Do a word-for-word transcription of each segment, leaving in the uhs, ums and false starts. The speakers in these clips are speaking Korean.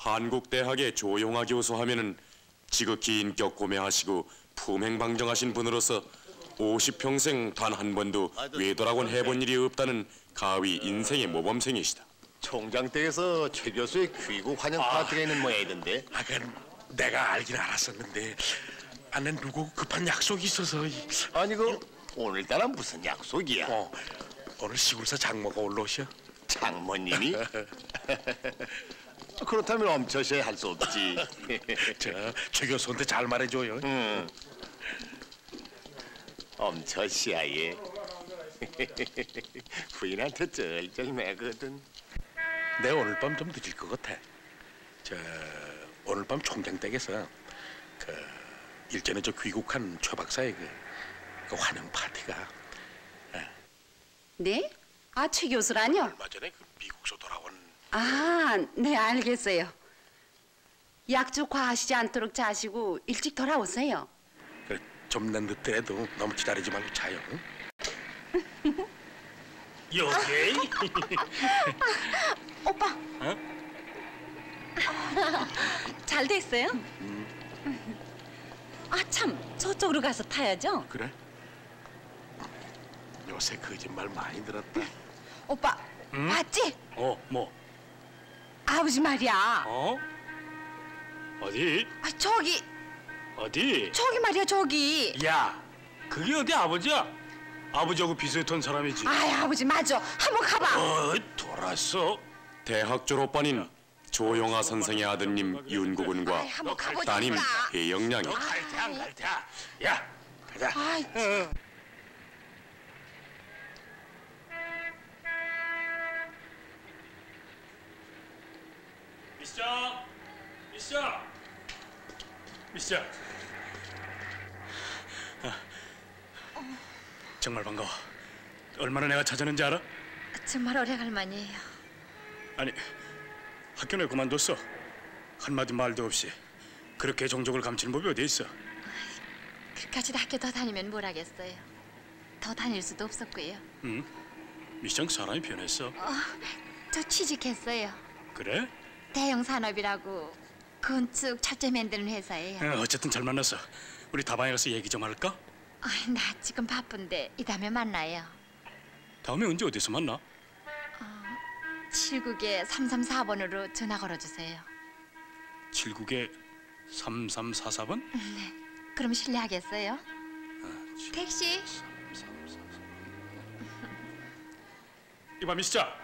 한국대학의 조용하 교수 하면은 지극히 인격 고매하시고 품행방정하신 분으로서 오십 평생 단 한 번도 외도라곤 해본 일이 없다는 가위 인생의 모범생이시다. 총장 댁에서 최 교수의 귀국 환영 파티가 있는 모양이던데. 아, 그건 내가 알긴 알았었는데 나는 누구 급한 약속이 있어서. 아니 그 오늘따라 무슨 약속이야? 어, 오늘 시골서 장모가 올라오셔. 장모님이? 그렇다면 엄처시에 할 수 없지. 저 최 교수한테 잘 말해줘요. 응. 엄처시야 얘. 부인한테 쩔쩔매거든. 내 오늘 밤 좀 늦을 것 같아. 저 오늘 밤 총장 댁에서 그 일전에 저 귀국한 최 박사의 그, 그 환영 파티가. 예. 네? 아, 최 교수라뇨? 얼마 전에 그 미국서 돌아온. 아, 네, 알겠어요. 약주 과하시지 않도록 자시고 일찍 돌아오세요. 그래, 좀난 늦더라도 너무 기다리지 말고 자요. 응? 여기? 오빠. 어? 잘 됐어요? 음. 아, 참, 저쪽으로 가서 타야죠. 그래? 요새 거짓말 많이 들었다. 오빠, 응? 봤지? 어, 뭐? 아버지 말이야. 어? 어디? 아, 저기, 어디? 저기 말이야, 저기. 야, 그게 어디 아버지야? 아버지하고 비슷한 사람이지. 아이, 아버지 맞아. 한번 가봐. 어, 돌았어. 대학 졸업반인 조용하 선생의 아드님 윤구군과 아이, 한번 가보자. 따님 혜영양이 너 갈 테 안 갈 테야? 야, 가자. 아이, 어. 미스터! 미스터! 미스터! 아, 정말 반가워. 얼마나 내가 찾았는지 알아? 정말 오래간만이에요. 아니, 학교를 그만뒀어. 한마디 말도 없이. 그렇게 종족을 감추는 법이 어디 있어? 그까짓 학교 더 다니면 뭘 하겠어요. 더 다닐 수도 없었고요. 응? 미장 사람이 변했어. 어, 저 취직했어요. 그래? 대형 산업이라고 건축 철제 만드는 회사예요. 어, 어쨌든 잘 만났어. 우리 다방에 가서 얘기 좀 할까? 아, 나 지금 바쁜데 이 다음에 만나요. 다음에 언제 어디서 만나? 칠국에 삼삼사 번으로 전화 걸어주세요. 칠국에 삼삼사사 번? 네. 그럼 실례하겠어요? 아, 칠, 택시. 삼삼사사. 이봐 미스자.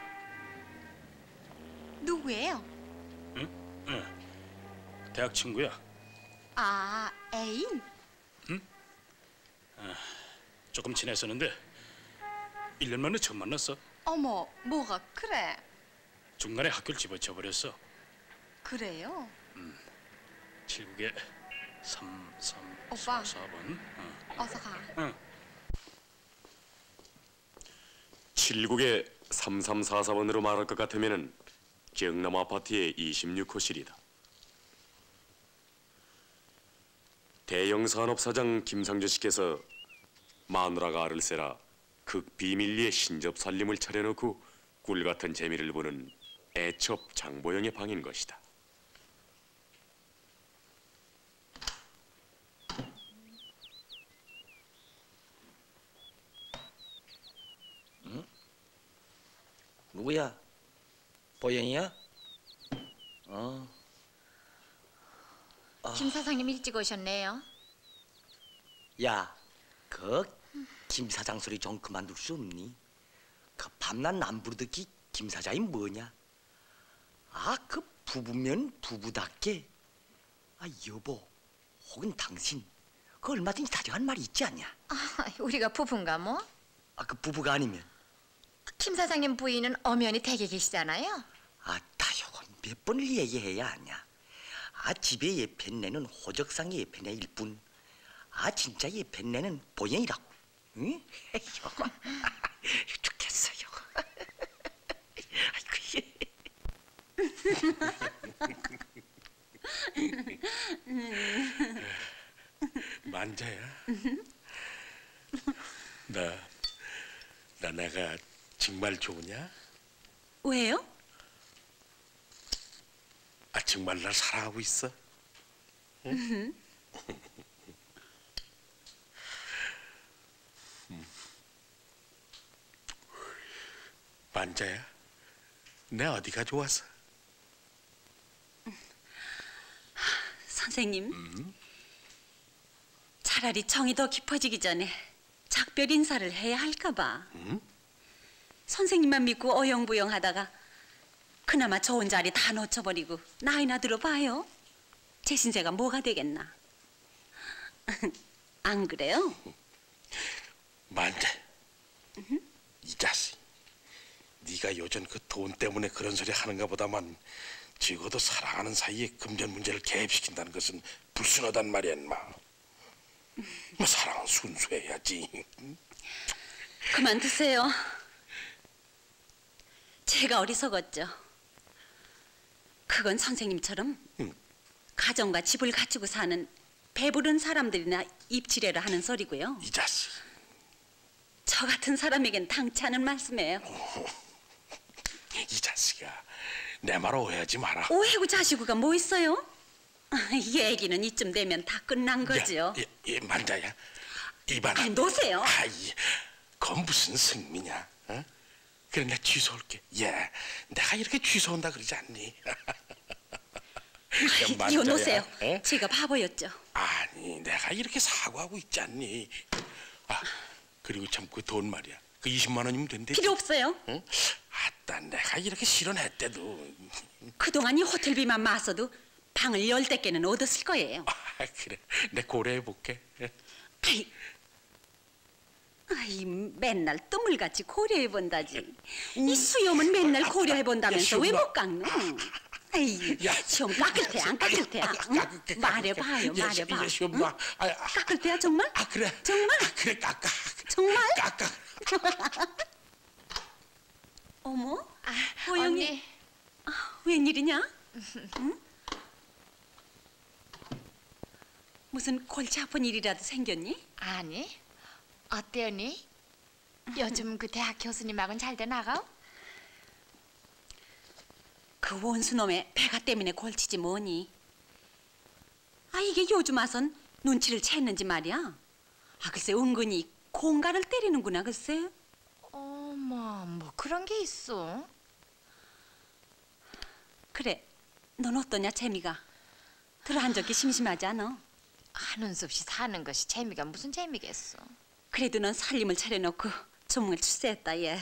누구예요? 응? 응. 대학 친구야. 아, 애인? 조금 친했었는데 일 년 만에 처음 만났어. 어머, 뭐가 그래? 중간에 학교를 집어쳐 버렸어. 그래요? 칠국에 오빠. 삼삼사사 번. 어. 어서 가. 응. 칠국에 삼삼사사 번으로 말할 것 같으면은 경남 아파트의 이십육 호실이다. 대형 산업 사장 김상조 씨께서 마누라가 아를세라 극비밀리에 신접 살림을 차려놓고 꿀 같은 재미를 보는 애첩 장보영의 방인 것이다. 응? 누구야? 보영이야? 어. 김 사장님 일찍 오셨네요. 야, 그 김 사장 소리 좀 그만둘 수 없니? 그 밤낮 남 부르듯이 김 사장이 뭐냐? 아, 그 부부면 부부답게. 아, 여보, 혹은 당신, 그 얼마 전에 다정한 말이 있지 않냐? 아, 우리가 부부인가 뭐? 아, 그 부부가 아니면? 김 사장님 부인은 엄연히 댁에 계시잖아요. 아, 다요건 몇 번을 얘기해야 하냐? 아, 집에 예편내는 호적상의 예편내일 뿐. 아, 진짜 예편내는 보영이라고. 응? 요거 죽겠어요. 만자야. 나, 나 내가 정말 좋으냐? 왜요? 아, 정말 날 사랑하고 있어? 응? 음. 만자야, 내 어디가 좋았어? 선생님, 차라리 정이 더 깊어지기 전에 작별 인사를 해야 할까 봐. 응? 선생님만 믿고 어영부영하다가 그나마 좋은 자리 다 놓쳐버리고 나이나 들어봐요. 제 신세가 뭐가 되겠나. 안 그래요? 만자, 이 자식, 네가 요즘 그 돈 때문에 그런 소리 하는가 보다만 적어도 사랑하는 사이에 금전 문제를 개입시킨다는 것은 불순하단 말이야, 인마. 뭐 사랑은 순수해야지. 그만두세요. 제가 어리석었죠. 그건 선생님처럼 응. 가정과 집을 갖추고 사는 배부른 사람들이나 입지레라 하는 소리고요. 이 자식. 저 같은 사람에겐 당치 않은 말씀이에요. 이 자식아, 내 말 오해하지 마라. 오해고 자시고가 뭐 있어요? 이 얘기는 이쯤 되면 다 끝난 거죠. 야, 야, 야, 만자야, 이봐라. 아니, 놓으세요. 아이, 그건 무슨 승미냐? 어? 그래, 내가 취소할게. 예, 내가 이렇게 취소한다 그러지 않니? 야, 만자야, 이거 놓으세요. 에? 제가 바보였죠. 아니, 내가 이렇게 사과하고 있지 않니? 아, 그리고 참 그 돈 말이야. 그 이십만 원이면 된대. 필요 없어요. 응? 아따, 내가 이렇게 실언했대도. 그동안 이 호텔비만 마서도 방을 열댓 개는 얻었을 거예요. 아, 그래, 내 고려해 볼게. 아이, 아이, 맨날 뜨물같이 고려해 본다지. 이 수염은 맨날 고려해 본다면서 왜 못 깎노? 아이, 야. 시험 깎을 테야, 안 깎을 테야? 응? 말해봐요, 야, 말해봐. 야, 시험 봐. 아, 아, 깎을 테야 정말? 아, 그래. 정말? 아, 그래, 깎아. 정말? 깎아. 어머, 아, 호영이. 언니. 아, 웬일이냐? 응? 무슨 골치 아픈 일이라도 생겼니? 아니, 어때 언니? 요즘 그 대학 교수님하고는 잘 돼 나가? 그 원수놈의 배가 때문에 골치지 뭐니. 아, 이게 요즘 와선 눈치를 챘는지 말이야. 아, 글쎄 은근히 공갈을 때리는구나 글쎄. 어머, 뭐 그런 게 있어? 그래, 넌 어떠냐 재미가? 들어한 적이 심심하지 않아? 하는 수 없이 사는 것이 재미가 무슨 재미겠어? 그래도 넌 살림을 차려놓고 조문을 출세했다 얘.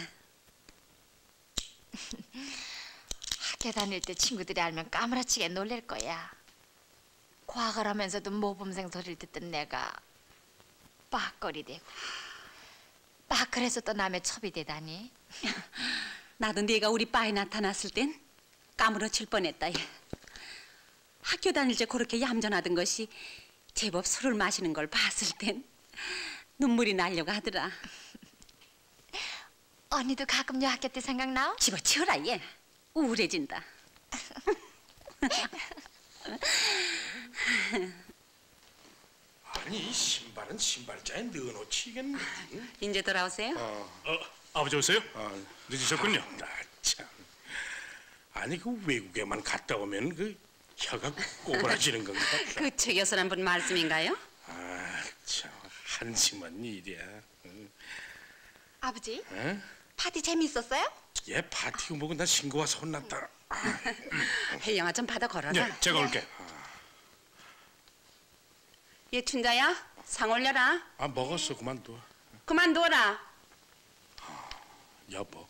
학교 다닐 때 친구들이 알면 까무라치게 놀랄 거야. 과거를 하면서도 모범생 소리를 듣던 내가 빡거리 되고 막 그래서 또 남의 첩이 되다니. 나도 네가 우리 바에 나타났을 땐 까무러칠 뻔했다 얘. 학교 다닐 때 그렇게 얌전하던 것이 제법 술을 마시는 걸 봤을 땐 눈물이 나려고 하더라. 언니도 가끔 요 학교 때 생각나? 집어치워라 얘. 우울해진다. 아니, 이 신발은 신발자에 넣어놓지 이건. 이제 돌아오세요. 어, 아버지 오세요? 아, 늦으셨군요. 아, 나 참. 아니, 그 외국에만 갔다 오면 그 혀가 꼬부라지는 건가? 그 최 교수란 분 말씀인가요? 아, 참 한심한 일이야. 응? 아버지, 응? 파티 재밌었어요? 얘 파티 보고 나 신고 와서 혼났다. 아, 혜영아 좀 받아 걸어라. 네, 제가 올게. 얘 춘자야, 상 올려라. 아, 먹었어. 그만둬. 그만둬라. 여보,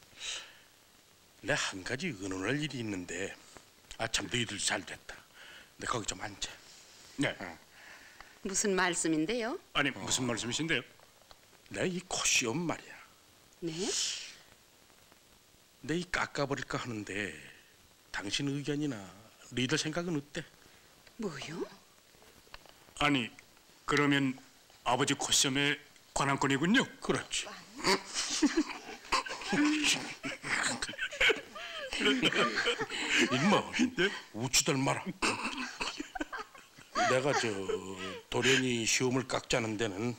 내 한 가지 의논할 일이 있는데, 아, 참 너희들 잘 됐다. 내 거기 좀 앉아. 네. 무슨 말씀인데요? 아니 무슨 말씀이신데요? 내 이 코시엄 말이야. 네? 내 이 깎아버릴까 하는데, 당신 의견이나 너희들 생각은 어때? 뭐요? 아니 그러면 아버지 코시엄의 관한권이군요. 그렇지. 임마, 우치들 마라. 내가 저 도련이 시험을 깎자는 데는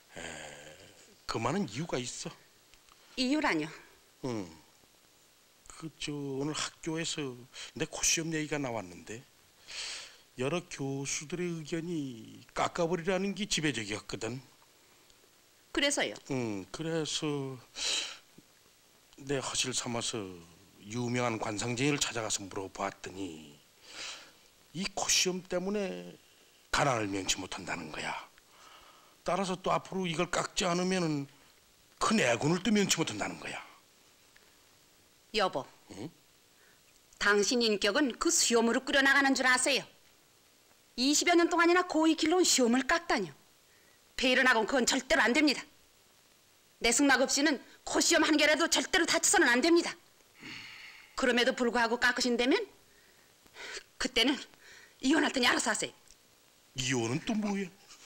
에, 그만한 이유가 있어. 이유라뇨? 응. 그 저 오늘 학교에서 내 코시험 얘기가 나왔는데 여러 교수들의 의견이 깎아버리라는 게 지배적이었거든. 그래서요. 응, 그래서 내 허실 삼아서 유명한 관상쟁이를 찾아가서 물어보았더니 이 코시험 때문에 가난을 면치 못한다는 거야. 따라서 또 앞으로 이걸 깎지 않으면은 큰 애군을 또 면치 못한다는 거야. 여보, 응? 당신 인격은 그 시험으로 끌어나가는 줄 아세요? 이십여 년 동안이나 고이 길러온 시험을 깎다뇨. 배일을 하곤 그건 절대로 안 됩니다. 내 승낙 없이는 코시험 한 개라도 절대로 다쳐서는 안 됩니다. 그럼에도 불구하고 깎으신다면 그때는 이혼할 테니 알아서 하세요. 이혼은 또 뭐야?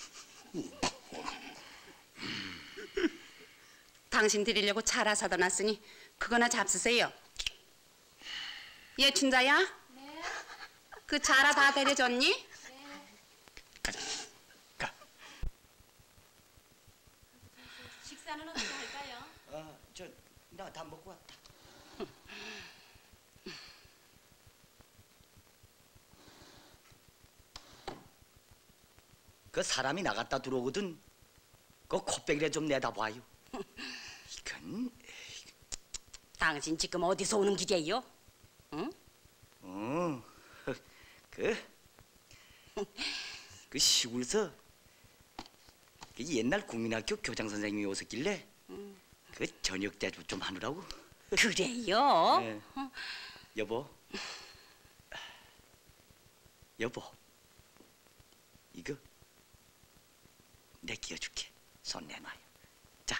당신 드리려고 차라 사다 놨으니 그거나 잡수세요. 얘 춘자야? 네. 그 차라 다 데려줬니? 네. 가자. 가. 식사는 어떻게 할까요? 아, 저 나 다 먹고 왔다. 그 사람이 나갔다 들어오거든. 그 코빼기를 좀 내다봐요. 이건 당신 지금 어디서 오는 길이에요? 응? 어, 그, 그 시골에서 그 옛날 국민학교 교장 선생님이 오셨길래 그 저녁 대접 좀 하느라고. 그래요? 네. 여보, 여보, 이거 내 끼워줄게. 손 내놔요. 자,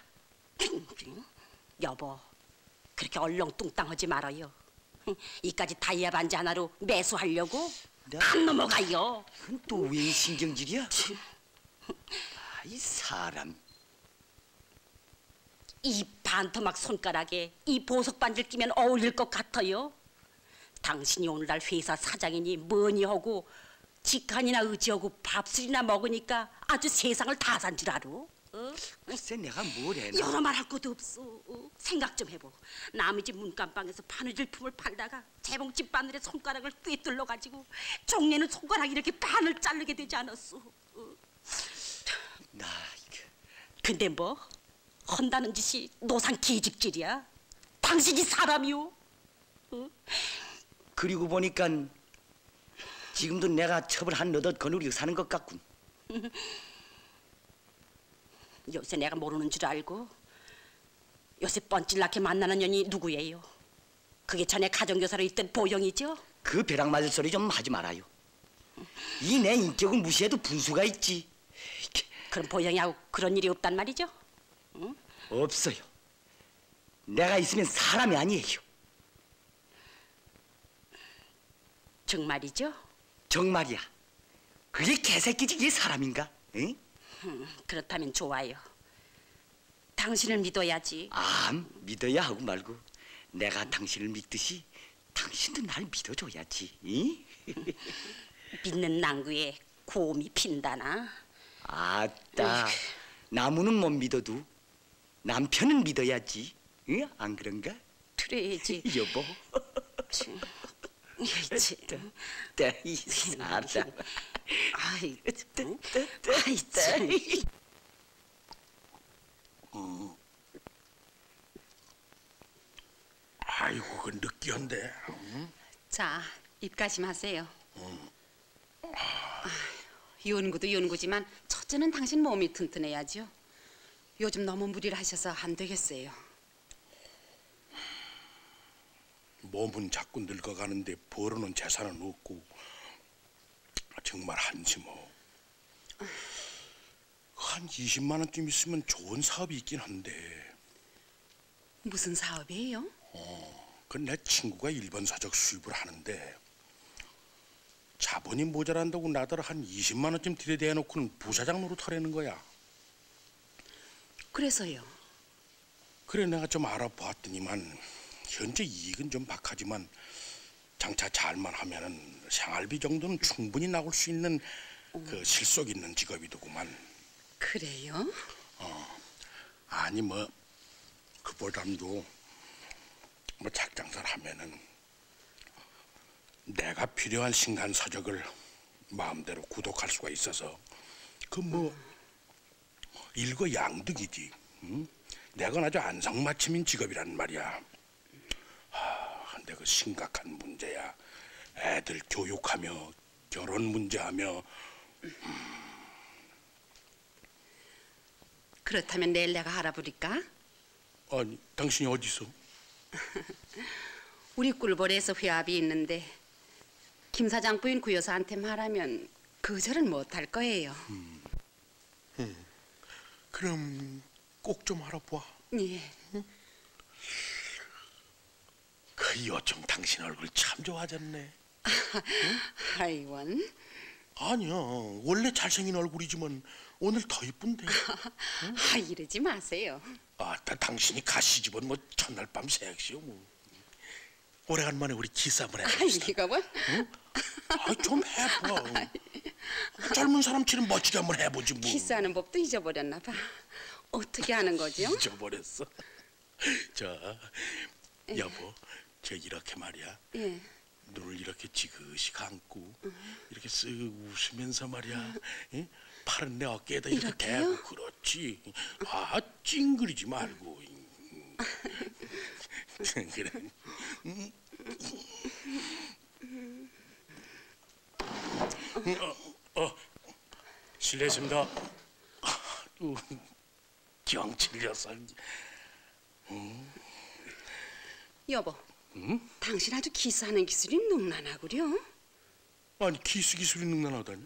여보, 그렇게 얼렁뚱땅하지 말아요. 이까지 다이아 반지 하나로 매수하려고? 네. 안 넘어가요. 그건 또 왜 신경질이야? 아, 이 사람. 이 반토막 손가락에 이 보석 반지를 끼면 어울릴 것 같아요. 당신이 오늘날 회사 사장이니 뭐니 하고 직한이나 의지하고 밥술이나 먹으니까 아주 세상을 다 산 줄 알아. 어? 글쎄 내가 뭘 해나. 여러 말 할 것도 없어. 어? 생각 좀 해보. 남의 집 문간방에서 바느질품을 팔다가 재봉집 바늘에 손가락을 꿰뚫러 가지고 종래는 손가락 이렇게 반을 자르게 되지 않았어. 어? 나 이거. 근데 뭐 헌다는 짓이 노상 기집질이야. 당신이 사람이요. 어? 그리고 보니까 지금도 내가 첩을 한 너덧 거느리고 사는 것 같군. 요새 내가 모르는 줄 알고 요새 뻔질나게 만나는 년이 누구예요? 그게 전에 가정교사로 있던 보영이죠? 그 벼락 맞을 소리 좀 하지 말아요. 이 내 인격을 무시해도 분수가 있지. 그럼 보영이하고 그런 일이 없단 말이죠? 응? 없어요. 내가 있으면 사람이 아니에요. 정말이죠? 정말이야. 그게 개새끼지 이게 사람인가? 응? 음, 그렇다면 좋아요. 당신을 믿어야지. 아, 믿어야 하고 말고 내가 당신을 믿듯이 당신도 날 믿어줘야지. 응? 믿는 낭구에 곰이 핀다나. 아따, 나무는 못 믿어도 남편은 믿어야지. 응? 안 그런가? 그래야지. 여보. 참, 때, 이 사람. 아이, 참. 아이, 참. 어. 아이고, 그 느끼한데. 응? 자, 입가심 하세요. 연구도 연구지만 첫째는 당신 몸이 튼튼해야죠. 요즘 너무 무리를 하셔서 안 되겠어요. 몸은 자꾸 늙어가는데 벌어놓은 재산은 없고 정말 한심어. 한 이십만 원쯤 있으면 좋은 사업이 있긴 한데. 무슨 사업이에요? 어, 그 내 친구가 일본 사적 수입을 하는데 자본이 모자란다고 나더러 한 이십만 원쯤 들여대놓고는 부사장 노릇하려는 거야. 그래서요? 그래 내가 좀 알아보았더니만 현재 이익은 좀 박하지만 장차 잘만 하면은 생활비 정도는 충분히 나올 수 있는 그 실속 있는 직업이더구만. 그래요? 어, 아니 뭐 그보담도 뭐 작장사를 하면은 내가 필요한 신간 서적을 마음대로 구독할 수가 있어서 그 뭐 일거양득이지. 응? 내가 아주 안성맞춤인 직업이란 말이야. 하, 근데 그 심각한 문제야. 애들 교육하며 결혼 문제하며. 그렇다면 내일 내가 알아보릴까? 아니, 당신이 어디서? 우리 꿀벌에서 회합이 있는데 김 사장 부인 구 여사한테 말하면 거절은 못할 거예요. 음. 음. 그럼 꼭 좀 알아봐. 예. 그 요즘 당신 얼굴 참 좋아졌네. 하이원. 아니야, 원래 잘생긴 얼굴이지만 오늘 더 이쁜데. 응? 아, 이러지 마세요. 아따, 당신이 가시집은 뭐 첫날 밤 섹시요 뭐. 오래간만에 우리 키스 한번 아, 해봅시다. 이거 봐. 응? 아, 좀 해봐. 젊은 사람처럼 멋지게 한번 해보지 뭐. 키스하는 법도 잊어버렸나 봐. 어떻게 하는 거죠? 잊어버렸어. 자, 여보, 저 이렇게 말이야. 예. 눈을 이렇게 지그시 감고 이렇게 쓱 웃으면서 말이야. 예? 팔은 내 어깨에다 이렇게 이렇게요? 대고. 그렇지. 아, 찡그리지 말고. 그래. 어, 어, 실례했습니다. 어, 경칠 녀석. 여보. 응? 당신 아주 키스하는 기술이 능란하구려. 아니, 키스 기술이 능란하다니.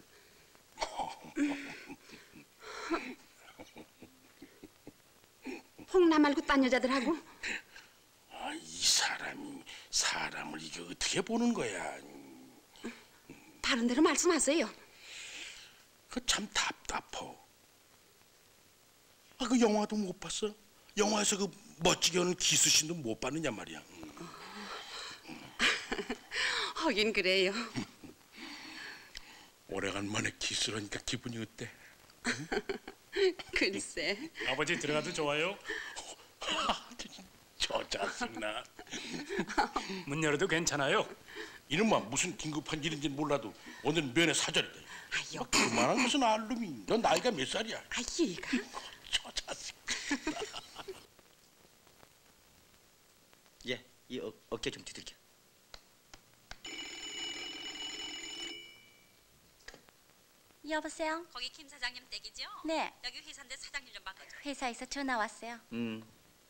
홍나 말고 딴 여자들하고? 아, 이 사람이 사람을 이게 어떻게 보는 거야. 다른 대로 말씀하세요. 그 참 답답해. 아, 그 영화도 못 봤어? 영화에서 그 멋지게 하는 기수신도 못 봤느냐 말이야. 하긴 그래요. 오래간만에 기수를 하니까 기분이 어때? 글쎄. 아버지 들어가도 좋아요? 저 자식나. 문 열어도 괜찮아요? 이놈아, 무슨 긴급한 일인지 몰라도 오늘 면회 사절이다. 아, 뭐 그만한 무슨 알lum이. 너 나이가 몇 살이야? 아, 얘가. 저 자식. 예, 이 어, 어깨 좀 두들겨. 여보세요? 거기 김 사장님 댁이죠? 네. 여기 회사인데 사장님 좀 바꿔줘. 회사에서 전화 왔어요. 음.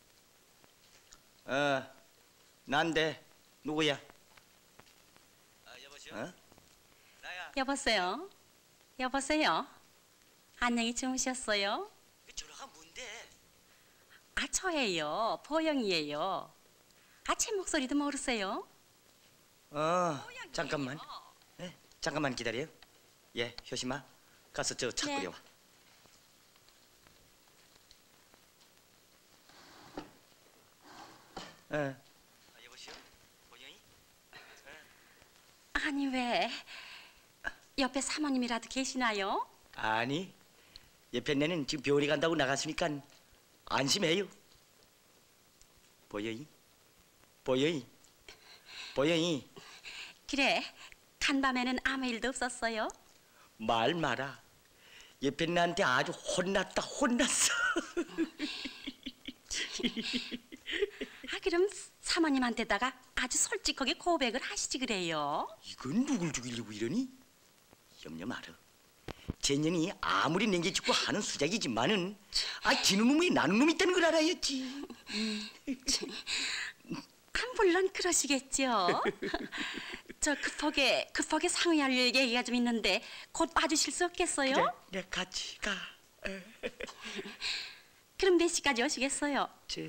어, 난데 누구야? 아, 여보세요? 어? 나야. 여보세요? 여보세요? 안녕히 주무셨어요? 그 전화가 뭔데? 아, 저예요. 보영이에요. 아, 제 목소리도 모르세요? 어, 잠깐만. 네, 잠깐만 기다려. 예, 효심아, 가서 저 차 네. 끓여와. 어. 아, 여보세요? 본영이? 아니, 왜? 옆에 사모님이라도 계시나요? 아니, 옆에 내는 지금 병원에 간다고 나갔으니까 안심해요. 보여이? 보여이? 보여이? 그래, 간밤에는 아무 일도 없었어요? 말 마라. 옆에 나한테 아주 혼났다, 혼났어. 아, 그럼 사모님한테다가 아주 솔직하게 고백을 하시지 그래요? 이건 누굴 죽이려고 이러니? 염려 마라. 쟤년이 아무리 냉개짓고 하는 수작이지만은 아, 지는 놈이 나는 놈이 있다는 걸 알아야지. 아, 물론 그러시겠죠. 저 급하게 급하게 상의할 얘기가 좀 있는데 곧 봐주실 수 없겠어요? 그래, 내 같이 가. 그럼 몇 시까지 오시겠어요? 저...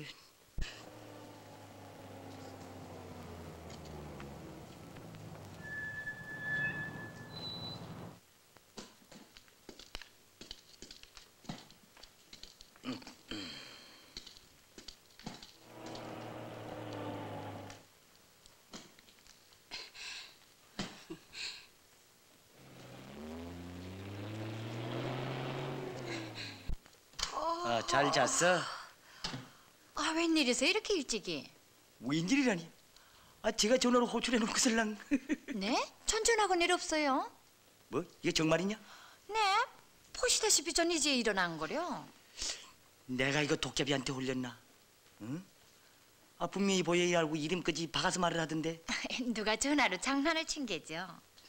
어, 잘 잤어? 아, 웬일이세요? 이렇게 일찍이? 웬일이라니? 아, 제가 전화로 호출해 놓고 쓸랑. 네? 전 전화가 일 없어요. 뭐? 이게 정말이냐? 네. 보시다시피 전 이제 일어난 거려. 내가 이거 도깨비한테 홀렸나? 응? 아, 분명히 보여야 알고 이름까지 박아서 말을 하던데. 누가 전화로 장난을 친 게죠.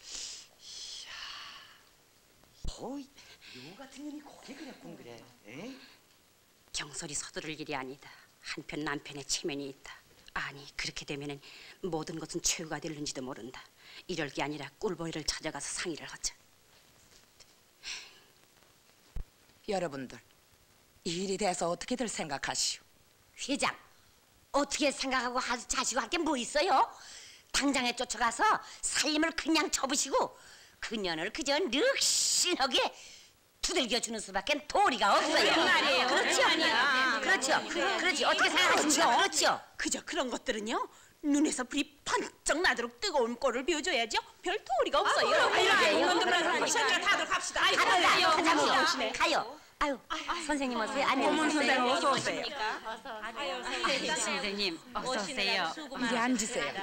어이, 요 같은 년이 고개 그렸군 그래. 에? 경솔이 서두를 일이 아니다. 한편 남편의 체면이 있다. 아니 그렇게 되면은 모든 것은 최후가 될는지도 모른다. 이럴 게 아니라 꿀보이를 찾아가서 상의를 하자. 여러분들 이 일이 돼서 어떻게들 생각하시오? 회장, 어떻게 생각하고 하, 자시고 할 게 뭐 있어요? 당장에 쫓아가서 살림을 그냥 쳐부시고 그년을 그저 늑신하게 두들겨주는 수밖에 도리가 없어요. 말이에요. 그렇죠? 아니야. 그렇죠. 그렇지. 어떻게 생각하십니까? 그렇죠. 그저 그런 것들은요. 눈에서 불이 번쩍 나도록 뜨거운 꼴을 비워줘야죠. 별 도리가 없어요. 그러게요. 다들 갑시다. 아이고, 가요. 가요. 가요. 가요. 아유, 선생님 어서요. 안녕하세요. 어서 오세요. 선생님 어서 오세요. 이리 앉으세요.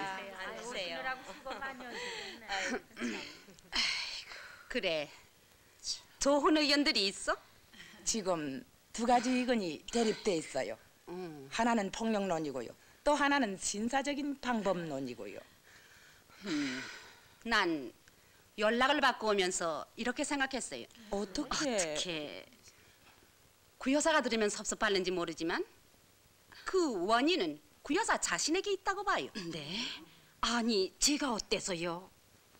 그래. 좋은 의견들이 있어? 지금 두 가지 의견이 대립돼 있어요. 음. 하나는 폭력론이고요. 또 하나는 신사적인 방법론이고요. 난 연락을 받고 오면서 이렇게 생각했어요. 어떻게? 어떻게 구 여사가 들으면 섭섭할는지 모르지만 그 원인은 구 여사 자신에게 있다고 봐요. 네? 아니 제가 어때서요?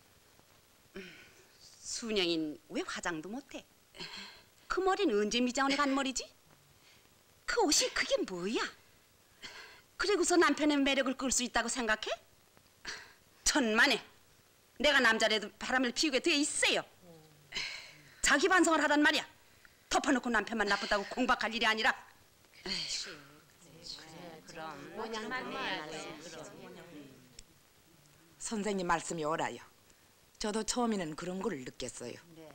수녀인 왜 화장도 못해? 그 머리는 언제 미장원에 간 머리지? 그 옷이 그게 뭐야? 그리고서 남편의 매력을 끌 수 있다고 생각해? 천만에 내가 남자라도 바람을 피우게 돼 있어요. 자기 반성을 하란 말이야. 덮어놓고 남편만 나쁘다고 공박할 일이 아니라. 선생님 말씀이 옳아요. 저도 처음에는 그런 걸 느꼈어요.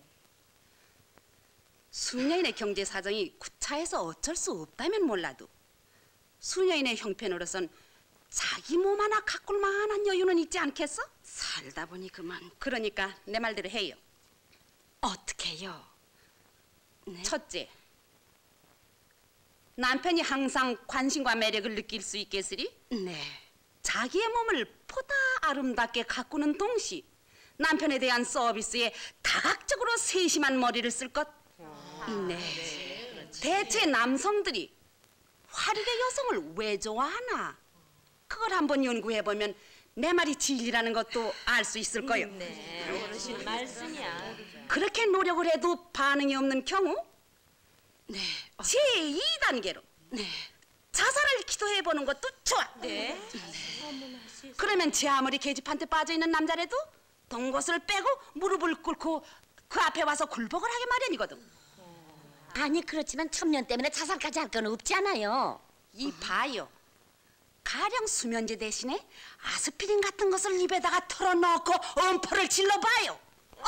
수녀인의 경제 사정이 구차해서 어쩔 수 없다면 몰라도 수녀인의 형편으로선 자기 몸 하나 가꿀 만한 여유는 있지 않겠어? 살다 보니 그만. 그러니까 내 말대로 해요. 어떻게요? 네? 첫째, 남편이 항상 관심과 매력을 느낄 수 있겠으리 네. 자기의 몸을 보다 아름답게 가꾸는 동시 남편에 대한 서비스에 다각적으로 세심한 머리를 쓸 것. 네. 대체 남성들이 화려의 여성을 왜 좋아하나? 그걸 한번 연구해보면 내 말이 진리라는 것도 알 수 있을 거요. 네, 어르신 말씀이야. 그렇게 노력을 해도 반응이 없는 경우 네. 제이 단계로 네. 자살을 기도해보는 것도 좋아. 네. 그러면 제 아무리 계집한테 빠져있는 남자라도 동것을 빼고 무릎을 꿇고 그 앞에 와서 굴복을 하게 마련이거든. 아니 그렇지만 첨년 때문에 자살까지 할 건 없잖아요. 이 봐요. 가령 수면제 대신에 아스피린 같은 것을 입에다가 털어넣고 엄포를 질러봐요.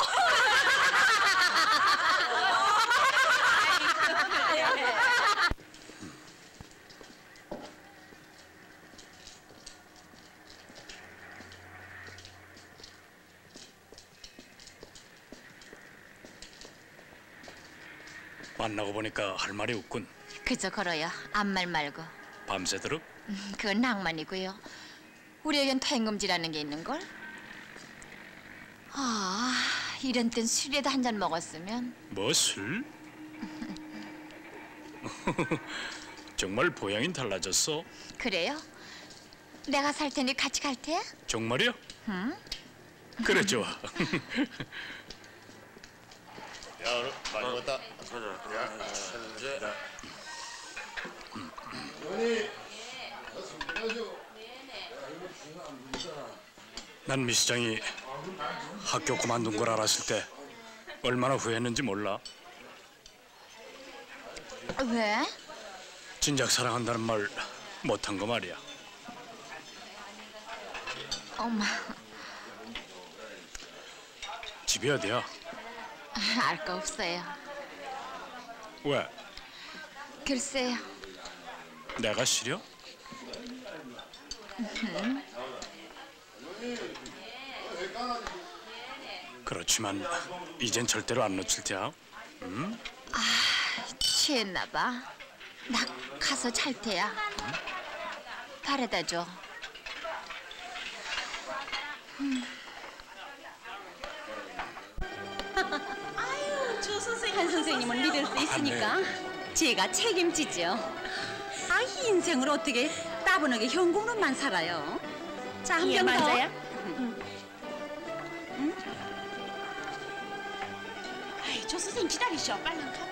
만나고 보니까 할 말이 없군. 그저 걸어요. 아무 말 말고. 밤새도록? 음, 그건 낭만이고요. 우리에겐 퇴임금지라는 게 있는걸? 아, 이런 땐 술이라도 한 잔 먹었으면. 뭐 술? 정말 보양이 달라졌어. 그래요? 내가 살 테니 같이 갈 테야? 정말이야? 응? 그래 좋아. 야, 많이 먹었다. 난 미 시장이 학교 그만둔 걸 알았을 때 얼마나 후회했는지 몰라. 왜? 진작 사랑한다는 말 못한 거 말이야. 엄마, 집이 어디야? 알 거 없어요. 왜? 글쎄요. 내가 싫어? 음. 그렇지만 이젠 절대로 안 놓칠 테야. 응? 아, 취했나 봐. 나 가서 잘 테야. 바래다 줘. 음. 아유, 조 선생님. 한 선생님은 믿을 수 있으니까 제가 책임지죠. 아, 이 인생을 어떻게 따분하게 현금으로만 살아요. 자, 한 병 더. 맞아요? 응? 아이, 조 선생님 기다리셔. 빨리 가봐.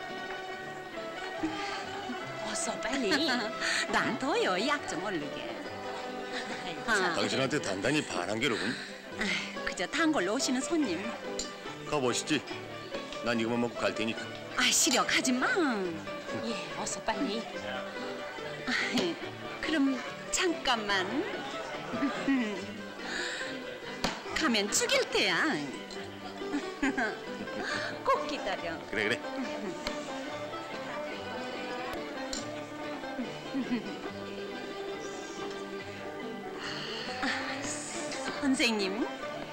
어서 빨리. 난 더요. 약 좀 오르게. 아, 당신한테 단단히 반한 게로군. 아휴, 그저 단골로 오시는 손님. 가보시지. 난 이거만 먹고 갈 테니까. 아, 시려 가지 마. 예, 어서 빨리. 아이, 그럼 잠깐만. 가면 죽일 테야. 꼭 기다려. 그래 그래. 선생님,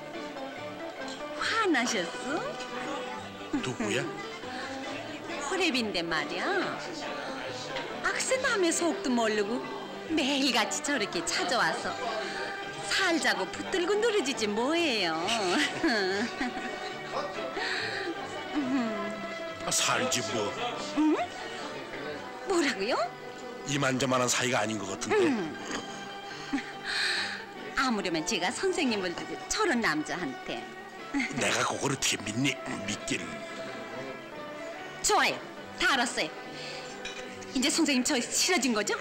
화나셨어? 누구야? 호랩인데 말이야. 악세 남의 속도 모르고 매일같이 저렇게 찾아와서 살자고 붙들고 누르지지 뭐예요. 아, 살지 뭐. 응? 뭐라고요? 이만저만한 사이가 아닌 것 같은데. 음. 아무려면 제가 선생님을 두고 저런 남자한테. 내가 그걸 어떻게 믿니? 믿기를. 좋아요. 다 알았어요. 이제 선생님 저 싫어진 거죠?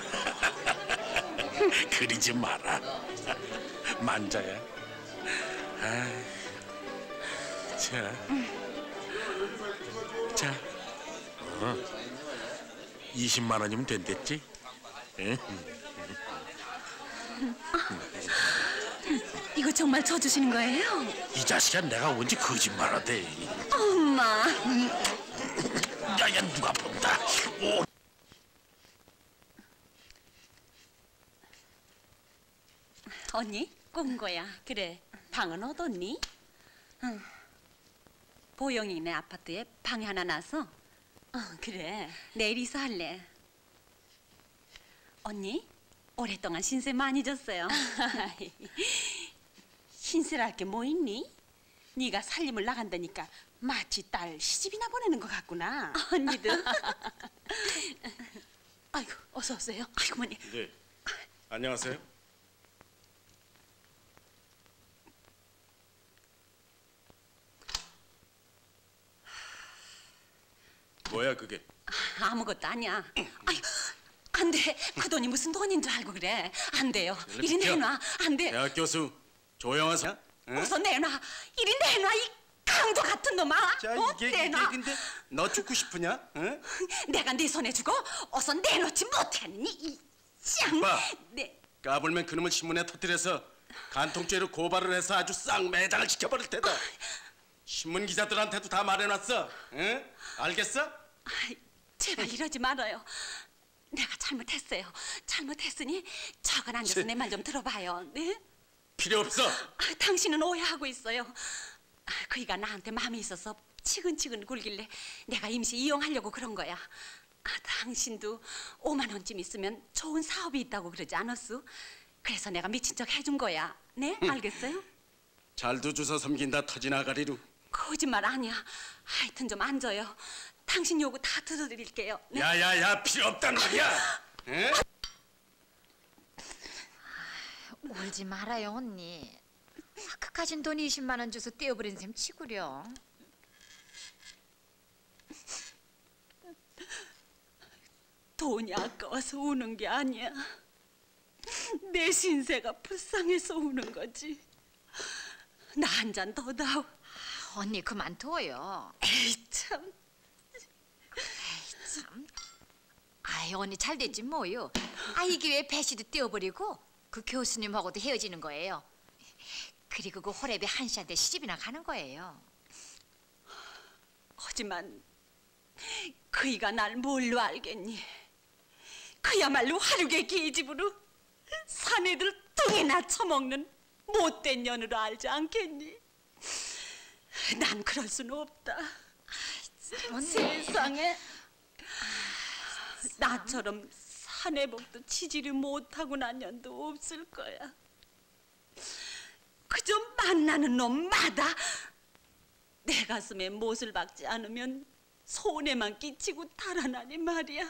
그러지 마라. 만자야. 아, 자, 자, 어. 이십만 원이면 된댔지? 응? 이거 정말 저 주시는 거예요? 이 자식아, 내가 언제 거짓말하대? 엄마. 야야, 누가 본다. 오. 언니, 꾼 거야. 그래, 방은 얻었니? 응. 보영이네 아파트에 방이 하나 나서. 어, 그래. 내일 이사할래. 언니, 오랫동안 신세 많이 졌어요. 신세랄 게 뭐 있니? 네가 살림을 나간다니까 마치 딸 시집이나 보내는 것 같구나. 언니도. 아이고, 어서 오세요. 아이고, 어머니. 네. 안녕하세요. 뭐야 그게? 아무것도 아니야. 아이, 안 돼. 그 돈이 무슨 돈인 줄 알고 그래. 안 돼요. 이리 내놔. 안 돼. 대학 교수 조영아 사. 응? 어서 내놔. 이리 내놔. 이 강도 같은 놈아. 자 어? 이게 내놔. 이게 근데 너 죽고 싶으냐? 응? 내가 네 손에 주고 어서 내놓지 못했니? 이 짱. 봐. 네. 까불면 그놈을 신문에 터뜨려서 간통죄로 고발을 해서 아주 쌍매장을 시켜버릴 테다. 신문 기자들한테도 다 말해놨어. 응? 알겠어? 아이, 제발 이러지 말아요. 내가 잘못했어요. 잘못했으니 저건 앉아서 내 말 좀 들어봐요. 네? 필요 없어. 아, 당신은 오해하고 있어요. 아, 그이가 나한테 마음이 있어서 치근치근 굴길래 내가 임시 이용하려고 그런 거야. 아, 당신도 오만 원쯤 있으면 좋은 사업이 있다고 그러지 않았어? 그래서 내가 미친 척 해준 거야. 네? 알겠어요? 잘도 주워 섬긴다 터지나가리로. 거짓말 아니야. 하여튼 좀 앉아요. 당신 요구 다 들어드릴게요. 네? 야야야 필요 없단 말이야. 응? 울지 말아요 언니. 그까진 돈 이십만 원 줘서 떼어버린 셈 치구려. 돈이 아까워서 우는 게 아니야. 내 신세가 불쌍해서 우는 거지. 나 한 잔 더 다오. 언니 그만둬요. 에이 참. 에이 참. 아이 언니 잘 됐지 뭐요. 아 이 기회에 배씨도 떼어버리고 그 교수님하고도 헤어지는 거예요. 그리고 그 호랩이 한 씨한테 시집이나 가는 거예요. 하지만 그이가 날 뭘로 알겠니? 그야말로 화류계 계집으로 사내들 뚱이나 처먹는 못된 년으로 알지 않겠니? 난 그럴 수는 없다. 세상에 나처럼 사내복도 치지를 못하고 난 년도 없을 거야. 그저 만나는 놈마다 내 가슴에 못을 박지 않으면 손해만 끼치고 달아나니 말이야.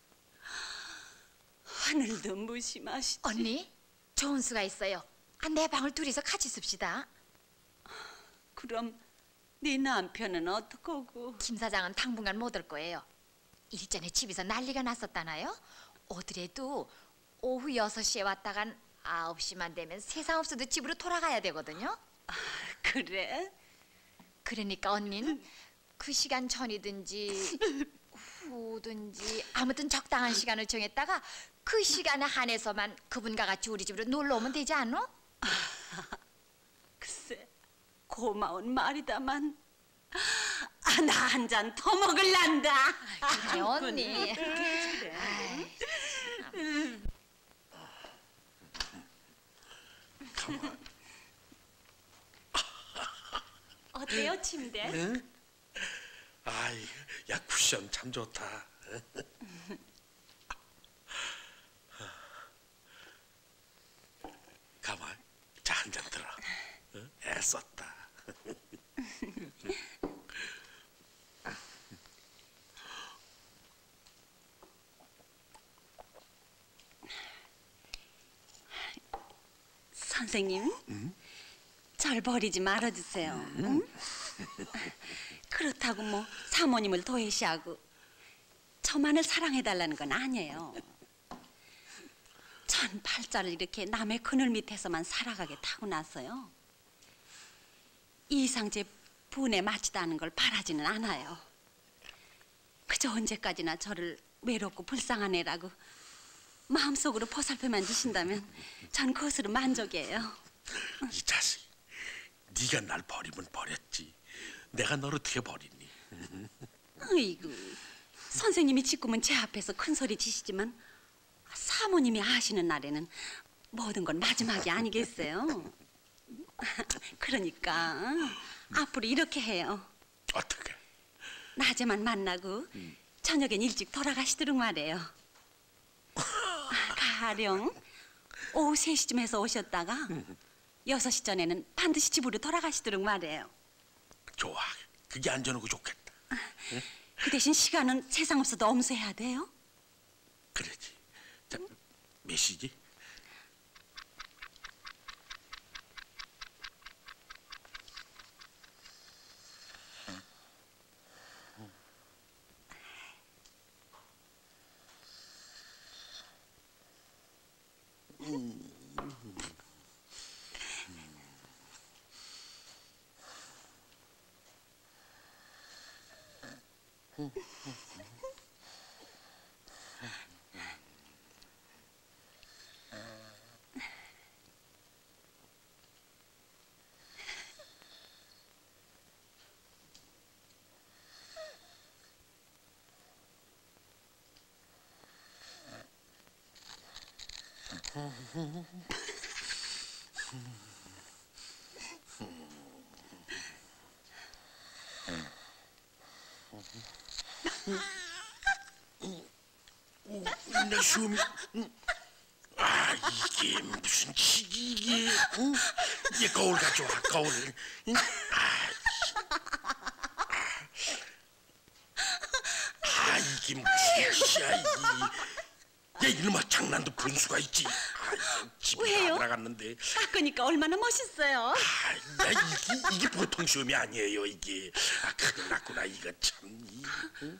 하늘도 무심하시지. 언니, 좋은 수가 있어요. 아, 내 방을 둘이서 같이 씁시다. 그럼 네 남편은 어떡하고? 김 사장은 당분간 못 올 거예요. 일전에 집에서 난리가 났었다나요? 오더라도 오후 여섯 시에 왔다간 아홉 시만 되면 세상 없어도 집으로 돌아가야 되거든요. 아, 그래? 그러니까 언니는 그 시간 전이든지 후든지 아무튼 적당한 시간을 정했다가 그 시간에 한해서만 그분과 같이 우리 집으로 놀러 오면 되지 않어? 아, 글쎄, 고마운 말이다만 아, 나 한 잔 더 먹을란다. 그래 언니. 그래. 가만. 어때요 침대? 응? 아이, 야 쿠션 참 좋다. 가만, 자 한 잔 들어. 응? 애썼다. 선생님, 응? 절 버리지 말아주세요. 응? 그렇다고 뭐 사모님을 도외시하고 저만을 사랑해달라는 건 아니에요. 전 팔자를 이렇게 남의 그늘 밑에서만 살아가게 타고났어요. 이상제 분에 맞지도 않은 걸 바라지는 않아요. 그저 언제까지나 저를 외롭고 불쌍한 애라고 마음속으로 보살펴만 주신다면 전 그것으로 만족이에요. 이 자식, 네가 날 버리면 버렸지. 내가 너를 어떻게 버리니? 아이고, 선생님이 지금은 제 앞에서 큰 소리 치시지만 사모님이 아시는 날에는 모든 건 마지막이 아니겠어요? 그러니까 앞으로 이렇게 해요. 어떻게? 낮에만 만나고 저녁엔 일찍 돌아가시도록 말해요. 가령 오후 세 시쯤에서 오셨다가 여섯 시 전에는 반드시 집으로 돌아가시도록 말해요. 좋아, 그게 안전하고 좋겠다. 응? 그 대신 시간은 세상 없어도 엄수해야 돼요. 그러지. 자, 몇 시지? 내 숨이. 아, 이게 무슨 치기 이게? 응? 이게 거울 가져와, 거울. 응? 아, 아, 이게 무슨 짓이야 이게? 야, 이놈아 장난도 분수가 있지. 아, 집에 왜요? 나갔는데. 깎으니까 얼마나 멋있어요. 아, 야, 이게 이게 보통 시험이 아니에요 이게. 아, 큰일 났구나 이거 참. 이, 응?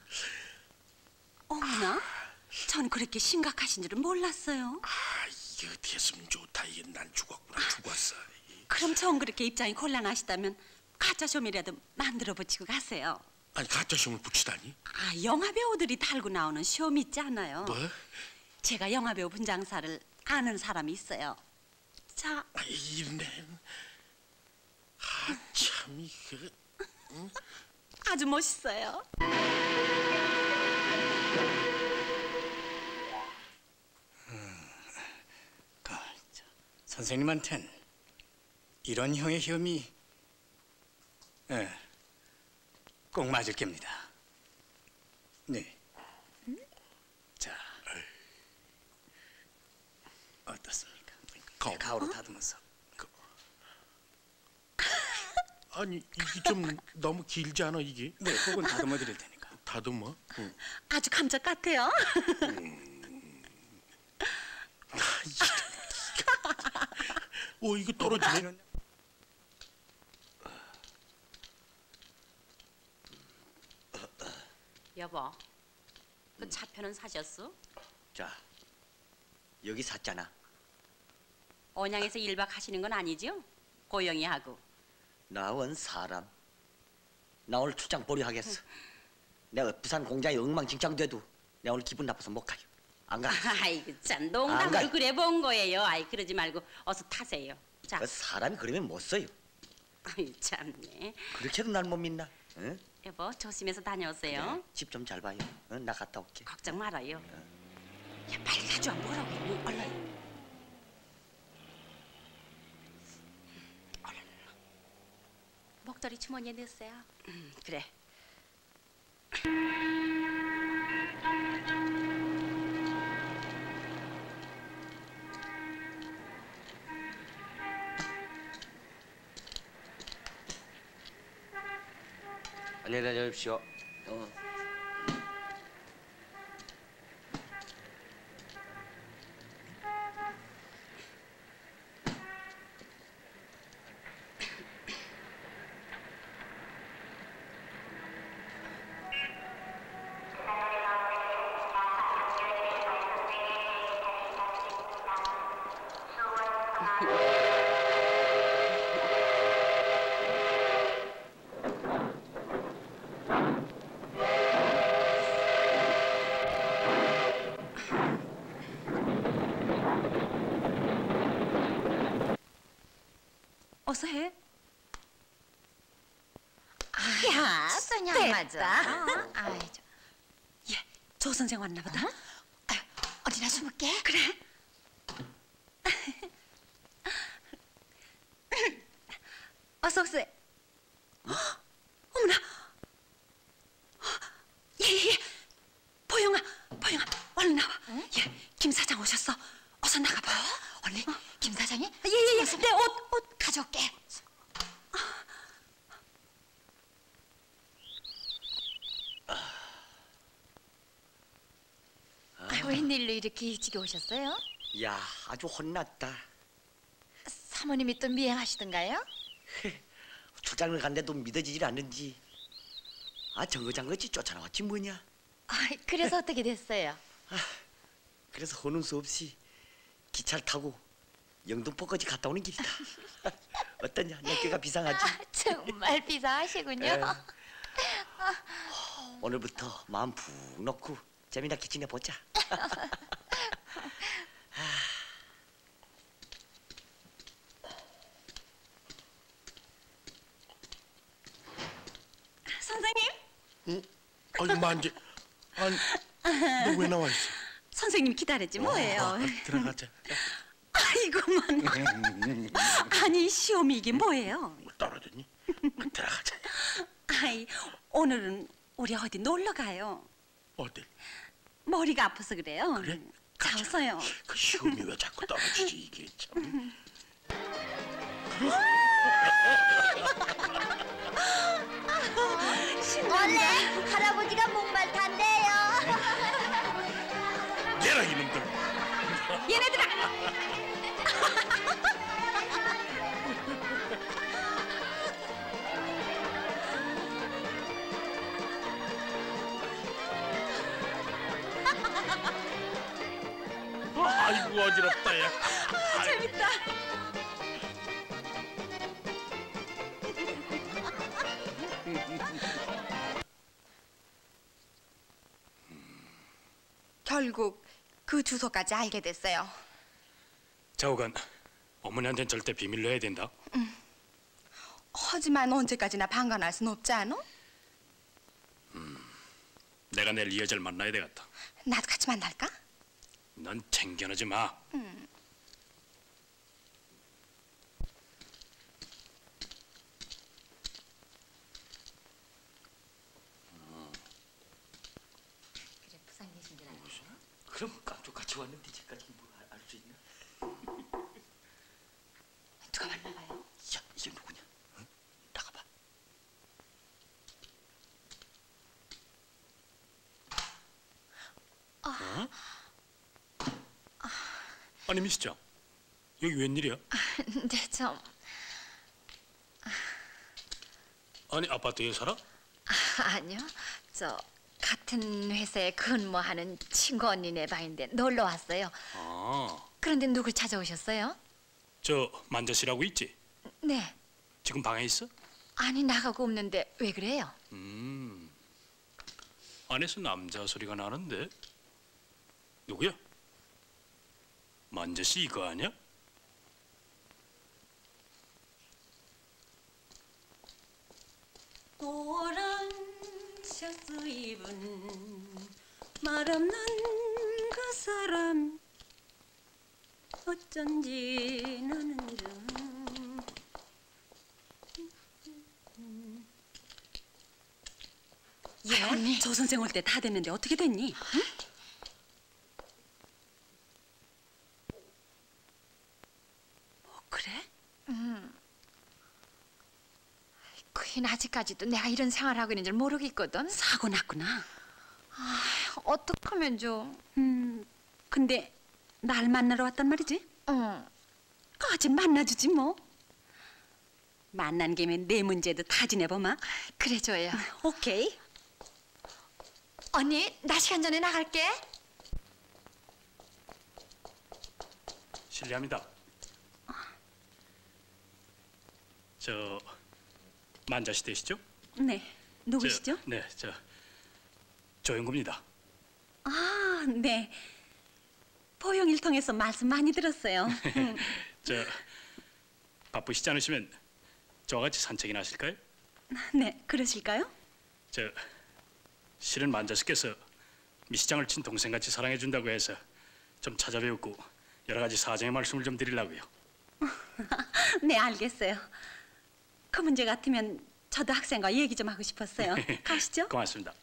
어머나, 전 그렇게 심각하신 줄은 몰랐어요. 아, 이게 어떻게 했으면 좋다. 이게 난 죽었구나, 죽었어. 그럼 전 그렇게 입장이 곤란하시다면 가짜 쇼미라도 만들어 붙이고 가세요. 아니, 가짜 시험을 붙이다니? 아, 영화 배우들이 달고 나오는 쇼미 있지 않아요? 뭐? 제가 영화 배우 분장사를 아는 사람이 있어요. 자, 아, 이네. 아, 참 이거. 응? 아주 멋있어요. 선생님한텐 이런 형의 혐의, 예, 꼭 맞을 겁니다. 네. 자, 어떻습니까? 가오. 가오로 다듬어서. 아니 이게 좀 너무 길지 않아 이게? 네, 그건 다듬어 드릴 테니까. 다듬어? 응. 아주 감자 같아요. 오 이거 떨어지네. 여보, 그 차표는 사셨어? 자, 여기 샀잖아. 언양에서 일 박 하시는 건 아니죠? 고영이 하고. 나 원 사람. 나 오늘 출장 보려 하겠어. 내가 부산 공장에 엉망진창 돼도 내가 오늘 기분 나빠서 못 가요. 안 가. 아이고 참 안 농담을 가요. 그래 본 거예요. 아이 그러지 말고 어서 타세요. 자, 그 사람이 그러면 못 써요. 아이 참네. 그렇게도 날 못 믿나? 응? 여보 조심해서 다녀오세요. 집 좀 잘 봐요. 응? 나 갔다 올게. 걱정 말아요. 야, 빨리 가져와. 뭐라고 해. 얼른. 목도리 주머니에 넣으세요. 음, 그래. 안녕히 다녀오십시오. 어. 어서 해. 야, 소냐 안 맞아. 어? 아이, 저, 예, 조 선생 왔나 보다. 아유, 어디나 숨을게. 그래. 어서 오세요. 어머나. 예예. 보영아, 보영아, 얼른 나와. 예, 김 사장 오셨어. 어서 나가봐. 언니, 김 사장이? 예예예. 내 옷, 옷 가져올게. 아, 웬일로 이렇게 일찍 오셨어요? 야, 아주 혼났다. 사모님이 또 미행하시던가요? 출장을 간데도 믿어지질 않는지. 아, 정거장거지 쫓아나왔지 뭐냐. 아, 그래서 어떻게 됐어요? 그래서 허는 수 없이 기차를 타고 영등포까지 갔다 오는 길이다. 어떠냐? 내 꾀가 비상하지? 아, 정말 비상하시군요. 에. 오늘부터 마음 푹 놓고 재미나게 지내보자. 선생님. 응? 아니 만지. 아니 너 왜 나와 있어? 선생님 기다렸지 뭐예요. 아, 들어가자. 아이고만. 아니 시험이 이게 뭐예요? 떨어졌니? 들어가자. 아이 오늘은 우리 어디 놀러 가요. 어딜? 머리가 아파서 그래요. 그래? 자 어서요. 그 시험이 왜 자꾸 떨어지지 이게 참. 원래 할아버지가 목말 탄대요. 얘라 이놈들. 얘네들아. 아이고 어지럽다 야. 재밌다. 결국 그 주소까지 알게 됐어요. 자오간 어머니한테는 절대 비밀로 해야 된다. 응. 하지만 언제까지나 방관할 순 없지 않아? 내가 내일 이 여자를 만나야 되겠다. 나도 같이 만날까? 넌 챙겨내지 마. 응. 같이 왔는데 이제까지 뭐 알 수 있나? 누가 만나봐요? 야, 이게 누구냐? 응? 나가봐. 어? 아니 미시장 여기 웬일이야? 네, 좀 아니 아파트에 살아? 아, 아니요. 저 같은 회사에 근무하는 친구 언니네 방인데 놀러 왔어요. 아, 그런데 누굴 찾아오셨어요? 저 만저씨라고 있지? 네. 지금 방에 있어? 아니 나가고 없는데 왜 그래요? 음, 안에서 남자 소리가 나는데 누구야? 만저씨 이거 아니야? 노란 셔츠 입은 말 없는 그 사람 어쩐지 나는 좀 예, 언니. 조 선생 올 때 다 됐는데 어떻게 됐니? 응? 뭐 그래? 음. 그인 아직까지도 내가 이런 생활을 하고 있는 줄 모르겠거든. 사고 났구나. 아, 어떡하면 좀. 음, 근데 날 만나러 왔단 말이지? 응. 어제 만나주지 뭐. 만난 김에 내 문제도 다 지내보마. 그래 줘요. 오케이. 언니, 나 시간 전에 나갈게. 실례합니다. 저 만자씨 되시죠? 네. 누구시죠? 저, 네, 저 조영구입니다. 아, 네. 보영일 통해서 말씀 많이 들었어요. 음. 저 바쁘시지 않으시면 저와 같이 산책이나 하실까요? 네, 그러실까요? 저 실은 만자씨께서 미 시장을 친동생같이 사랑해준다고 해서 좀 찾아뵈었고 여러 가지 사정의 말씀을 좀 드리려고요. 네, 알겠어요. 그 문제 같으면 저도 학생과 얘기 좀 하고 싶었어요. 가시죠. 고맙습니다.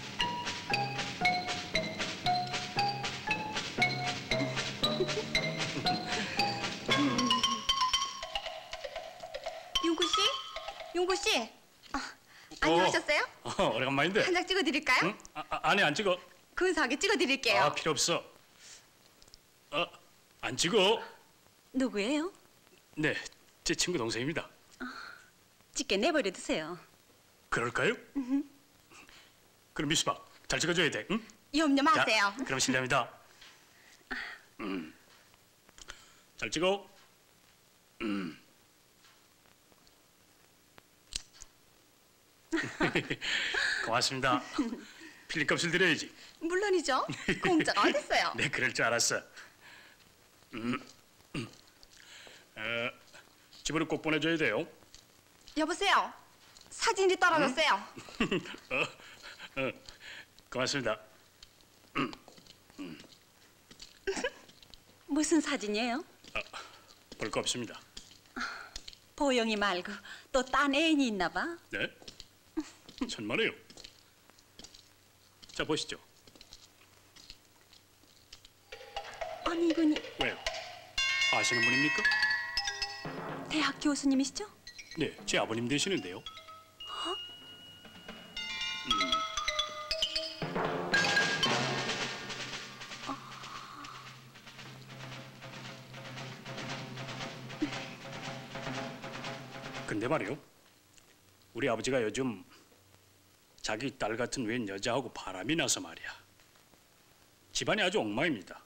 윤구 씨? 윤구 씨? 아, 안녕하셨어요? 어, 오래간만인데. 한 장 찍어드릴까요? 응? 아, 아, 아니 안 찍어. 근사하게 찍어드릴게요. 아 필요 없어. 어, 안 찍어. 누구예요? 네, 제 친구 동생입니다. 찍게 내버려 두세요. 그럴까요? 그럼 미스바 잘 찍어줘야 돼. 응? 염려 마세요. 자, 그럼 실례합니다. 음. 잘 찍어. 음. 고맙습니다. 필름값을 드려야지. 물론이죠. 공짜가 어딨어요. 네, 그럴 줄 알았어. 음. 음. 어, 집으로 꼭 보내줘야 돼요. 여보세요. 사진이 떨어졌어요. 어, 어, 고맙습니다. 음. 음. 무슨 사진이에요? 아, 볼 거 없습니다. 보영이 말고 또 딴 애인이 있나 봐. 네? 천만에요. 자, 보시죠. 아니 이분이 왜요? 아시는 분입니까? 대학 교수님이시죠? 네, 제 아버님 되시는데요. 어? 음. 근데 말이요, 우리 아버지가 요즘 자기 딸 같은 웬 여자하고 바람이 나서 말이야. 집안이 아주 엉망입니다.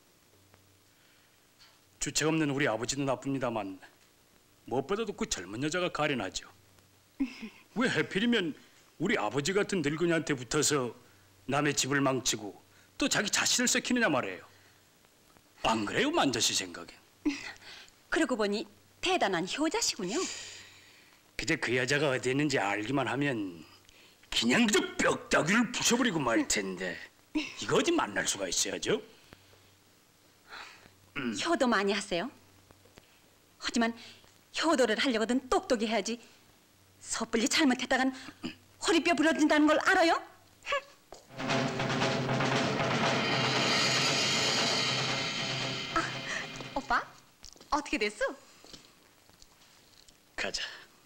주책 없는 우리 아버지도 나쁩니다만 무엇보다도 그 젊은 여자가 가련하죠. 왜 하필이면 우리 아버지 같은 늙은이한테 붙어서 남의 집을 망치고 또 자기 자신을 썩히느냐 말이에요. 안 그래요, 만저씨 생각엔? 그러고 보니 대단한 효자시군요. 그저 그 여자가 어디 있는지 알기만 하면 그냥 그저 뼈다귀를 부숴버리고 말 텐데 이거 어디 만날 수가 있어야죠? 음. 효도 많이 하세요. 하지만 효도를 하려거든 똑똑히 해야지. 섣불리 잘못했다간 허리뼈 부러진다는 걸 알아요? 어떻게 됐어? 가자.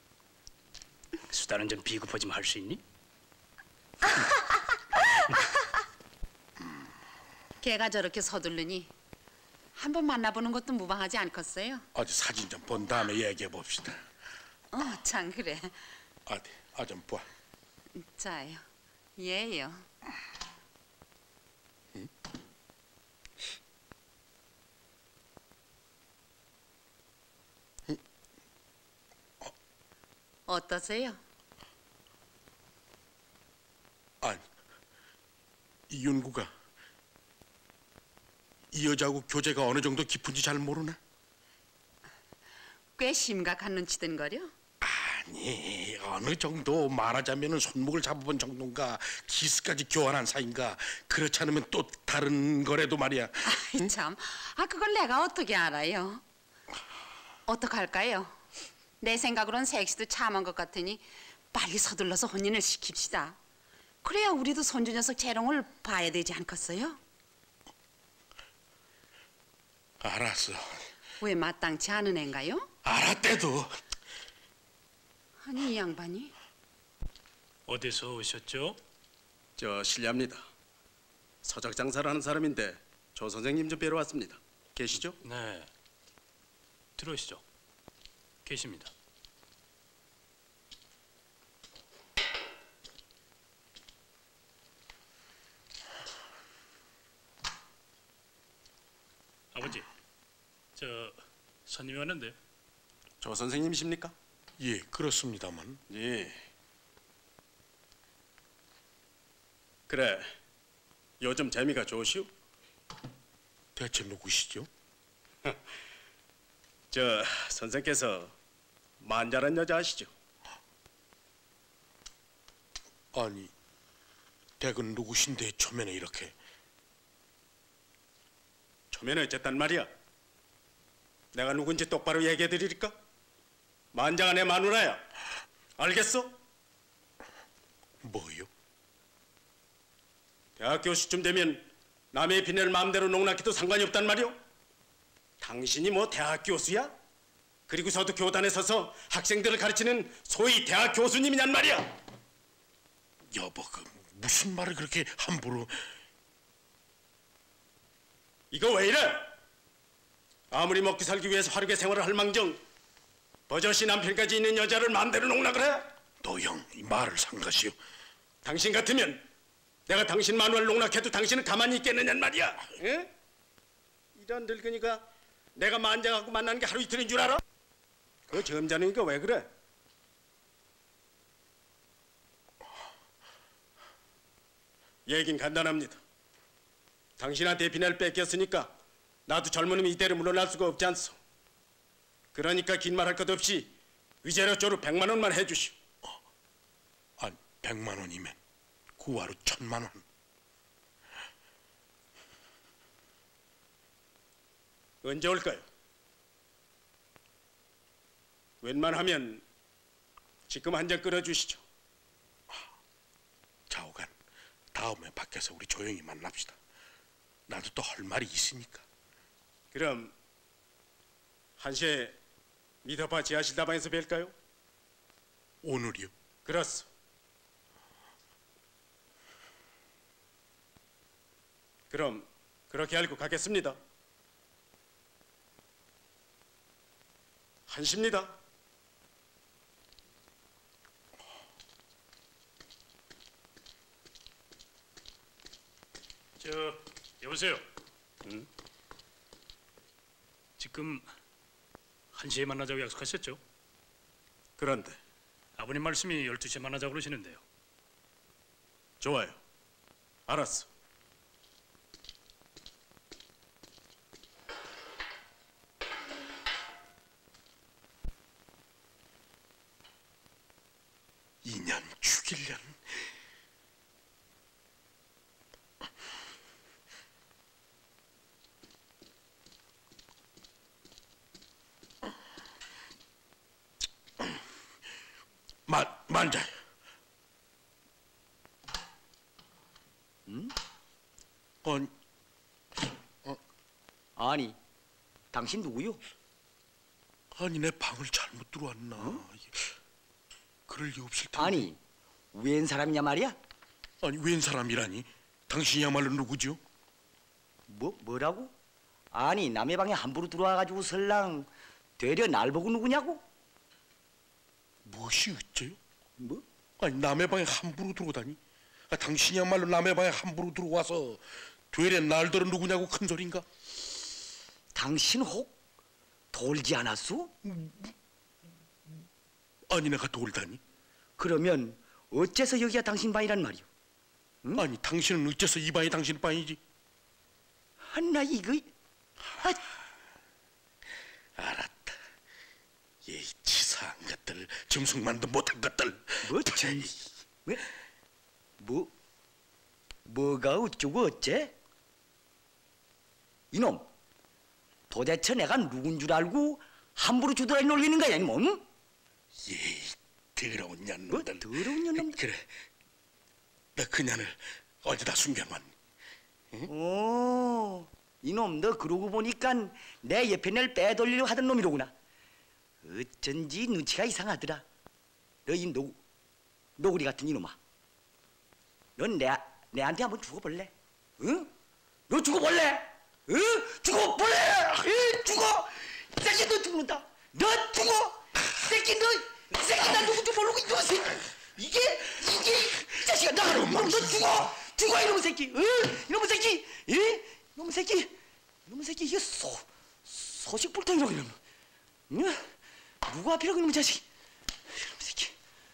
수다는 좀 비겁하지만 할 수 있니? 걔가 저렇게 서둘르니 한번 만나보는 것도 무방하지 않겠어요? 어디 사진 좀 본 다음에 얘기해 봅시다. 어, 참 그래. 어디, 아 좀 봐. 자요. 예요. 어떠세요? 아니, 이 윤구가 이 여자하고 교제가 어느 정도 깊은지 잘 모르나? 꽤 심각한 눈치든 거려? 아니, 어느 정도 말하자면 손목을 잡아본 정도인가, 키스까지 교환한 사이인가. 그렇지 않으면 또 다른 거래도 말이야. 아이 참, 아 그걸 내가 어떻게 알아요? 어떡할까요? 내 생각으론 섹시도 참한 것 같으니 빨리 서둘러서 혼인을 시킵시다. 그래야 우리도 손주 녀석 재롱을 봐야 되지 않겠어요? 알았어. 왜 마땅치 않은 앤가요? 알았대도. 아니 이 양반이 어디서 오셨죠? 저 실례합니다. 서적 장사를 하는 사람인데 조 선생님 좀 뵈러 왔습니다. 계시죠? 네. 들어오시죠. 계십니다. 아버지, 저 손님이 왔는데. 조 선생님이십니까? 예, 그렇습니다만. 예. 그래, 요즘 재미가 좋으시오? 대체 누구시죠? 저 선생께서 만자란 여자 아시죠? 아니, 댁은 누구신데 초면에 이렇게? 초면에 어쨌단 말이야? 내가 누군지 똑바로 얘기해 드릴까? 만자가 내 마누라야. 알겠어? 뭐요? 대학 교수쯤 되면 남의 비내를 마음대로 농락해도 상관이 없단 말이오? 당신이 뭐 대학 교수야? 그리고서도 교단에 서서 학생들을 가르치는 소위 대학 교수님이냔 말이야. 여보, 그 무슨 말을 그렇게 함부로... 이거 왜 이래? 아무리 먹고 살기 위해서 화려하게 생활을 할 망정 버젓이 남편까지 있는 여자를 마음대로 농락을 해? 노영, 이 말을 삼가시오. 당신 같으면 내가 당신 마누라를 농락해도 당신은 가만히 있겠느냔 말이야. 에? 이런 늙은이가 내가 만장하고 만나는 게 하루 이틀인 줄 알아? 그 점잖으니까 왜 그래? 얘긴 간단합니다. 당신한테 비내를 뺏겼으니까 나도 젊은 놈이 이대로 물러날 수가 없지 않소. 그러니까 긴 말 할 것 없이 위자료조로 백만 원만 해주시오. 아니, 백만 원이면 구하루 천만 원. 언제 올까요? 웬만하면 지금 한 잔 끓여주시죠. 좌우간, 다음에 밖에서 우리 조용히 만납시다. 나도 또 할 말이 있으니까. 그럼 한 시에 미더파 지하실 다방에서 뵐까요? 오늘이요? 그렇소. 그럼 그렇게 알고 가겠습니다. 한시입니다. 저 여보세요. 응? 지금 한 시에 만나자고 약속하셨죠? 그런데 아버님 말씀이 열두 시에 만나자고 그러시는데요. 좋아요. 알았어. 인연 죽일년. 만, 만자. 응? 아니, 어? 아니, 당신 누구요? 아니 내 방을 잘못 들어왔나? 어? 그럴 리 없을 텐데. 아니 웬 사람이냐 말이야? 아니 웬 사람이라니? 당신이야말로 누구죠? 뭐 뭐라고? 아니 남의 방에 함부로 들어와가지고 설랑 되려 날 보고 누구냐고? 무엇이 어째요? 뭐? 아니 남의 방에 함부로 들어오다니? 아, 당신이야말로 남의 방에 함부로 들어와서 되려 날더러 누구냐고 큰 소린가? 당신 혹 돌지 않았소? 아니 내가 돌다니? 그러면 어째서 여기가 당신 방이란 말이오? 응? 아니 당신은 어째서 이 방이 당신 방이지? 아, 나 이거 아. 알았다. 이 치사한 것들, 점성만도 못한 것들. 뭐? 참, 뭐? 뭐? 뭐가 어쩌고 어째? 이놈, 도대체 내가 누군 줄 알고 함부로 주더라니 놀리는 거야, 이놈? 이 더러운 년놈들. 뭐? 더러운 년놈들? 그래, 너 그년을 어디다 숨겨놨니? 응? 오, 이놈 너 그러고 보니까 내 옆에 날 빼돌리려고 하던 놈이로구나. 어쩐지 눈치가 이상하더라. 너 이 노, 노구리 같은 이놈아. 넌 내, 내한테 한번 죽어볼래? 응? 너 죽어볼래? 응? 죽어볼래? 응? 죽어! 이 새끼 너 죽는다. 너 죽어! 이 새끼 너, 이 새끼 나 누군지 모르고 이놈 새끼. 이게, 이게, 이 자식아 나가. 이놈 너 죽어! 죽어 이놈 새끼. 응? 이놈 새끼. 응? 이놈 새끼. 이놈 새끼 이게 소, 소식 불통이라고 이놈. 응? 누구 앞이라고 이놈 자식. 이놈 새끼.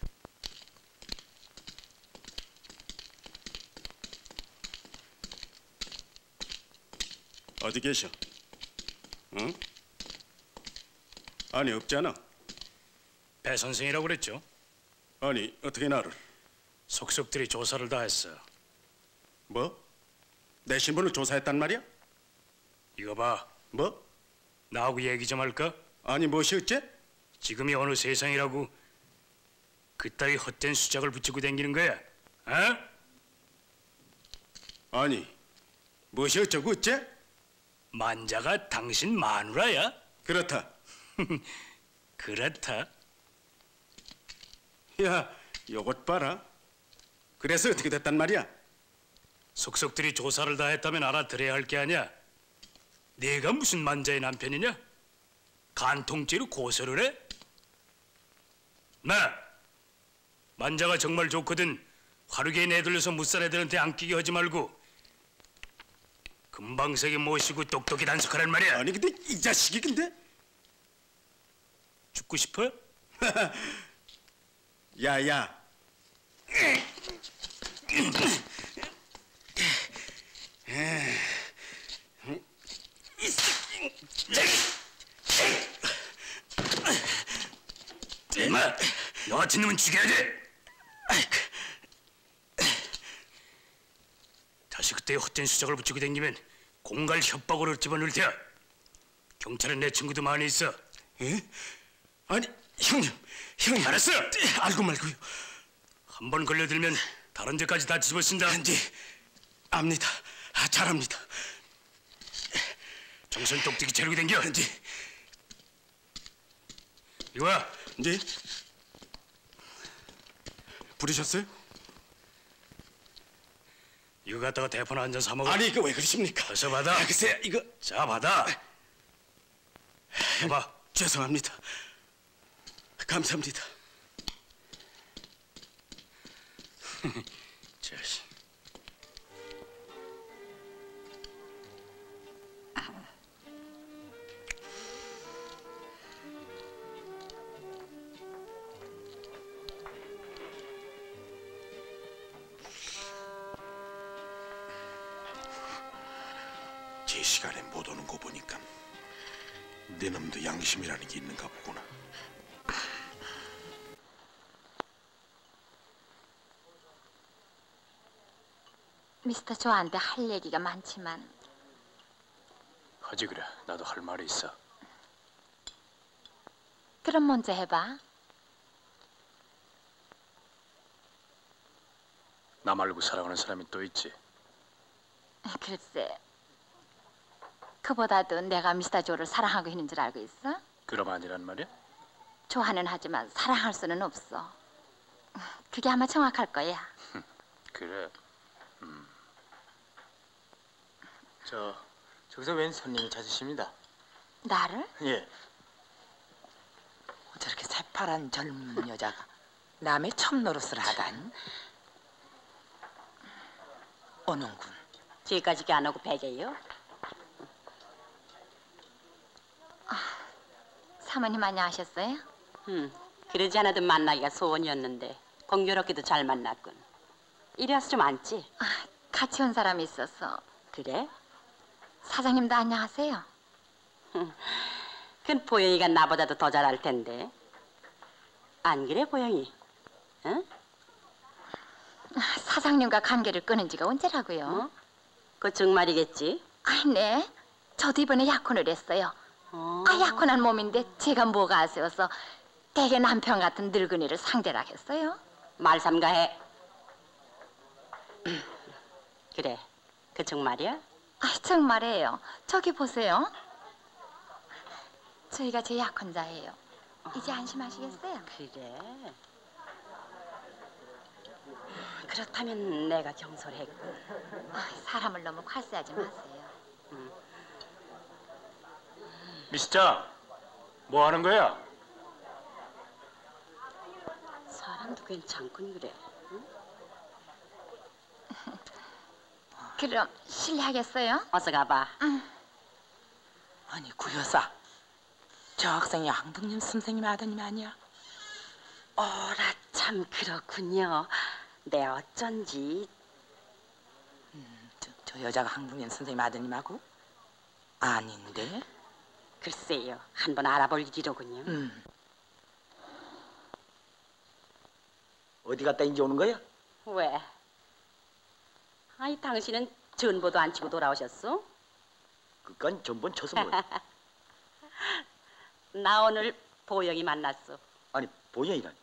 어디 계셔? 응? 아니 없잖아. 배 선생이라고 그랬죠? 아니 어떻게 나를? 속속들이 조사를 다 했어. 뭐? 내 신분을 조사했단 말이야? 이거 봐. 뭐? 나하고 얘기 좀 할까? 아니 무엇이 어째? 지금이 어느 세상이라고 그따위 헛된 수작을 붙이고 다니는 거야? 어? 아니 무엇이 어쩌고 어째? 만자가 당신 마누라야? 그렇다. 그렇다. 야, 요것 봐라. 그래서 어떻게 됐단 말이야? 속속들이 조사를 다 했다면 알아들어야 할 게 아니야. 네가 무슨 만자의 남편이냐? 간통죄로 고소를 해? 나 만자가 정말 좋거든 화르게 내돌려서 무살 애들한테 안 끼게 하지 말고 금방세게 모시고 똑똑히 단속하란 말이야. 아니 근데 이 자식이 근데? 죽고 싶어? 야야. 임마, 너 같은 놈은 죽여야 돼. 다시 그때의 헛된 수작을 붙이고 다니면 공갈 협박으로 집어넣을 테야. 경찰은 내 친구도 많이 있어. 에? 아니 형님, 형님. 알았어. 알고 말고요. 한 번 걸려들면 다른 데까지 다 집어쓴다. 네, 압니다. 아, 잘합니다. 정신 똑똑히 차리고 댕겨. 네. 이거 봐. 네. 부르셨어요? 이거 갖다가 대포나 한 잔 사 먹어. 아니 이거 왜 그러십니까? 어서 받아. 아, 글쎄 이거. 자 받아. 봐봐. 죄송합니다. 감사합니다. 자식. 제 시간에 못 오는 거 보니까 내 놈도 양심이라는 게 있는가 보구나. 미스터 조한테 할 얘기가 많지만 하지 그래. 나도 할 말이 있어. 그럼 먼저 해봐. 나 말고 사랑하는 사람이 또 있지. 글쎄, 그보다도 내가 미스터 조를 사랑하고 있는 줄 알고 있어? 그럼 아니란 말이야? 좋아는 하지만 사랑할 수는 없어. 그게 아마 정확할 거야. 그래. 음. 저 저기서 웬 손님이 찾으십니다. 나를? 예. 저렇게 새파란 젊은 여자가 남의 첩노릇을 하다니. 오는군. 뒤까지 안 오고 베개요? 사모님 안녕하셨어요? 응. 그러지 않아도 만나기가 소원이었는데 공교롭게도 잘 만났군. 이리 와서 좀 앉지? 아, 같이 온 사람이 있어서. 그래? 사장님도 안녕하세요. 그건 보영이가 나보다도 더 잘할 텐데. 안 그래, 보영이? 응? 사장님과 관계를 끊은 지가 언제라고요? 어? 그 정말이겠지? 아이, 네. 저도 이번에 약혼을 했어요. 어. 아, 약혼한 몸인데 제가 뭐가 아쉬워서 대개 남편 같은 늙은이를 상대를 하겠어요? 말삼가해. 그래, 그 정말이야? 아, 정말이에요. 저기 보세요. 저희가 제 약혼자예요. 이제 안심하시겠어요? 그래. 그렇다면 내가 경솔했고. 아, 사람을 너무 괄세하지 마세요. 응. 미스터, 뭐 하는 거야? 사람도 괜찮군 그래. 응? 그럼 실례하겠어요? 어서 가봐. 응. 아니 구 여사, 저 학생이 항복님 선생님 아드님 아니야? 어라 참 그렇군요. 내 어쩐지. 음, 저, 저 여자가 항복님 선생님 아드님하고? 아닌데? 글쎄요, 한번 알아볼 일이로군요. 음. 어디 갔다 이제 오는 거야? 왜? 아니 당신은 전보도 안 치고 돌아오셨어? 그간 전번 쳐서 뭐? 나 오늘 보영이 만났어. 아니 보영이라니.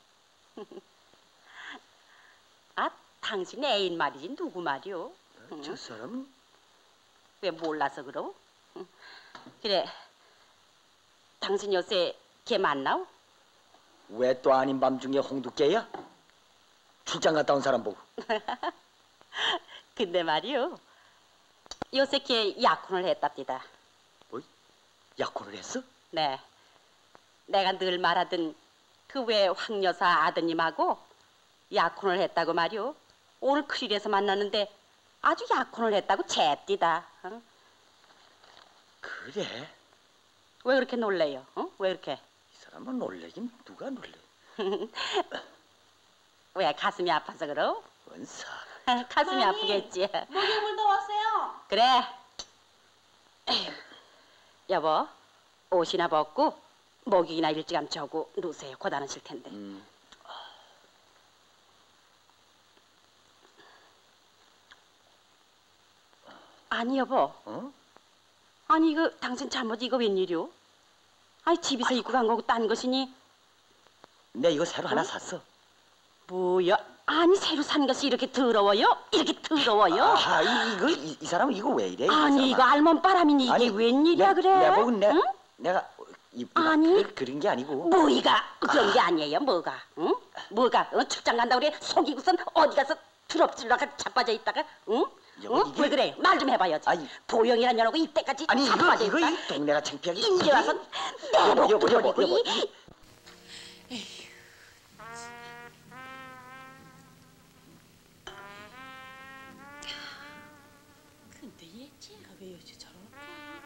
아, 당신 애인 말이지 누구 말이오? 저 응? 사람은? 왜 몰라서 그러? 응. 그래, 당신 요새 걔 만나오? 왜 또 아닌 밤중에 홍두깨야? 출장 갔다 온 사람 보고. 근데 말이오, 요새 걔 약혼을 했답니다. 뭐? 약혼을 했어? 네, 내가 늘 말하던 그 외 황 여사 아드님하고 약혼을 했다고 말이오. 오늘 크릴에서 만났는데 아주 약혼을 했다고 잽디다. 어? 그래? 왜 그렇게 놀래요? 어? 왜 그렇게? 이 사람은 놀래긴 누가 놀래? 왜 가슴이 아파서 그러? 원사. 가슴이 어머니, 아프겠지. 목욕물도 왔어요. 그래. 여보, 옷이나 벗고 목욕이나 일찌감치 하고 누우세요. 곧 안 오실 텐데. 음. 아니 여보. 어? 아니 이거 당신 잠옷 이거 웬일이오? 아니 집에서 아이고. 입고 간 거고 딴 것이니? 내 이거 새로 어? 하나 샀어. 뭐야? 아니 새로 산 것이 이렇게 더러워요? 이렇게 더러워요? 아, 이, 이거 이, 이 사람은 이거 왜 이래? 아니 이거 알몸 바람이니 이게 아니, 웬일이야 내, 그래? 내가 보긴 내, 응? 내가 이, 아니. 그, 그런 게 아니고. 뭐이가 그런 게 아니에요. 뭐가? 응? 뭐가? 어, 출장 간다고 그래? 속이고선 어디 가서 드럽질러가 자빠져 있다가 응? 여보, 응? 이게- 왜 그래? 말 좀 해봐요. 아니. 보영이란 년하고 이때까지 아니 이거 자빠져 이거 있다. 이 동네가 창피하게. 이제 와서 여보 내목 여보 여보 들어보고 여보. 이- 이- 근데 얘 쟤가 왜 요새 저럴까?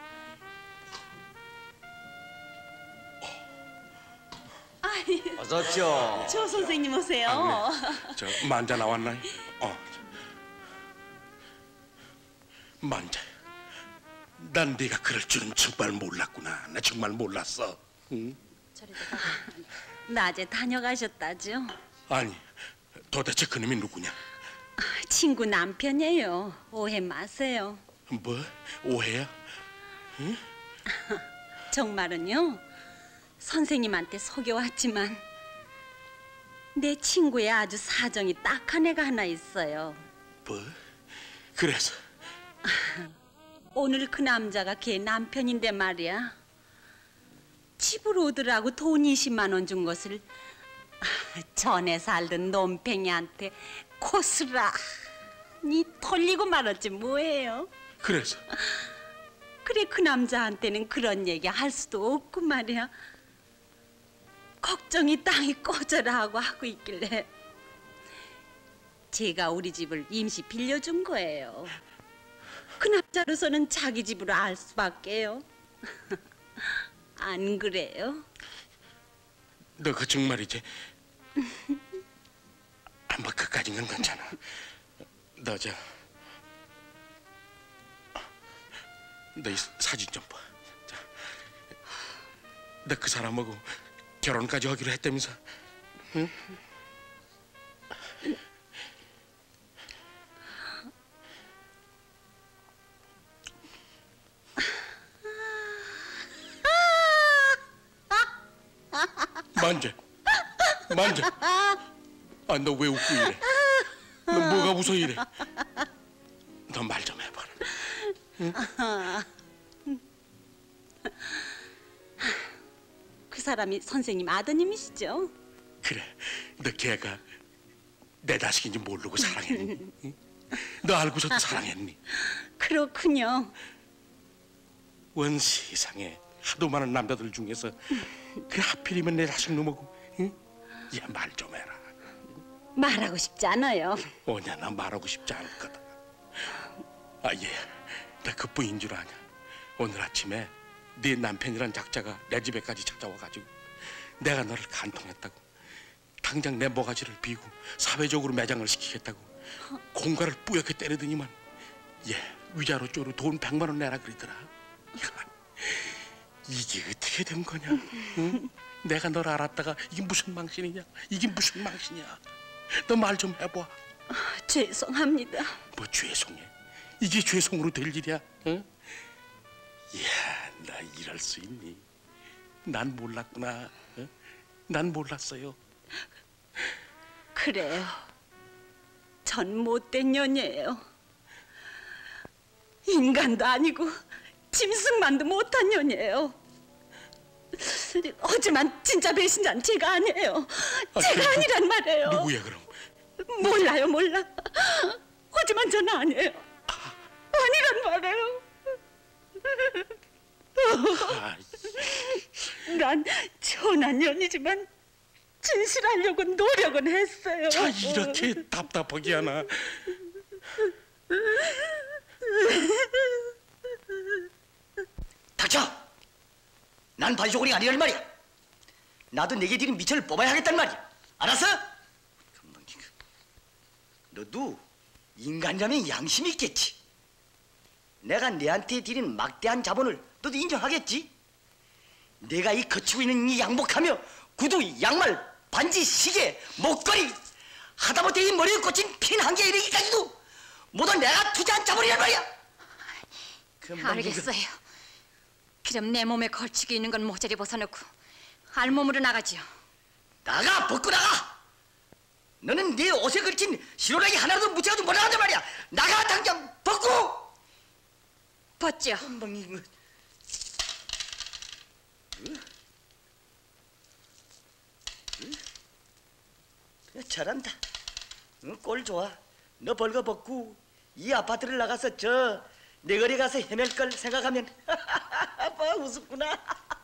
아유, 어서 오십시오. 조 선생님 오세요. 아, 네. 저 만자 나왔나요? 어. 만자야. 난 네가 그럴 줄은 정말 몰랐구나. 나 정말 몰랐어. 응? 낮에 다녀가셨다죠? 아니, 도대체 그놈이 누구냐? 친구 남편이에요. 오해 마세요. 뭐? 오해야? 응? 정말은요. 선생님한테 속여왔지만 내 친구의 아주 사정이 딱한 애가 하나 있어요. 뭐? 그래서? 오늘 그 남자가 걔 남편인데 말이야. 집으로 오더라고 돈 이십만 원 준 것을 전에 살던 논팽이한테 고스란히 돌리고 말았지 뭐예요. 그래서? 그래 그 남자한테는 그런 얘기 할 수도 없고 말이야. 걱정이 땅이 꺼져라 하고 하고 있길래 제가 우리 집을 임시 빌려준 거예요. 그 남자로서는 자기 집으로 알 수밖에요. 안 그래요? 너 그 정말이지? 뭐 그까진 건 괜찮아. 너 저 너 이 사진 좀 봐. 너 그 사람하고 결혼까지 하기로 했다면서? 응? 만져, 만져. 아, 너 왜 웃고 이래? 너 뭐가 웃어 이래? 너 말 좀 해봐라. 응? 그 사람이 선생님 아드님이시죠? 그래, 너 걔가 내 자식인지 모르고 사랑했니? 응? 너 알고서도 사랑했니? 그렇군요. 원 세상에 하도 많은 남자들 중에서 그 하필이면 내 자식 놈하고, 응? 얘 말 좀 해라. 말하고 싶지 않아요. 오냐, 나 말하고 싶지 않거든. 아, 얘, 나 그 부인 줄 아냐? 오늘 아침에 네 남편이란 작자가 내 집에까지 찾아와가지고 내가 너를 간통했다고, 당장 내 모가지를 비고 사회적으로 매장을 시키겠다고 공갈을 뿌옇게 때리더니만 얘 위자료 쪼로 돈 백만 원 내라 그러더라. 야, 이게 어떻게 된 거냐? 응? 내가 널 알았다가 이게 무슨 망신이냐? 이게 무슨 망신이야? 너 말 좀 해봐. 아, 죄송합니다. 뭐 죄송해? 이게 죄송으로 될 일이야? 응? 이야, 나 이럴 수 있니? 난 몰랐구나. 응? 난 몰랐어요. 그래요. 전 못된 년이에요. 인간도 아니고 짐승만도 못한 년이에요. 하지만 진짜 배신자는 제가 아니에요. 아, 제가 그럼 아니란 말이에요. 누구야 그럼? 몰라요, 몰라. 하지만 저는 아니에요. 아니란 말이에요. 난 천한 년이지만 진실하려고 노력은 했어요. 자, 이렇게 답답하게 하나? 닥쳐! 난 반쇼골이 아니란 말이야. 나도 내게 드린 미천을 뽑아야 하겠단 말이야. 알았어? 너도 인간이라면 양심이 있겠지. 내가 내한테 드린 막대한 자본을 너도 인정하겠지? 내가 이 거치고 있는 이 양복하며 구두, 양말, 반지, 시계, 목걸이 하다못해 이 머리에 꽂힌 핀 한 개 이르기까지도 모두 내가 투자한 자본이란 말이야. 알겠어요. 그럼 내 몸에 걸치고 있는 건 모조리 벗어놓고 알몸으로 나가지요. 나가! 벗고 나가! 너는 네 옷에 걸친 시로라기 하나라도 묻혀가지고 못 나간단 말이야. 나가 당장 벗고! 벗죠. 엉망이... 잘한다. 응, 꼴 좋아. 너 벌거 벗고 이 아파트를 나가서 저 내거리 가서 헤맬 걸 생각하면 뭐 우습구나.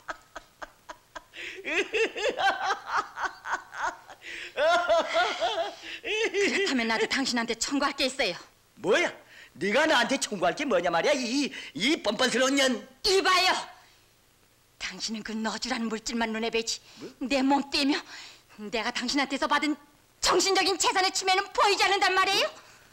그렇다면 나도 당신한테 청구할 게 있어요. 뭐야? 네가 나한테 청구할 게 뭐냐 말이야? 이, 이 뻔뻔스러운 년. 이봐요. 당신은 그 너주라는 물질만 눈에 뵈지 내 몸띠며 내가 당신한테서 받은 정신적인 재산의 침해는 보이지 않는단 말이에요?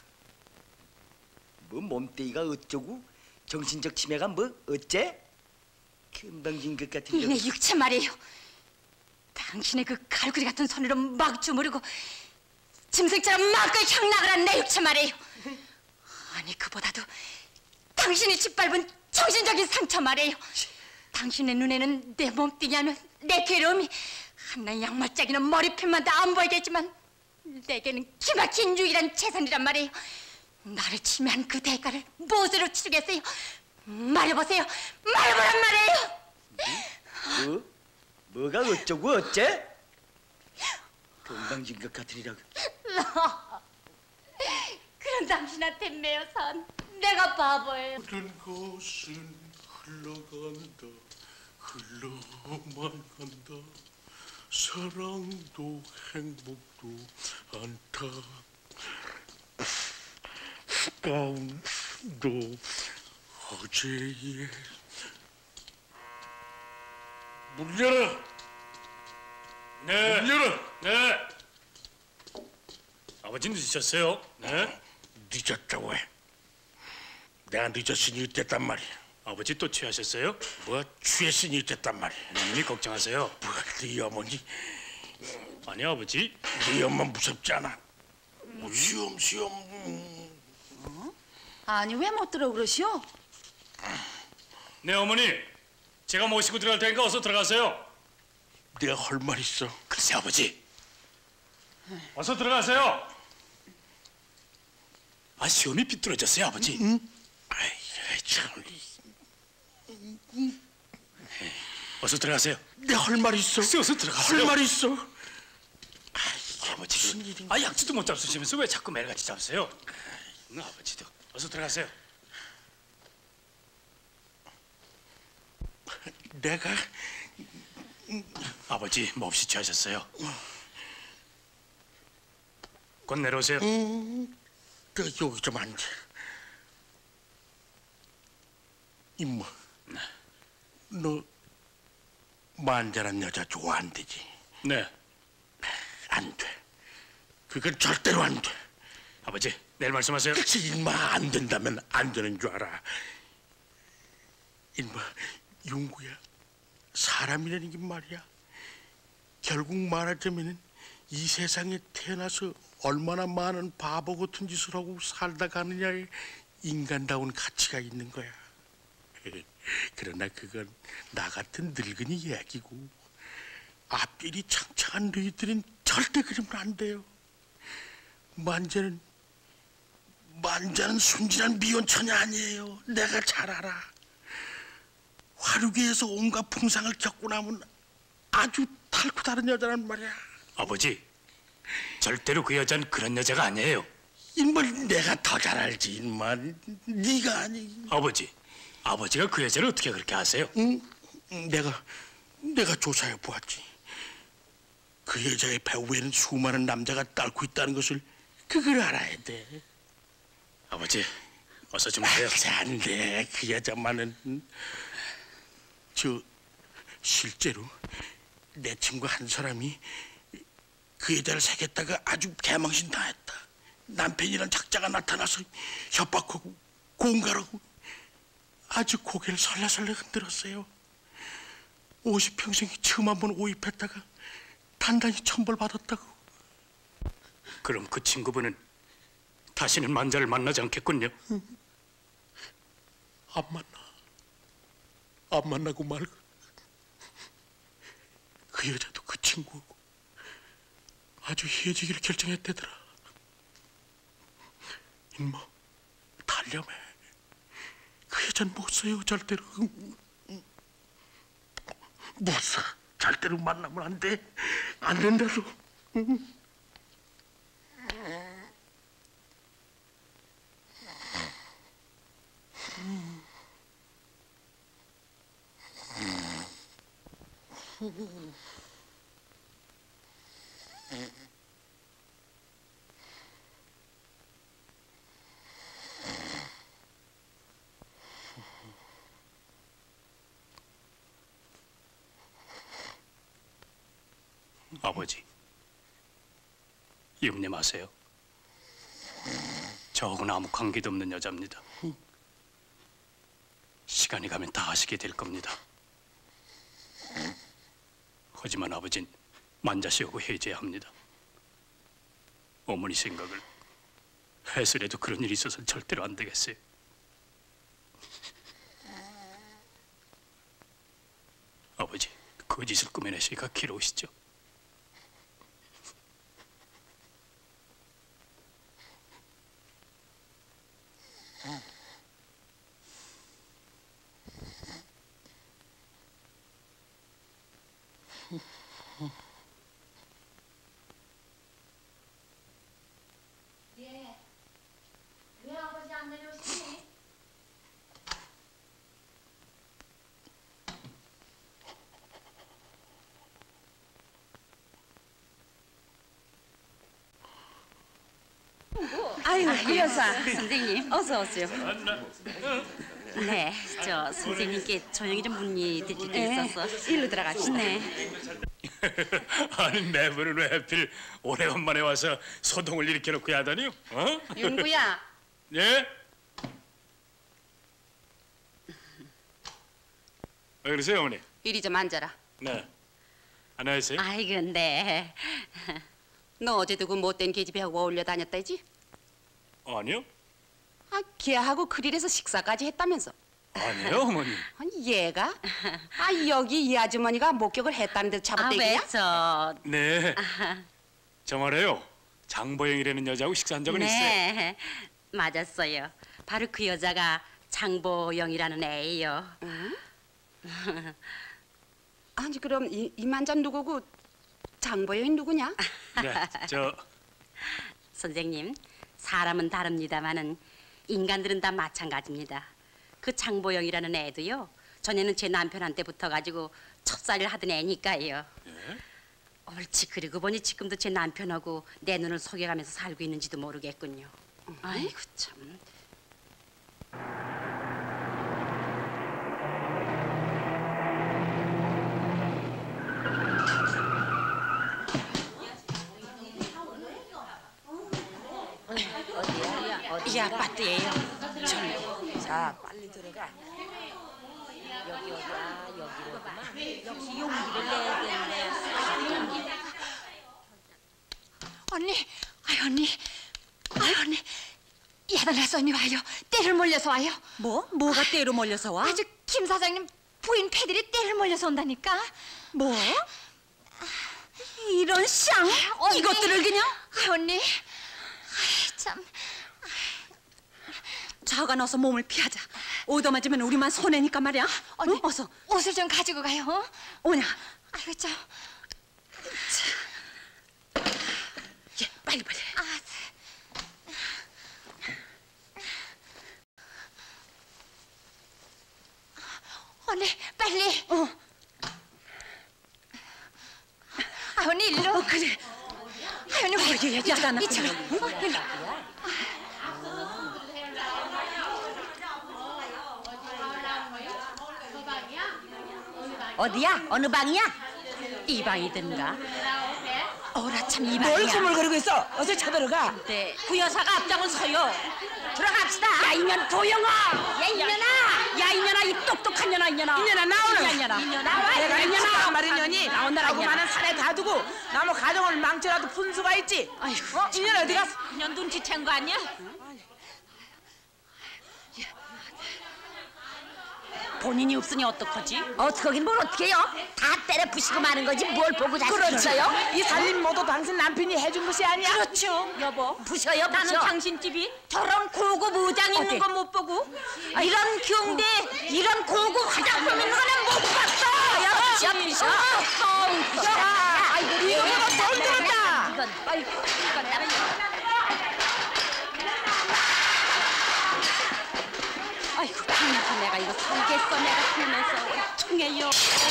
뭐 몸뚱이가 어쩌고 정신적 치매가 뭐 어째? 금방진 것 같은 이내 육체 말이에요. 당신의 그 갈구리 같은 손으로 막 주무르고 짐승처럼 마음껏 향락을 한 내 육체 말이에요. 아니 그보다도 당신이 짓밟은 정신적인 상처 말이에요. 당신의 눈에는 내 몸뚱이 하면 내 괴로움이 한낱 양말짝이는 머리핀만 다 안 보이겠지만 내게는 기막힌 유일한 재산이란 말이에요. 나를 침해한 그 대가를 무엇으로 치르겠어요? 말해보세요. 말해보란 말이에요. 뭐? 뭐가 어쩌고 어째? 건방진 것 같으리라고. 그런 당신한테 매여선 내가 바보예요. 모든 것은 흘러간다. 흘러만 간다. 사랑도 행복도 않다. 가운도 어제의 문 열어. 네. 문 열어. 네. 아버지 늦으셨어요? 네. 늦었다고 해. 내가 늦었으니 이랬단 말이야. 아버지 또 취하셨어요? 뭐 취했으니 이랬단 말이야. 누님이 걱정하세요. 뭐 네 어머니, 아니 아버지. 네 엄마 무섭지 않아? 뭐 수염수염. 어? 아니 왜 못 들어 그러시오? 네 어머니. 제가 모시고 들어갈 테니까 어서 들어가세요. 내가 할 말 있어. 글쎄 아버지. 어서 들어가세요. 아 시험이 삐뚤어졌어요 아버지. 응? 아이 참. 어서 들어가세요. 내가 할 말 있어. 글쎄 어서 들어가세요. 할 말 있어. 아버지. 무슨 일인가? 아 약지도 못 잡수시면서 왜 자꾸 매일같이 잡으세요? 응, 아버지도 어서 들어가세요. 내가 아버지 몹시 취하셨어요. 곧 내려오세요. 음, 너 여기 좀 앉아. 임모, 네. 너 만자란 여자 좋아한대지? 네. 안 돼. 그건 절대로 안 돼. 아버지 내일 말씀하세요. 그치, 임마 안 된다면 안 되는 줄 알아. 임마, 윤구야, 사람이라는 게 말이야. 결국 말하자면은 이 세상에 태어나서 얼마나 많은 바보 같은 짓을 하고 살다 가느냐에 인간다운 가치가 있는 거야. 그러나 그건 나 같은 늙은이 얘기고 앞길이 창창한 너희들은 절대 그러면 안 돼요. 만자는 만자는 순진한 미혼처녀 아니에요. 내가 잘 알아. 화류계에서 온갖 풍상을 겪고 나면 아주 탈고 다른 여자란 말이야. 아버지 절대로 그 여자는 그런 여자가 아니에요. 인마 내가 더 잘 알지 인마. 네가 아니. 아버지 아버지가 그 여자를 어떻게 그렇게 아세요? 응? 내가 내가 조사해 보았지. 그 여자의 배후에는 수많은 남자가 딸고 있다는 것을 그걸 알아야 돼. 아버지 어서 주무세요. 안 돼. 그 여자만은 응? 저 실제로 내 친구 한 사람이 그 여자를 사귀었다가 아주 개망신 당했다. 남편이란 작자가 나타나서 협박하고 공갈하고 아주 고개를 설레설레 흔들었어요. 오십 평생이 처음 한번 오입했다가 단단히 천벌받았다고. 그럼 그 친구분은 다시는 만자를 만나지 않겠군요. 응. 안 만나. 안 만나고 말고. 그 여자도 그 친구고 아주 헤어지기를 결정했대더라. 임모, 달렴해. 그 여자는 못 써요, 절대로. 못 써. 절대로 만나면 안 돼. 안 된다고. 아버지 염려 마세요. 저하고는 아무 관계도 없는 여자입니다. 시간이 가면 다 아시게 될 겁니다. 하지만 아버진 만자씨하고 헤어져야 합니다. 어머니 생각을 해서라도 그런 일이 있어서는 절대로 안 되겠어요. 아버지 거짓을 꾸며내시기가 괴로우시죠? 예. 왜 아버지 안 내려오시니? 아유, 그 여사. 선생님, 어서 오세요. 네, 저 선생님께 조용히 좀 문의드릴 게 네, 있어서 일로 들어갑시다. 네. 아니 매번은 왜 하필 오래간만에 와서 소동을 일으켜놓고 하다니요? 어? 윤구야. 예? 왜 그러세요 어머니? 이리 좀 앉아라. 네. 안녕하세요. 아이 근데 너 어제도 그 못된 계집애하고 어울려 다녔다지? 아니요. 아, 걔하고 그릴에서 식사까지 했다면서. 아니요 어머니. 아니 얘가? 아 여기 이 아주머니가 목격을 했다는 데 잡았다 이거야? 아, 왜 저... 네. 저 말이에요. 장보영이라는 여자하고 식사한 적은 있어요. 네, 맞았어요. 바로 그 여자가 장보영이라는 애예요. 응? 아니 그럼 이, 이만전 누구고 장보영이 누구냐? 네, 저 선생님, 사람은 다릅니다마는 인간들은 다 마찬가지입니다. 그 장보영이라는 애도요. 전에는 제 남편한테 붙어가지고 첩살을 하던 애니까요. 예? 옳지, 그리고 보니 지금도 제 남편하고 내 눈을 속여가면서 살고 있는지도 모르겠군요. 아이고 참. 이 아파트예요. 저기. 자, 빨리 들어가. 여기 어디야? 여기로구만. 역시 용기를 내야 되는데. 언니, 아이 언니, 아이 언니, 야단날 언니 와요. 때를 몰려서 와요. 뭐? 뭐가 때로 몰려서 와? 아주 김 사장님 부인 패들이 때를 몰려서 온다니까. 뭐? 이런 쌍? 언니. 이것들을 그냥? 아이 언니, 아이 참. 자가 넣어서 몸을 피하자. 얻어맞으면 우리만 손해니까 말이야. 언니, 어? 어서 옷을 좀 가지고 가요. 어? 오냐. 아이고 참. 예, 빨리 빨리. 아, 언니 빨리. 어. 아 언니 일로. 어 그래. 아 언니 와. 야, 야단 나쁜 이쪽으로. 놈. 어, 일로. 어디야? 어느 방이야? 이 방이든가. 어라 참 이 방이야. 뭘 꾸물거리고 있어? 어서 쳐들어가. 네, 그 여사가 앞장을 서요. 들어갑시다. 야 이년 도영아. 야 이년아. 야 이년아, 이 똑똑한 년아, 이년아. 이년아 나오는. 야 이년아. 나와. 내가 이년아. 이년아 말인 년이 나온다라, 하고 이년아. 많은 산에 가두고 나무 가정을 망쳐라도 푼수가 있지. 아이고, 어? 이년 어디 갔어? 이년 눈치챈 거 아니야? 본인이 없으니 어떡하지? 어떡하긴 뭘 어떡해요? 다 때려 부시고 마는 거지 뭘 보고 자식이었어요? 이 살림 모두 당신 남편이 해준 것이 아니야? 그렇죠, 여보. 부셔요 부셔. 나는 당신 집이 저런 고급 의장 있는 어디? 건 못 보고 이런 경대, 이런 고급 화장품 있는 거는 못 봤어. 야 부셔 부셔. 어우, 부셔. 아이고 이거 이거 돈 들었다. 이건 아이고 이건 나는 아이고, 그러면서 내가 이거 살겠어. 내가 그러면서 통해요.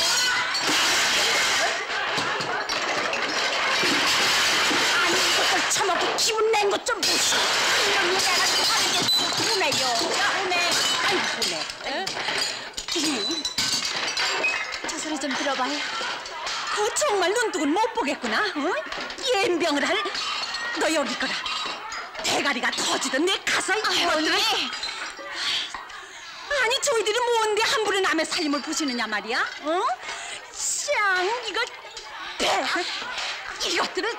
아니 이것들 처먹고 기분 낸 것 좀 보시오. 이놈이 내가 살겠어. 분해요. 분해. 아이고, 분해. 저 소리 좀 들어봐요. 그 정말 눈뜨고는 못 보겠구나. 어? 연병을 할. 너 여기 거라. 대가리가 터지던 내 가서 아이 이것들은- 언니. 아니 저희들이 뭔데 함부로 남의 살림을 보시느냐 말이야? 어? 쌍 이거 배 이것들은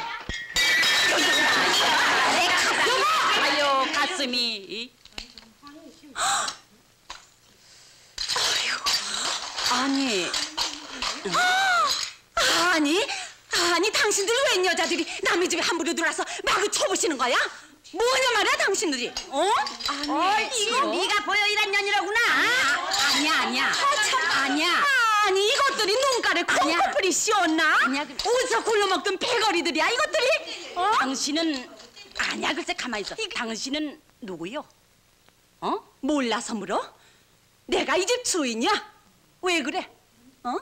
내 가슴이 아유 가슴이 아니 아니 아니 당신들 웬 여자들이 남의 집에 함부로 들어와서 마구 쳐부시는 거야? 뭐냐 말이야 당신들이? 어? 아니 이거 네가 보여 이란 년이라구나. 아니야 아니야. 참 아니야. 아니 이것들이 눈가에 콩코풀이 씌웠나? 어디서 굴러먹던 패거리들이야 이것들이? 어? 당신은 아니야 글쎄 가만히 있어. 당신은 누구요? 어? 몰라서 물어? 내가 이 집 주인이야? 왜 그래? 어?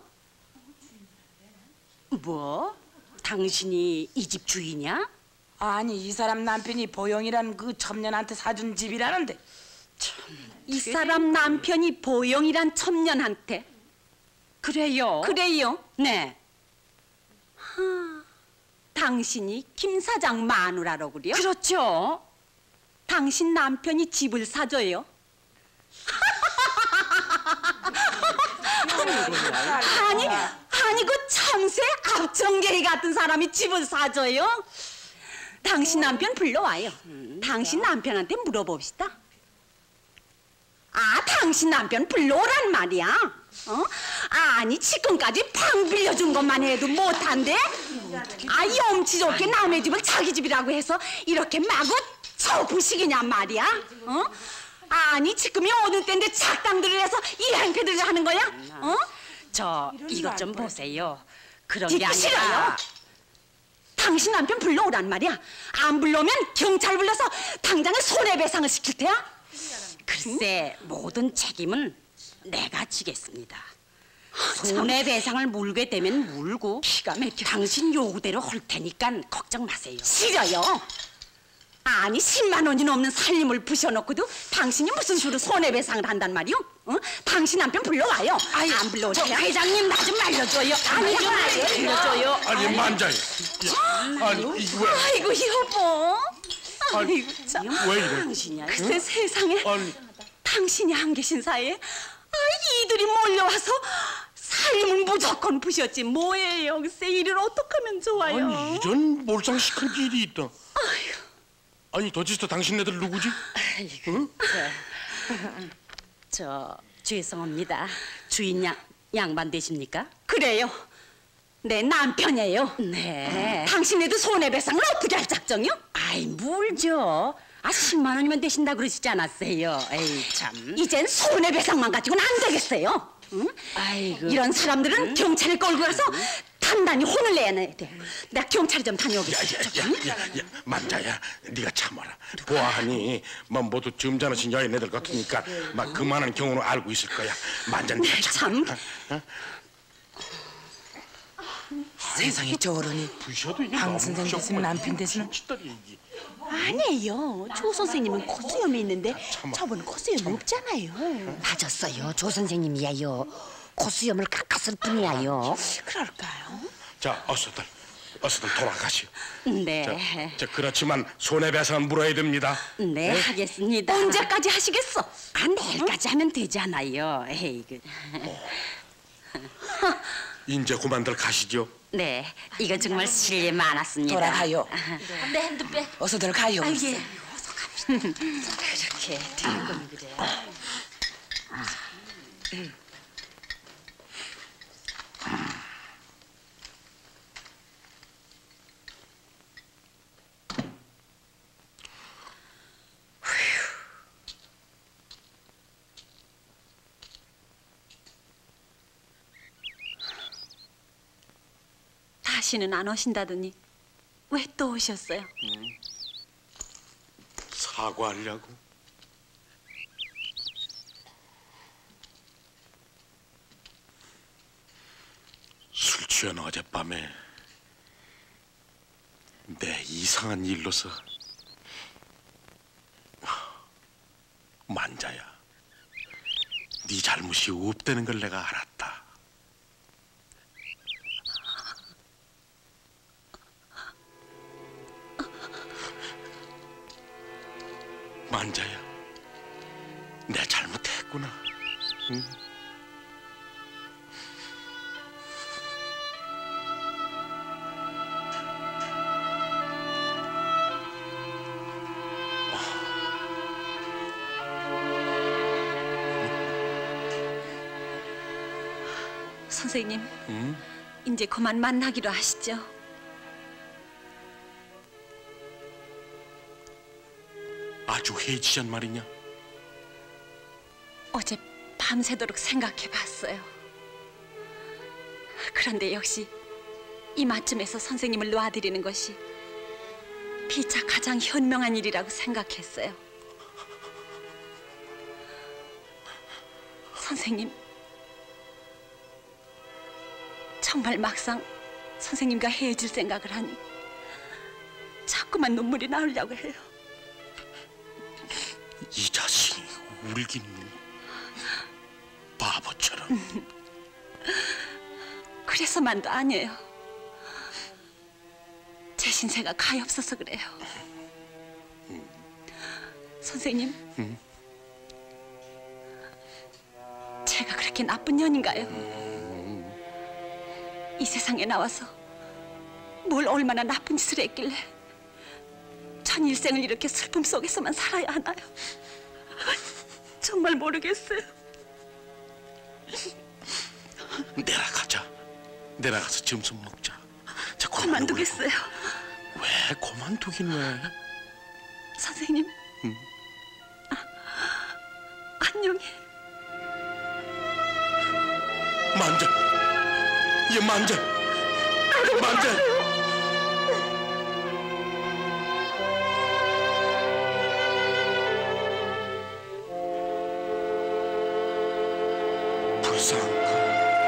뭐? 당신이 이 집 주인이야? 아니 이 사람 남편이 보영이란 그 첨년한테 사준 집이라는데. 이 사람 남편이 보영이란 첨년한테 그래요? 그래요? 네. 하, 당신이 김 사장 마누라로 그려? 그렇죠. 당신 남편이 집을 사줘요? 아니, 아니 그 참새 압청개이 같은 사람이 집을 사줘요? 당신 남편 불러와요. 당신 남편한테 물어봅시다. 아, 당신 남편 불러오란 말이야. 어? 아니 지금까지 방 빌려준 것만 해도 못한데? 아, 염치 좋게 남의 집을 자기 집이라고 해서 이렇게 마구 쳐부시기냐 말이야? 어? 아니 지금이 어느 때인데 작당들을 해서 이 행패들을 하는 거야? 어? 저 이것 좀 보세요. 그런 게 듣기 아니라. 싫어요. 당신 남편 불러오란 말이야. 안 불러오면 경찰 불러서 당장에 손해배상을 시킬 테야? 글쎄 모든 책임은 내가 지겠습니다. 손해배상을 물게 되면 물고 기가 막혀. 당신 요구대로 할 테니까 걱정 마세요. 싫어요. 아니 십만 원이 넘는 살림을 부셔놓고도 당신이 무슨 수로 손해배상을 한단 말이오? 어? 당신 남편 불러와요. 아유, 안 불러오냐? 저 회장님 나 좀 말려줘요. 아니 좀 말려줘요. 아니 만자야. 아니 이거 왜? 아이고 여보. 아니, 아이고 참. 왜 이래? 당신이야. 글쎄 세상에 아니 당신이 안 계신 사이에 아, 이들이 몰려와서 살림을 무조건 부셨지 뭐예요. 글쎄 이를 어떻게 하면 좋아요? 아니 이런 몰상식한 일이 있다. 아니 도대체 당신네들 누구지? 응? 저 죄송합니다. 주인 양, 양반 되십니까? 그래요. 내 남편이에요. 네. 당신네도 손해배상을 어떻게 할 작정이요? 아이 물죠. 아 십만 원이면 되신다 그러시지 않았어요? 에이 참. 이젠 손해배상만 가지고는 안 되겠어요. 응? 아이고. 이런 사람들은 응? 경찰에 끌고 가서 단단히 혼을 내야 돼. 내가 경찰에 좀 다녀오겠어. 야야야야 만자야, 네가 참아라. 보아하니 뭐 모두 점잖으신 여인네들 같으니까 막 그만한 경우는 알고 있을 거야. 만자 네가 참. 어? 세상에 저 어른이 방 선생 대신 남편 대신 아니에요. 조 선생님은 코수염이 있는데 저분은 코수염이 없잖아요. 맞았어요. 조 선생님이야요. 코수염을 깎았을 뿐이야요. 그럴까요? 자 어서들 어서들 돌아가시오. 네. 자, 자 그렇지만 손해배상은 물어야 됩니다. 네, 하겠습니다. 언제까지 하시겠어? 아, 내일까지 하면 되잖아요. 에이, 그. 이제 그만들 가시죠. 네, 이건 정말 실례 많았습니다. 돌아가요. 내 핸드 빼. 어서들 가요. 아, 예. 어서 갑시다. 그렇게 될 건 그래. 다시는 안 오신다더니 왜 또 오셨어요? 사과하려고. 술 취한 어젯밤에 내 이상한 일로서 만자야, 네 잘못이 없다는 걸 내가 알았다. 만자야, 내 잘못했구나. 응? 선생님, 응? 이제 그만 만나기로 하시죠. 아주 해지잔 말이냐? 어제 밤새도록 생각해봤어요. 그런데 역시 이마쯤에서 선생님을 놓아드리는 것이 피차 가장 현명한 일이라고 생각했어요. 선생님, 정말 막상 선생님과 헤어질 생각을 하니 자꾸만 눈물이 나오려고 해요. 이 자식이 울긴 바보처럼. 그래서만도 아니에요. 제 신세가 가엾어서 그래요. 선생님, 응? 제가 그렇게 나쁜 년인가요? 이 세상에 나와서 뭘 얼마나 나쁜 짓을 했길래 전 일생을 이렇게 슬픔 속에서만 살아야 하나요? 정말 모르겠어요. 내려가자. 내려가서 점심 먹자. 자, 그만두겠어요. 왜? 그만두긴 왜? 선생님. 응? 아, 안녕히. 만자. 얘 만자. 만자. 불쌍한 거.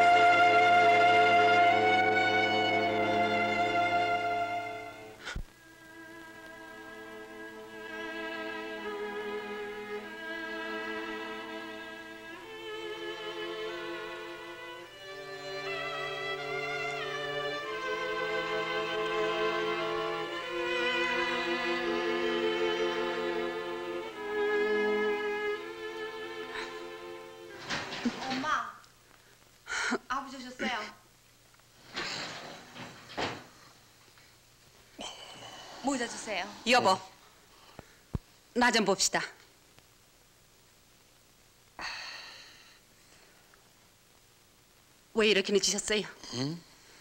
엄마, 아버지 오셨어요. 모자 주세요. 여보, 나 좀 봅시다. 왜 이렇게 늦으셨어요? 응?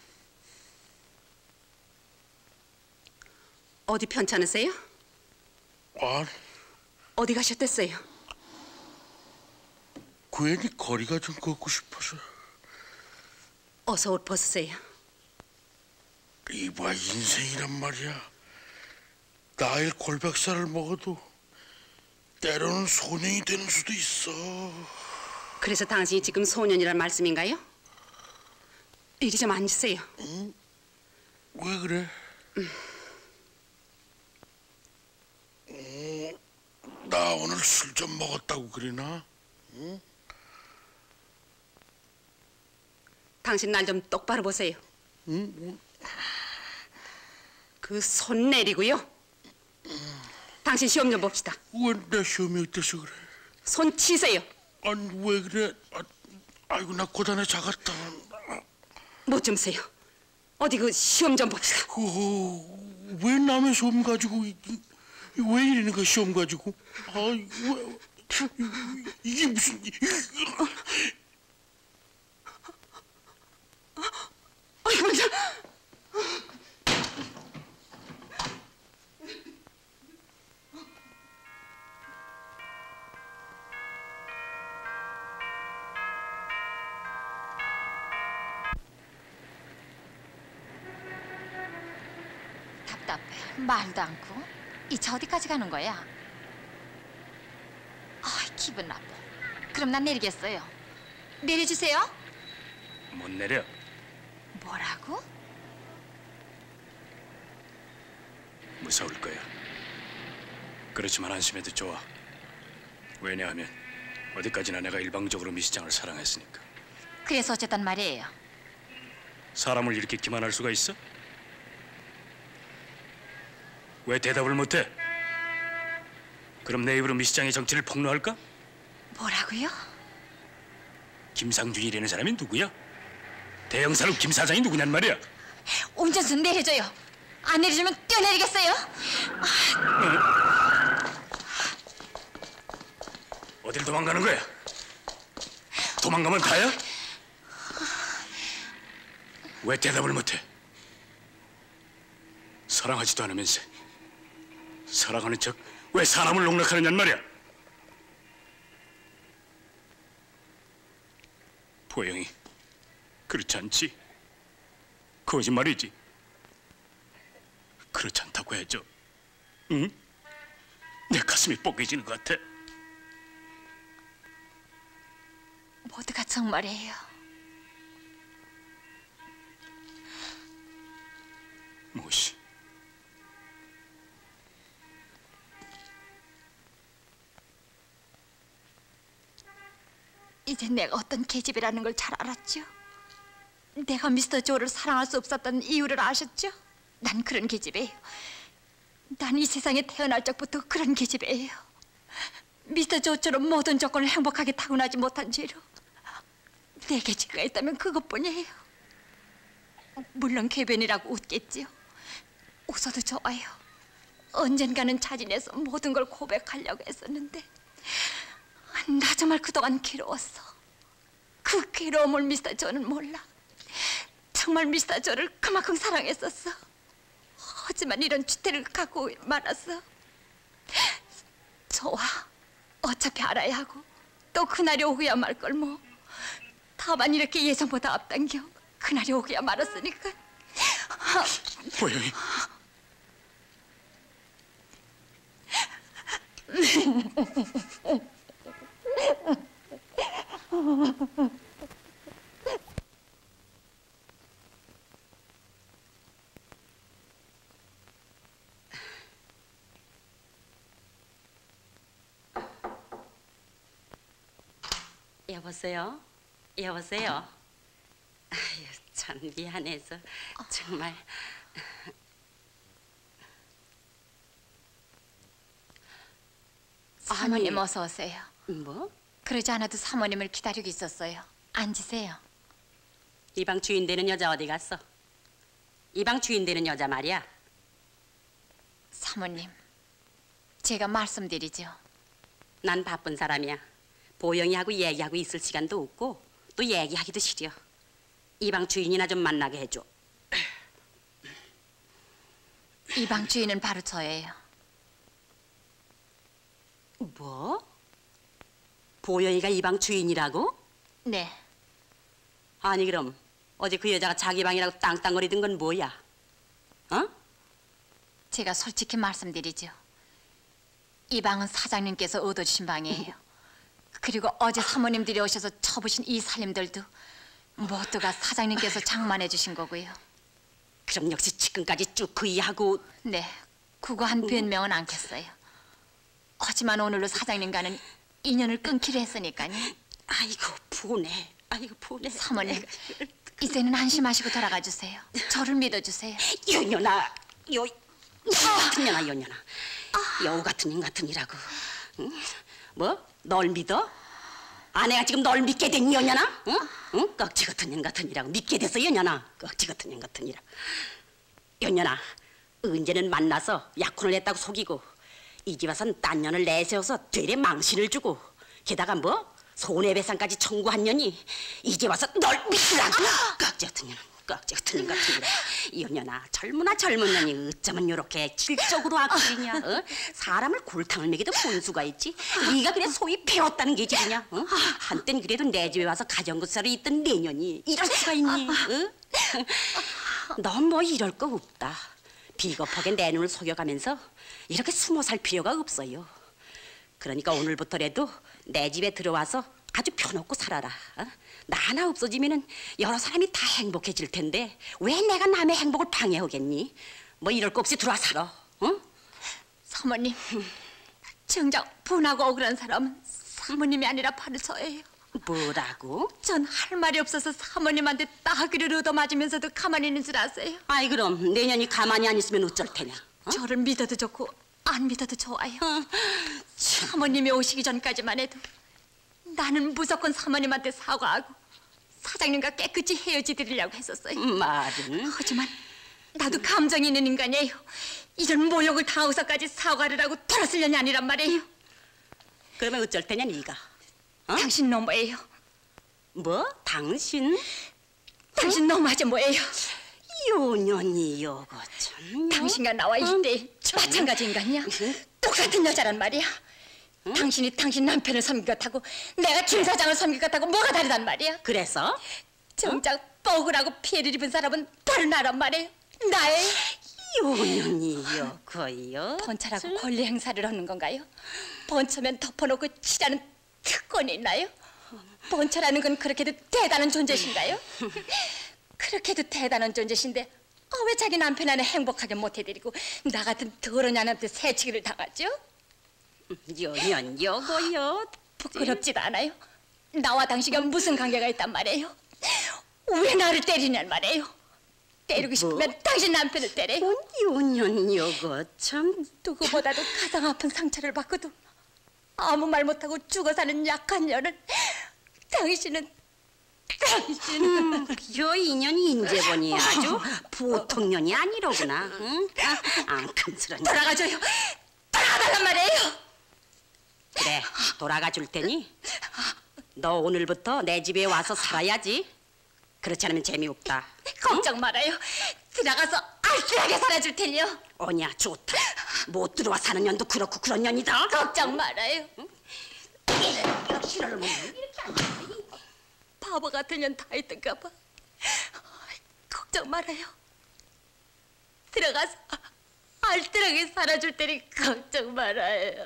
어디 편찮으세요? 아, 어디 가셨댔어요? 괜히 거리가 좀 걷고 싶어서. 어서 옷 벗으세요. 이봐, 인생이란 말이야. 나일 골백살을 먹어도 때로는 소년이 되는 수도 있어. 그래서 당신이 지금 소년이란 말씀인가요? 이리 좀 앉으세요. 응? 왜 그래? 음. 어, 나 오늘 술 좀 먹었다고 그러나? 응? 당신 날 좀 똑바로 보세요. 응? 응? 그 손 내리고요. 당신 시험 좀 봅시다. 왜 내 시험이 어때서 그래? 손 치세요. 아니 왜 그래? 아, 아이고 나 고단에 작았다. 뭐 좀 세요. 어디 그 시험 좀 봅시다. 어, 왜 남의 시험 가지고 이, 이, 왜 이러는 거야 시험 가지고? 아, 왜, 이게 무슨? 아이고 참. 답답해. 말도 않고. 이 차 어디까지 가는 거야? 아, 기분 나빠. 그럼 난 내리겠어요. 내려주세요. 못 내려. 뭐라고? 무서울 거야. 그렇지만 안심해도 좋아. 왜냐하면 어디까지나 내가 일방적으로 미 시장을 사랑했으니까. 그래서 어쨌단 말이에요. 사람을 이렇게 기만할 수가 있어? 왜 대답을 못해? 그럼 내 입으로 미 시장의 정체를 폭로할까? 뭐라고요? 김상준이라는 사람이 누구야? 대형산업 김 사장이 누구냔 말이야? 운전수 내려줘요. 안 내려주면 뛰어내리겠어요. 어딜 도망가는 거야? 도망가면 다야? 왜 대답을 못해? 사랑하지도 않으면서 사랑하는 척 왜 사람을 농락하느냔 말이야? 보영이 그렇지 않지? 거짓말이지. 그렇지 않다고 해줘. 응? 내 가슴이 뻐개지는 것 같아. 모두가 정말이에요. 무엇이? 이제 내가 어떤 계집이라는 걸 잘 알았죠? 내가 미스터 조를 사랑할 수 없었던 이유를 아셨죠? 난 그런 계집이에요. 난 이 세상에 태어날 적부터 그런 계집이에요. 미스터 조처럼 모든 조건을 행복하게 타고나지 못한 죄로 내게 죄가 있다면 그것뿐이에요. 물론 궤변이라고 웃겠지요. 웃어도 좋아요. 언젠가는 자진해서 모든 걸 고백하려고 했었는데 나 정말 그동안 괴로웠어. 그 괴로움을 미스터 조는 몰라. 정말 미스터 조를 그만큼 사랑했었어. 하지만 이런 주태를 갖고 말았어. 좋아. 어차피 알아야 하고 또 그날이 오고야 말 걸 뭐. 다만 이렇게 예정보다 앞당겨 그날이 오고야 말았으니까. 보영이. 여보세요? 여보세요? 아유, 참 미안해서 정말. 사모님 어서 오세요. 뭐? 그러지 않아도 사모님을 기다리고 있었어요. 앉으세요. 이 방 주인 되는 여자 어디 갔어? 이 방 주인 되는 여자 말이야. 사모님, 제가 말씀드리죠. 난 바쁜 사람이야. 보영이하고 얘기하고 있을 시간도 없고 또 얘기하기도 싫어. 이 방 주인이나 좀 만나게 해줘. 이 방 주인은 바로 저예요. 뭐? 보영이가 이 방 주인이라고? 네. 아니 그럼 어제 그 여자가 자기 방이라고 땅땅거리던 건 뭐야? 어? 제가 솔직히 말씀드리죠. 이 방은 사장님께서 얻어주신 방이에요. 그리고 어제 사모님들이 오셔서 쳐부신 이 살림들도 모두가 사장님께서 장만해 주신 거고요. 그럼 역시 지금까지 쭉 그 이하고. 네, 구구한 변명은 않겠어요. 하지만 오늘로 사장님과는 인연을 끊기로 했으니까요. 아이고 분해. 아이고 분해. 사모님, 이제는 안심하시고 돌아가 주세요. 저를 믿어주세요. 연연아, 여, 여우 같은 년아, 연연아. 여우 같은 년 같은 이라고. 응? 뭐? 널 믿어? 아내가 지금 널 믿게 된 연연아? 응? 응? 꺽지 같은 년 같은 이라고 믿게 됐어, 연연아. 꺽지 같은 년 같은 이라. 연연아, 언제는 만나서 약혼을 했다고 속이고 이 집 와선 딴 년을 내세워서 되레 망신을 주고 게다가 뭐? 손해배상까지 청구한 년이 이제 와서 널 믿으라고. 꺽지 같은 년, 꺽지 같은 년 같은 이라. 연연아, 젊으나 젊은 년이 어쩌면 요렇게 질적으로 악질이냐? 어? 사람을 골탕을 먹이도 본수가 있지. 네가 그래 소위 배웠다는 게 질이냐? 어? 한땐 그래도 내 집에 와서 가정부사로 있던 내 년이 이럴 수가 있니? 어? 넌 뭐 이럴 거 없다. 비겁하게 내 눈을 속여가면서 이렇게 숨어 살 필요가 없어요. 그러니까 오늘부터라도 내 집에 들어와서 아주 펴놓고 살아라. 어? 나 하나 없어지면은 여러 사람이 다 행복해질 텐데 왜 내가 남의 행복을 방해하겠니? 뭐 이럴 거 없이 들어와 살아. 어? 사모님, 정작 분하고 억울한 사람은 사모님이 아니라 바로 저예요. 뭐라고? 전 할 말이 없어서 사모님한테 따귀를 얻어맞으면서도 가만히 있는 줄 아세요? 아이 그럼 내년이 가만히 안 있으면 어쩔 테냐? 어? 저를 믿어도 좋고 안 믿어도 좋아요. 어, 사모님이 오시기 전까지만 해도 나는 무조건 사모님한테 사과하고 사장님과 깨끗이 헤어지드리려고 했었어요. 말은? 하지만 나도 감정이 있는 인간이에요. 이런 모욕을 당하고서까지 사과를 하고 돌아서려니 아니란 말이에요. 그러면 어쩔 테냐 네가? 어? 당신 너무해요. 뭐? 당신? 당신 어? 너무하지 뭐예요. 요년이 요거 참. 당신과 나와 이때 어? 마찬가지 인간이야. 똑같은 여자란 말이야. 응? 당신이 당신 남편을 섬긴 것하고 내가 김 사장을 섬긴 것하고 뭐가 다르단 말이야. 그래서? 정작 어? 뻐그라고 피해를 입은 사람은 바로 나란 말이에요. 나예요. 요년이요, 거요. 번차라고 권리 행사를 하는 건가요? 번차면 덮어놓고 치라는 특권이 있나요? 번차라는 건 그렇게도 대단한 존재신가요? 그렇게도 대단한 존재신데 아, 왜 자기 남편 하나 행복하게 못해드리고 나 같은 더러운 년한테 새치기를 당하죠? 요년 요거요. 부끄럽지도 않아요? 나와 당신과 무슨 관계가 있단 말이에요? 왜 나를 때리냔 말이에요? 때리고 싶으면 뭐? 당신 남편을 때려요. 요년 요거 참. 누구보다도 가장 아픈 상처를 받고도 아무 말 못하고 죽어 사는 약한 년을 당신은 당신은 음, 요 인연이 인제 보니 아주 보통 년이 아니로구나. 응? 아, 앙큼스러운. 돌아가줘요. 돌아가달란 말이에요. 그래, 돌아가 줄 테니 너 오늘부터 내 집에 와서 살아야지. 그렇지 않으면 재미없다. 걱정 말아요. 들어가서 알뜰하게 살아줄 테니요. 오냐, 좋다. 못 들어와 사는 년도 그렇고 그런 년이다. 걱정 말아요. 응? 실화를 못 이렇게 안 돼. 바보 같은 년 다 있던가 봐. 걱정 말아요. 들어가서 알뜰하게 살아줄 테니 걱정 말아요.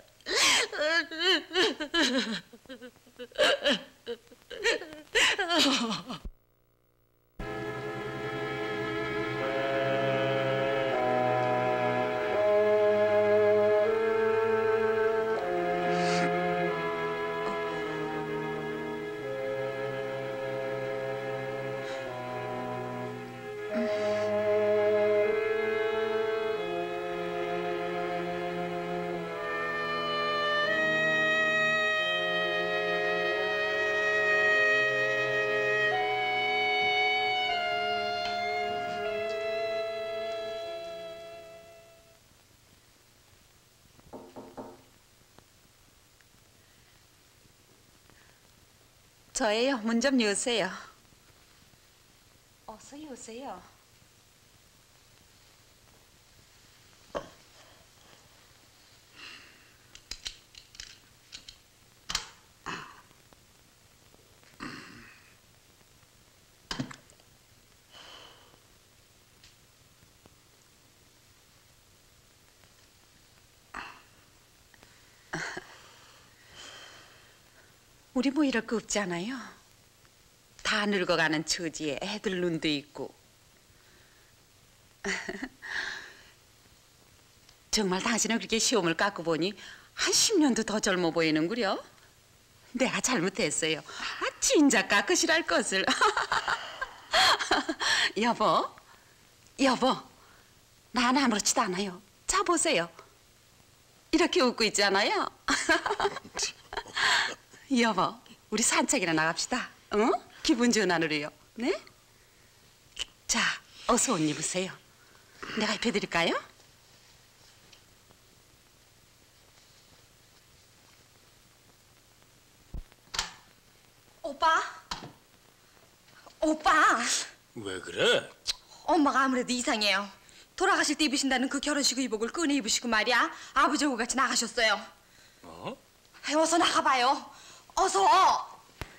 저예요. 문 좀 여세요. 어서 여세요. 우리 뭐 이럴 거 없지 않아요? 다 늙어가는 처지에 애들 눈도 있고. 정말 당신은 그렇게 시험을 깎고 보니 한 십 년도 더 젊어 보이는구려. 내가 잘못했어요. 아, 진작 깎으시랄 것을. 여보, 여보, 난 아무렇지도 않아요. 자, 보세요. 이렇게 웃고 있잖아요. 여보, 우리 산책이나 나갑시다. 응? 기분 전환으로요. 네? 자, 어서 옷 입으세요. 내가 입혀드릴까요? 오빠, 오빠. 왜 그래? 엄마가 아무래도 이상해요. 돌아가실 때 입으신다는 그 결혼식 의복을 꺼내 입으시고 말이야. 아버지하고 같이 나가셨어요. 어? 어서 나가봐요. 어서.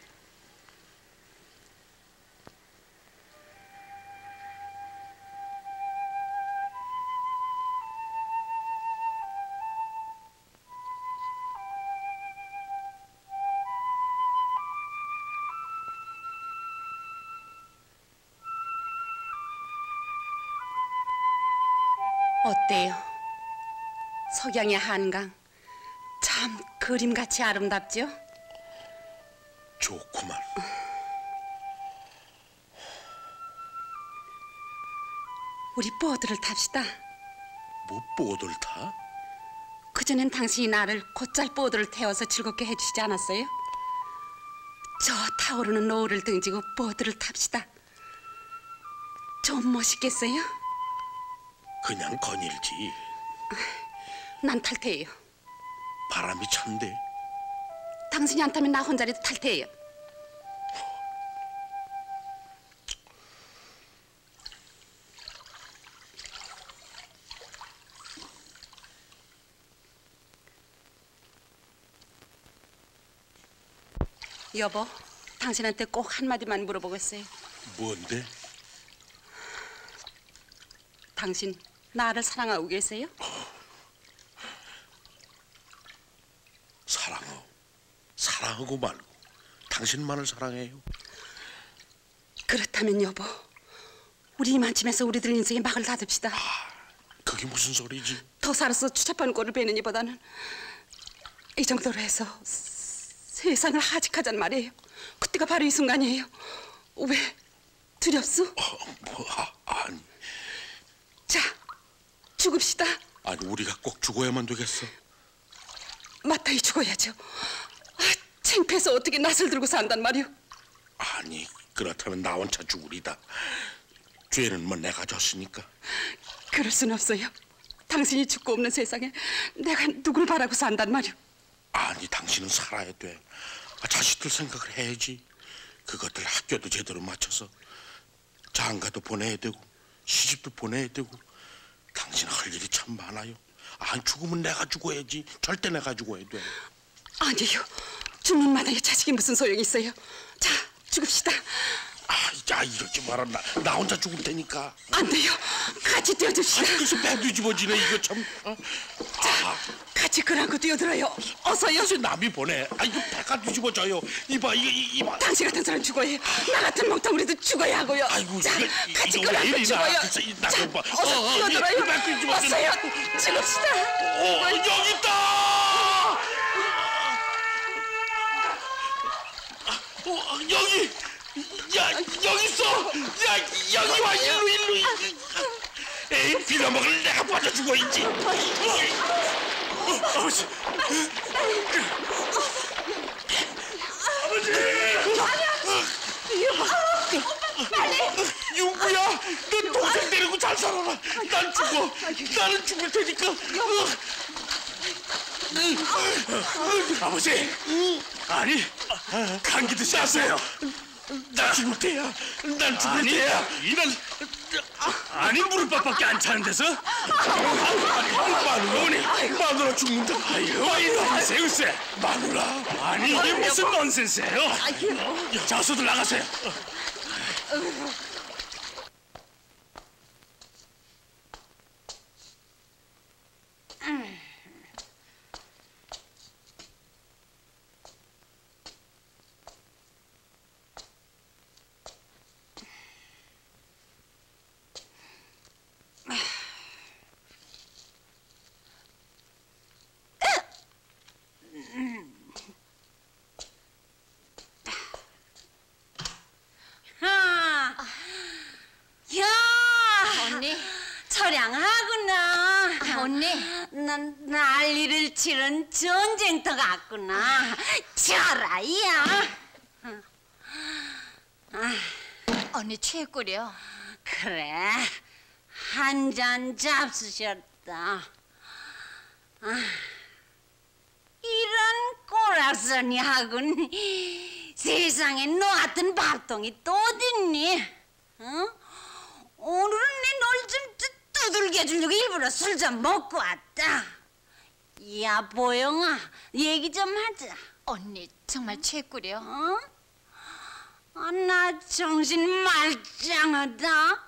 어때요? 석양의 한강 참 그림같이 아름답죠? 좋구만. 우리 보드를 탑시다. 뭐 보드를 타? 그전엔 당신이 나를 곧잘 보드를 태워서 즐겁게 해주시지 않았어요? 저 타오르는 노을을 등지고 보드를 탑시다. 좀 멋있겠어요? 그냥 거닐지. 난 탈 테예요. 바람이 찬데. 당신이 안 타면 나 혼자라도 탈 테예요. 여보, 당신한테 꼭 한마디만 물어보겠어요. 뭔데? 당신 나를 사랑하고 계세요? 사랑하고 사랑하고 말고 당신만을 사랑해요. 그렇다면 여보, 우리 이만쯤에서 우리들 인생의 막을 닫읍시다. 그게 무슨 소리지? 더 살아서 추잡한 꼴을 베는 이보다는 이 정도로 해서 세상을 하직하자는 말이에요. 그때가 바로 이 순간이에요. 왜 두렵소? 어, 뭐, 아, 아니. 자, 죽읍시다. 아니 우리가 꼭 죽어야만 되겠어? 마땅히 죽어야죠. 아, 창피해서 어떻게 낯을 들고 산단 말이오. 아니 그렇다면 나 혼자 죽으리다. 죄는 뭐 내가 졌으니까. 그럴 순 없어요. 당신이 죽고 없는 세상에 내가 누굴 바라고 산단 말이오. 아니 당신은 살아야 돼. 아, 자식들 생각을 해야지. 그것들 학교도 제대로 맞춰서 장가도 보내야 되고 시집도 보내야 되고. 당신 할 일이 참 많아요. 안 죽으면 내가 죽어야지. 절대 내가 죽어야 돼. 아니요. 죽는 마당에 자식이 무슨 소용이 있어요. 자, 죽읍시다. 아, 야 이러지 마라. 나, 나 혼자 죽을 테니까. 안 돼요. 같이 뛰어줍시다. 아, 그래서 배 뒤집어지네 이거 참. 어? 자, 아. 같이 그랑고 뛰어들어요. 어서요. 그래서 남이 보내. 아 이거 배가 뒤집어져요. 이봐 이거 이봐. 당신 같은 사람 죽어야 해요. 나 같은 멍텅이라도 죽어야 하고요. 아이고, 자, 이거, 같이 이거 그랑고 죽어요. 그래서 이- 나 자, 좀 봐. 어서 어, 어, 뛰어들어요. 이거 배 뒤집어지네. 어서요. 죽읍시다. 어 여기 있다. 어, 여기. 야 여기 있어. 야 여기 와 일로 일로. 에이 빌어먹을 내가 빠져 죽어 있지. 아버지. 아버지. 빨리. 윤구야, 너 동생 데리고 잘 살아라. 난 죽어. 나는 죽을 테니까. 아버지, 아니 감기도 쌌어요. 나 죽을 테야. 난 죽을 아니, 테야. 이런 아니 무릎밥밖에 안 차는 데서 마누라, 마누라 죽는다. 아이고 이놈의 세우세 마누라. 아니 이게 무슨 넌센스예요? 자수들 나가세요. 아, 야, 언니. 처량하구나. 언니. 난 난리를 치른 전쟁터 같구나. 쳐라야. 언니 취했구려. 그래, 한 잔 잡수셨다. 아, 이런 꼬락서니하군. 세상에 너 같은 밥통이 또 어딨니? 어? 오늘은 내 널 좀 두들겨 주려고 일부러 술 좀 먹고 왔다. 야, 보영아, 얘기 좀 하자. 언니 정말 취했구려. 어? 아, 나 정신 말짱하다.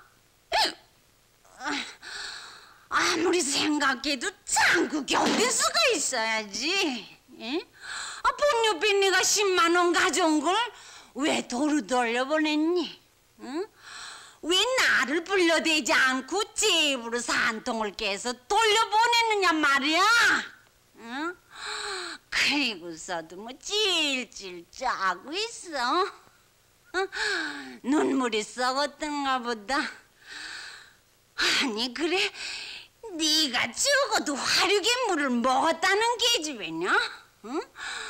아무리 생각해도 장구 견딜 수가 있어야지. 에? 아, 본유빈 네가 십만 원 가져온 걸 왜 도로 돌려보냈니? 응? 왜 나를 불러대지 않고 제입으로 산통을 깨서 돌려보냈느냐 말이야. 응? 그리고서도 뭐 찔찔 짜고 있어. 어? 눈물이 썩었던가 보다. 아니 그래, 네가 적어도 화류의 물을 먹었다는 계집애냐? 응?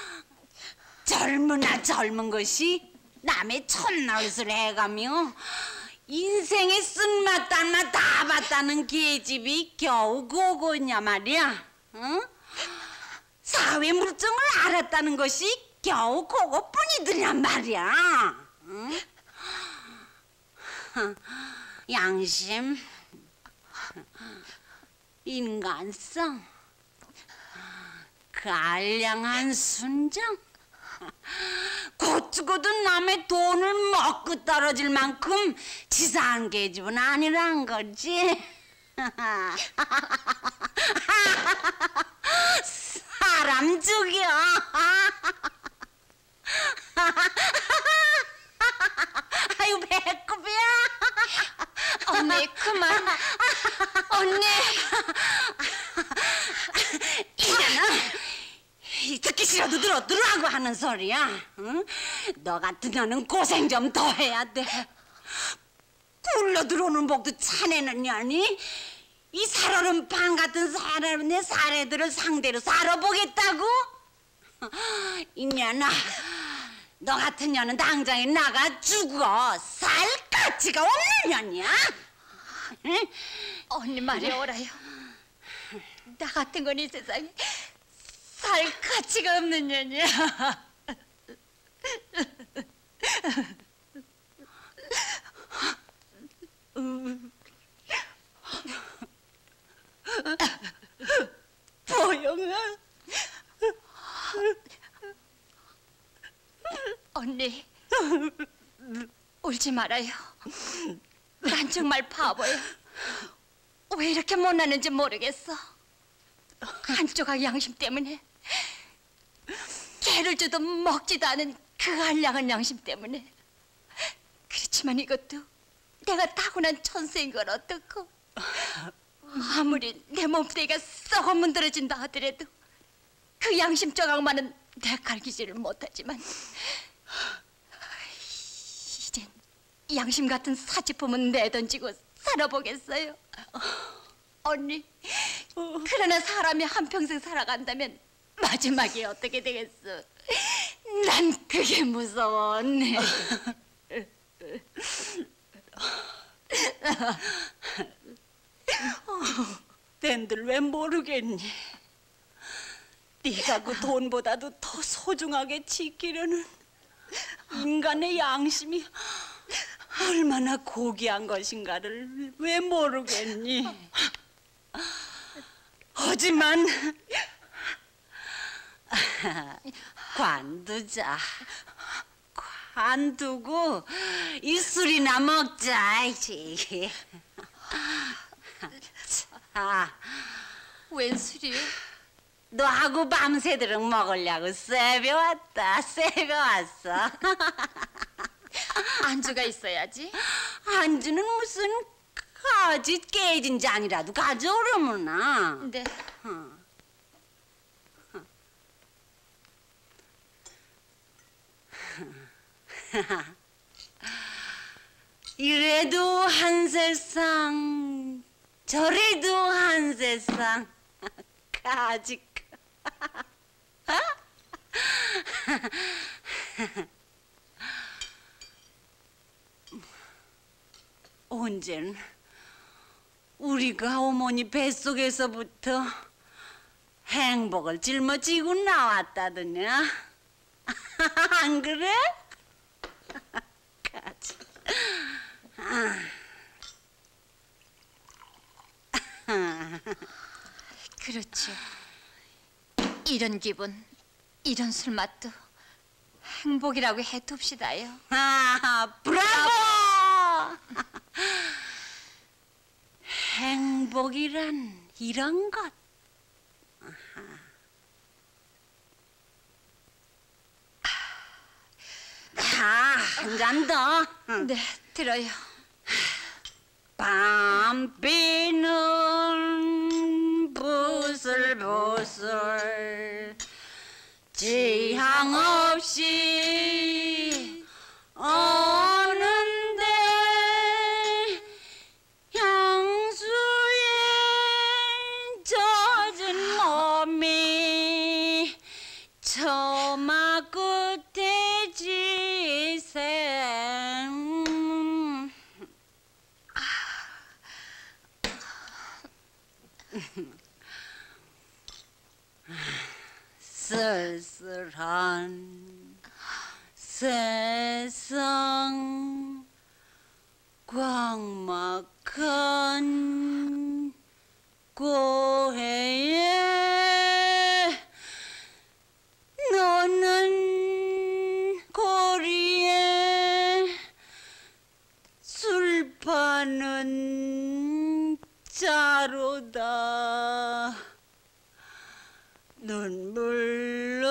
젊으나 젊은 것이 남의 첫노릇을 해가며 인생의 쓴맛 단맛 다 봤다는 계집이 겨우 그거냐 말이야. 응? 사회 물정을 알았다는 것이 겨우 그거뿐이더란 말이야. 응? 양심, 인간성, 그 알량한 순정, 곧 죽어도 남의 돈을 먹고 떨어질 만큼 치사한 계집은 아니란 거지. 사람 죽여. 아유 배꼽이야. 언니 그만. 언니. 이년아, 듣기 싫어도 들어 들으라고 하는 소리야. 응? 너 같은 년은 고생 좀 더 해야 돼. 굴러 들어오는 복도 차내는 년이 이 살얼음 판 같은 사람 내 사례들을 상대로 살아보겠다고? 이년아, 너 같은 년은 당장에 나가 죽어. 살 가치가 없는 년이야. 응? 언니 말이 옳아요. 나 같은 건 이 세상에 살 가치가 없는 년이야. 보영아. 언니, 울지 말아요. 난 정말 바보야. 왜 이렇게 못났는지 모르겠어. 한 조각 양심 때문에, 개를 줘도 먹지도 않은 그 한량한 양심 때문에. 그렇지만 이것도 내가 타고난 천세인 걸 어떡고. 아무리 내 몸뚱이가 썩어 문드러진다 하더라도 그 양심 조각만은 내 갈기지를 못하지만, 이젠 양심 같은 사치품은 내던지고 살아보겠어요. 언니, 그러나 사람이 한평생 살아간다면 마지막에 어떻게 되겠어? 난 그게 무서워, 언니. 낸들 왜 모르겠니? 네가 그 돈보다도 더 소중하게 지키려는 인간의 양심이 얼마나 고귀한 것인가를 왜 모르겠니? 하지만 관두자. 관두고 이 술이나 먹자. 이제. 자, 웬 술이요? 너하고 밤새도록 먹으려고 세배 왔다. 세배 왔어. 안주가 있어야지. 안주는 무슨 가지 깨진 잔이라도 가져오려무나. 네. 어. 이래도 한 세상, 저래도 한 세상. 가지. 언젠 우리가 어머니 뱃속에서부터 행복을 짊어지고 나왔다더냐? 안 그래? 가지. 그렇죠. 이런 기분, 이런 술 맛도 행복이라고 해둡시다요. 아, 브라보! 행복이란 이런 것. 자, 한 잔 더. 네, 들어요. 밤비는 부슬부슬 지향 없이 오는데 향수에 젖은 몸이 처마 끝에 지생. 쓸쓸한 세상 광막한 고해에 너는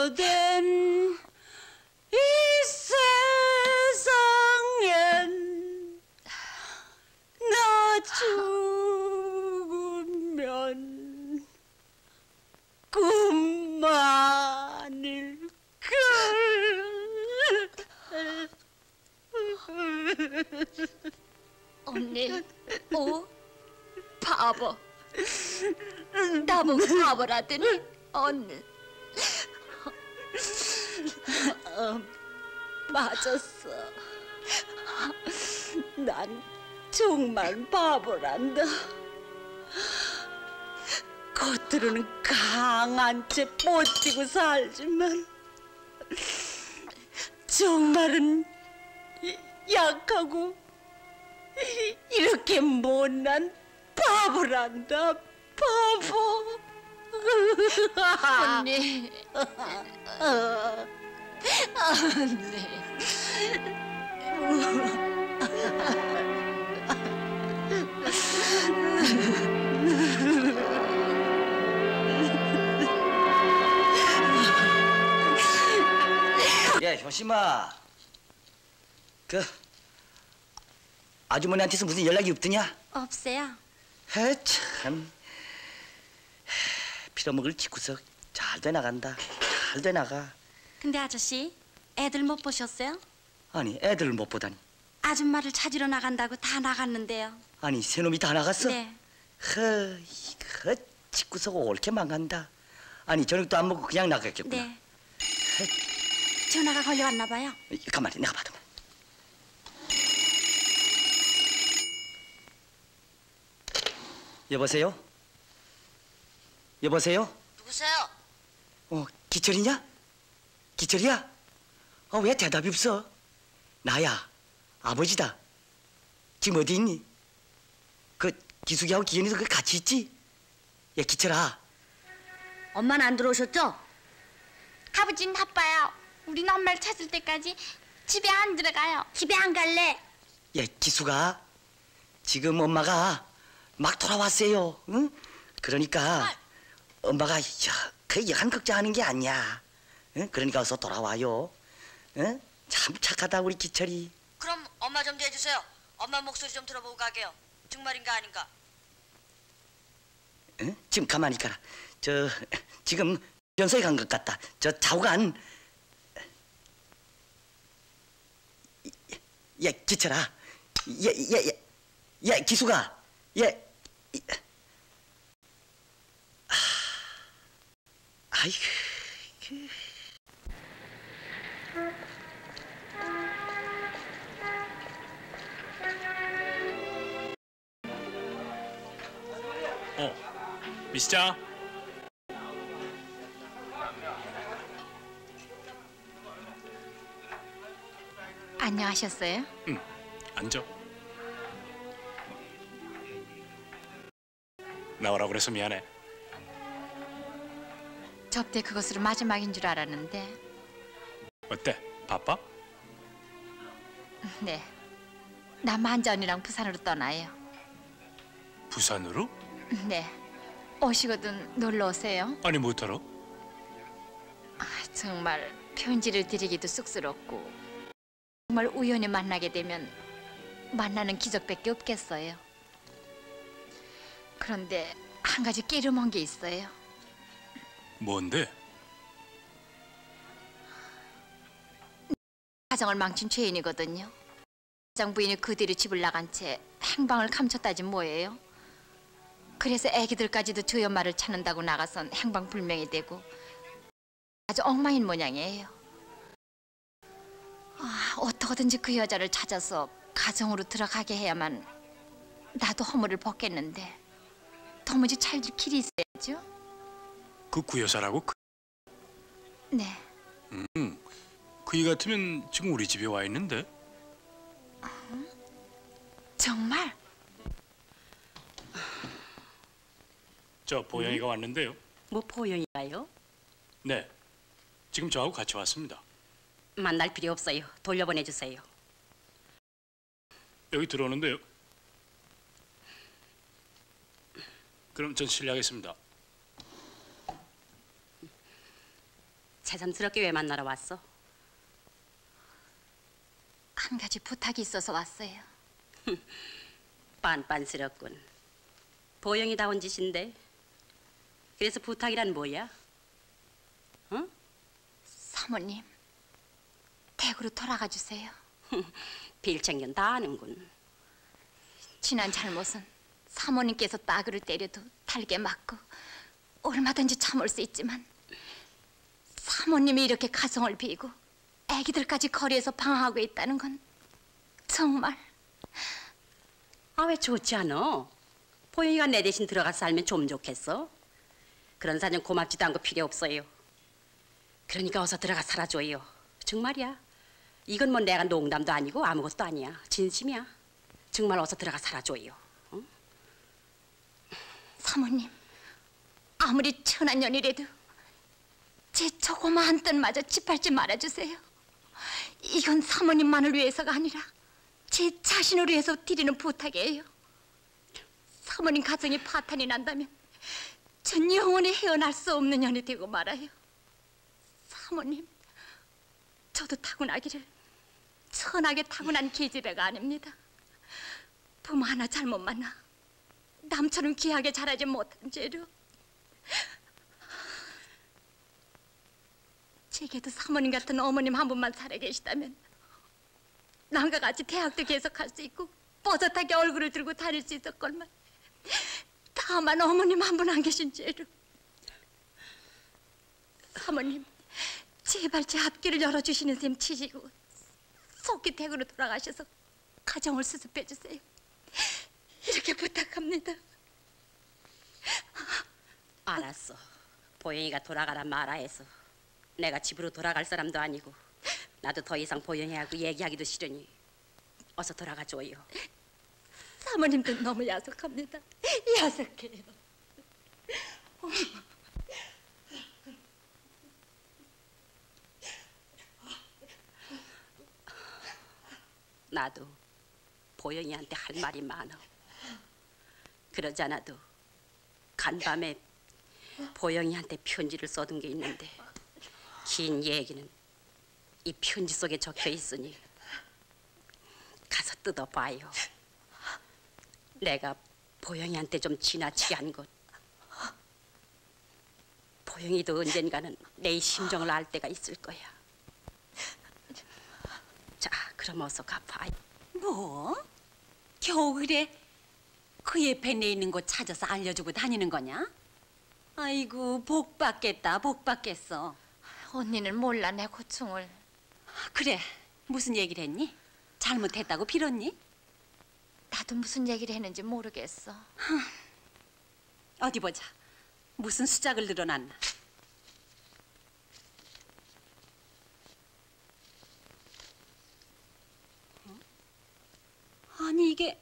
된 이 세상엔 나 죽으면 그만일걸. 언니, 어? 바보. 나보고 바보라더니 언니. 어, 맞았어. 난 정말 바보란다. 겉으로는 강한 채 뻗치고 살지만 정말은 약하고 이렇게 못난 바보란다. 바보. 언니. 언니. 야, 효심아. 그 아주머니한테서 무슨 연락이 없더냐? 없어요. 해 참. 빌어먹을 집구석 잘 돼 나간다. 잘 돼 나가. 근데 아저씨, 애들 못 보셨어요? 아니, 애들을 못 보다니. 아줌마를 찾으러 나간다고 다 나갔는데요. 아니, 새놈이 다 나갔어? 네. 허, 이거 집구석 옳게 망한다. 아니, 저녁도 안 먹고 그냥 나갔겠구나. 네. 전화가 걸려왔나 봐요. 가만히 내가 봐도. 여보세요? 여보세요? 누구세요? 어, 기철이냐? 기철이야? 어, 왜 대답이 없어? 나야, 아버지다. 지금 어디 있니? 그 기숙이하고 기현이도 그 같이 있지? 야, 기철아. 엄마는 안 들어오셨죠? 아버지는 바빠요. 우린 엄마를 찾을 때까지 집에 안 들어가요. 집에 안 갈래. 야, 기숙아. 지금 엄마가 막 돌아왔어요. 응? 그러니까 엄마가 그 여한 걱정하는 게 아니야. 응? 그러니까 어서 돌아와요. 응? 참 착하다 우리 기철이. 그럼 엄마 좀 대주세요. 엄마 목소리 좀 들어보고 가게요. 정말인가 아닌가? 응? 지금 가만히 있거라. 저 지금 연서에 간 것 같다. 저 좌우간. 야, 기철아. 야, 야, 야, 야, 기수가. 야, 이, 아, 아이고. 그. 어, 미스자. 안녕하셨어요? 응, 앉아. 나오라 그래서 미안해. 접대 그것으로 마지막인 줄 알았는데. 어때? 바빠? 네. 나 만자 언니랑 부산으로 떠나요. 부산으로? 네. 오시거든 놀러 오세요. 아니 뭐더러? 아, 정말 편지를 드리기도 쑥스럽고 정말 우연히 만나게 되면 만나는 기적밖에 없겠어요. 그런데 한 가지 깨름한 게 있어요. 뭔데? 가정을 망친 죄인이거든요. 가장 부인이 그 뒤로 집을 나간 채 행방을 감췄다지 뭐예요. 그래서 애기들까지도 저 엄마를 찾는다고 나가선 행방불명이 되고 아주 엉망인 모양이에요. 아, 어떻게든지 그 여자를 찾아서 가정으로 들어가게 해야만 나도 허물을 벗겠는데 도무지 찾을 길이 있어야죠. 그 구여사라고? 그... 네. 음, 그이 같으면 지금 우리 집에 와 있는데. 정말? 저 보영이가 왔는데요. 뭐 보영이가요? 네, 지금 저하고 같이 왔습니다. 만날 필요 없어요. 돌려보내주세요. 여기 들어오는데요. 그럼 전 실례하겠습니다. 새삼스럽게 왜 만나러 왔어? 한 가지 부탁이 있어서 왔어요. 빤빤스럽군. 보영이다운 짓인데. 그래서 부탁이란 뭐야? 응? 사모님, 댁으로 돌아가 주세요. 빌챙년 다 아는군. 지난 잘못은 사모님께서 따그를 때려도 달게 맞고 얼마든지 참을 수 있지만 사모님이 이렇게 가정을 비우고 애기들까지 거리에서 방황하고 있다는 건 정말. 아, 왜 좋지 않아? 보영이가 내 대신 들어가 살면 좀 좋겠어. 그런 사정 고맙지도 않고 필요 없어요. 그러니까 어서 들어가 살아줘요. 정말이야. 이건 뭐 내가 농담도 아니고 아무것도 아니야. 진심이야. 정말 어서 들어가 살아줘요. 응? 사모님, 아무리 천한 년이라도 제 조그마한 뜻마저 짓밟지 말아주세요. 이건 사모님만을 위해서가 아니라 제 자신을 위해서 드리는 부탁이에요. 사모님 가정이 파탄이 난다면 전 영원히 헤어날 수 없는 년이 되고 말아요. 사모님, 저도 타고나기를 천하게 타고난 계집애가 아닙니다. 부모 하나 잘못 만나 남처럼 귀하게 자라지 못한 죄로 제게도 사모님 같은 어머님 한 분만 살아계시다면 남과 같이 대학도 계속할 수 있고 뻣뻣하게 얼굴을 들고 다닐 수 있었걸만 다만 어머님 한 분 안 계신 죄로. 사모님, 제발 제 앞길을 열어주시는 셈 치시고 속히 댁으로 돌아가셔서 가정을 수습해 주세요. 이렇게 부탁합니다. 알았어. 보영이가 돌아가라 마라 해서 내가 집으로 돌아갈 사람도 아니고 나도 더 이상 보영이하고 얘기하기도 싫으니 어서 돌아가줘요. 사모님도 너무 야속합니다. 야속해요. 나도 보영이한테 할 말이 많아. 그러지 않아도 간밤에 보영이한테 편지를 써둔 게 있는데 긴 얘기는 이 편지 속에 적혀 있으니 가서 뜯어봐요. 내가 보영이한테 좀 지나치게 한 것. 보영이도 언젠가는 내 심정을 알 때가 있을 거야. 자, 그럼 어서 가봐요. 뭐? 겨우 그래? 그 옆에 내 있는 곳 찾아서 알려주고 다니는 거냐? 아이고, 복 받겠다, 복 받겠어. 언니는 몰라 내 고충을. 그래, 무슨 얘기를 했니? 잘못했다고 빌었니? 나도 무슨 얘기를 했는지 모르겠어. 어디 보자. 무슨 수작을 늘어놨나? 어? 아니 이게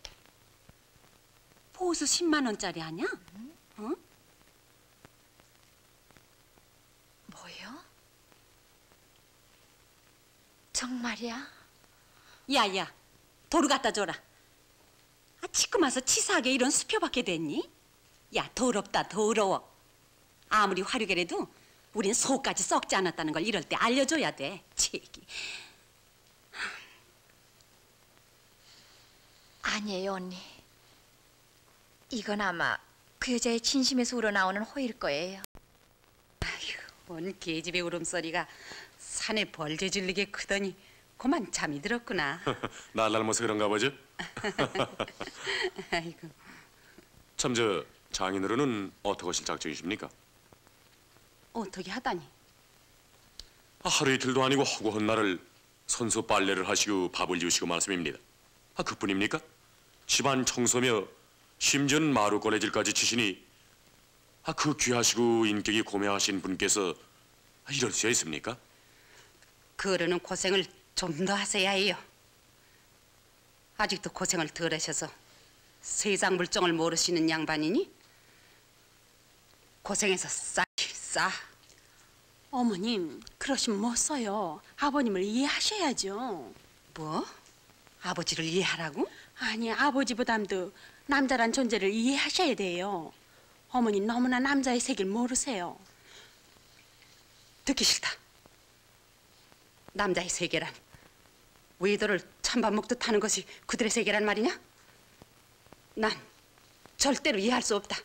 보수 십만 원짜리 아니야? 어? 뭐요? 정말이야? 야야, 도로 갖다 줘라. 아, 치고 마서 치사하게 이런 수표받게 됐니? 야, 더럽다 더러워. 아무리 화류계라도 우린 속까지 썩지 않았다는 걸 이럴 때 알려줘야 돼. 치기. 아니에요, 언니. 이건 아마 그 여자의 진심에서 우러나오는 호일 거예요. 아휴, 뭔 계집의 울음소리가 산에 벌제 질리게 크더니 그만 잠이 들었구나. 날 닮아서 그런가 보죠? 아이고. 참, 저 장인어른은 어떻게 하실 작정이십니까? 어떻게 하다니? 아, 하루 이틀도 아니고 허구한 날을 선수 빨래를 하시고 밥을 지으시고 말씀입니다. 아, 그뿐입니까? 집안 청소며 심지어는 마루 꺼내질까지 치시니 아, 그 귀하시고 인격이 고매하신 분께서 아, 이럴 수야 있습니까? 그 어른은 고생을 좀 더 하셔야 해요. 아직도 고생을 덜 하셔서 세상 물정을 모르시는 양반이니? 고생해서 싸, 싸. 어머님, 그러시면 못 써요. 아버님을 이해하셔야죠. 뭐? 아버지를 이해하라고? 아니, 아버지보다도 남자란 존재를 이해하셔야 돼요. 어머니 너무나 남자의 세계를 모르세요. 듣기 싫다. 남자의 세계란 외도를 찬밥 먹듯 하는 것이 그들의 세계란 말이냐? 난 절대로 이해할 수 없다.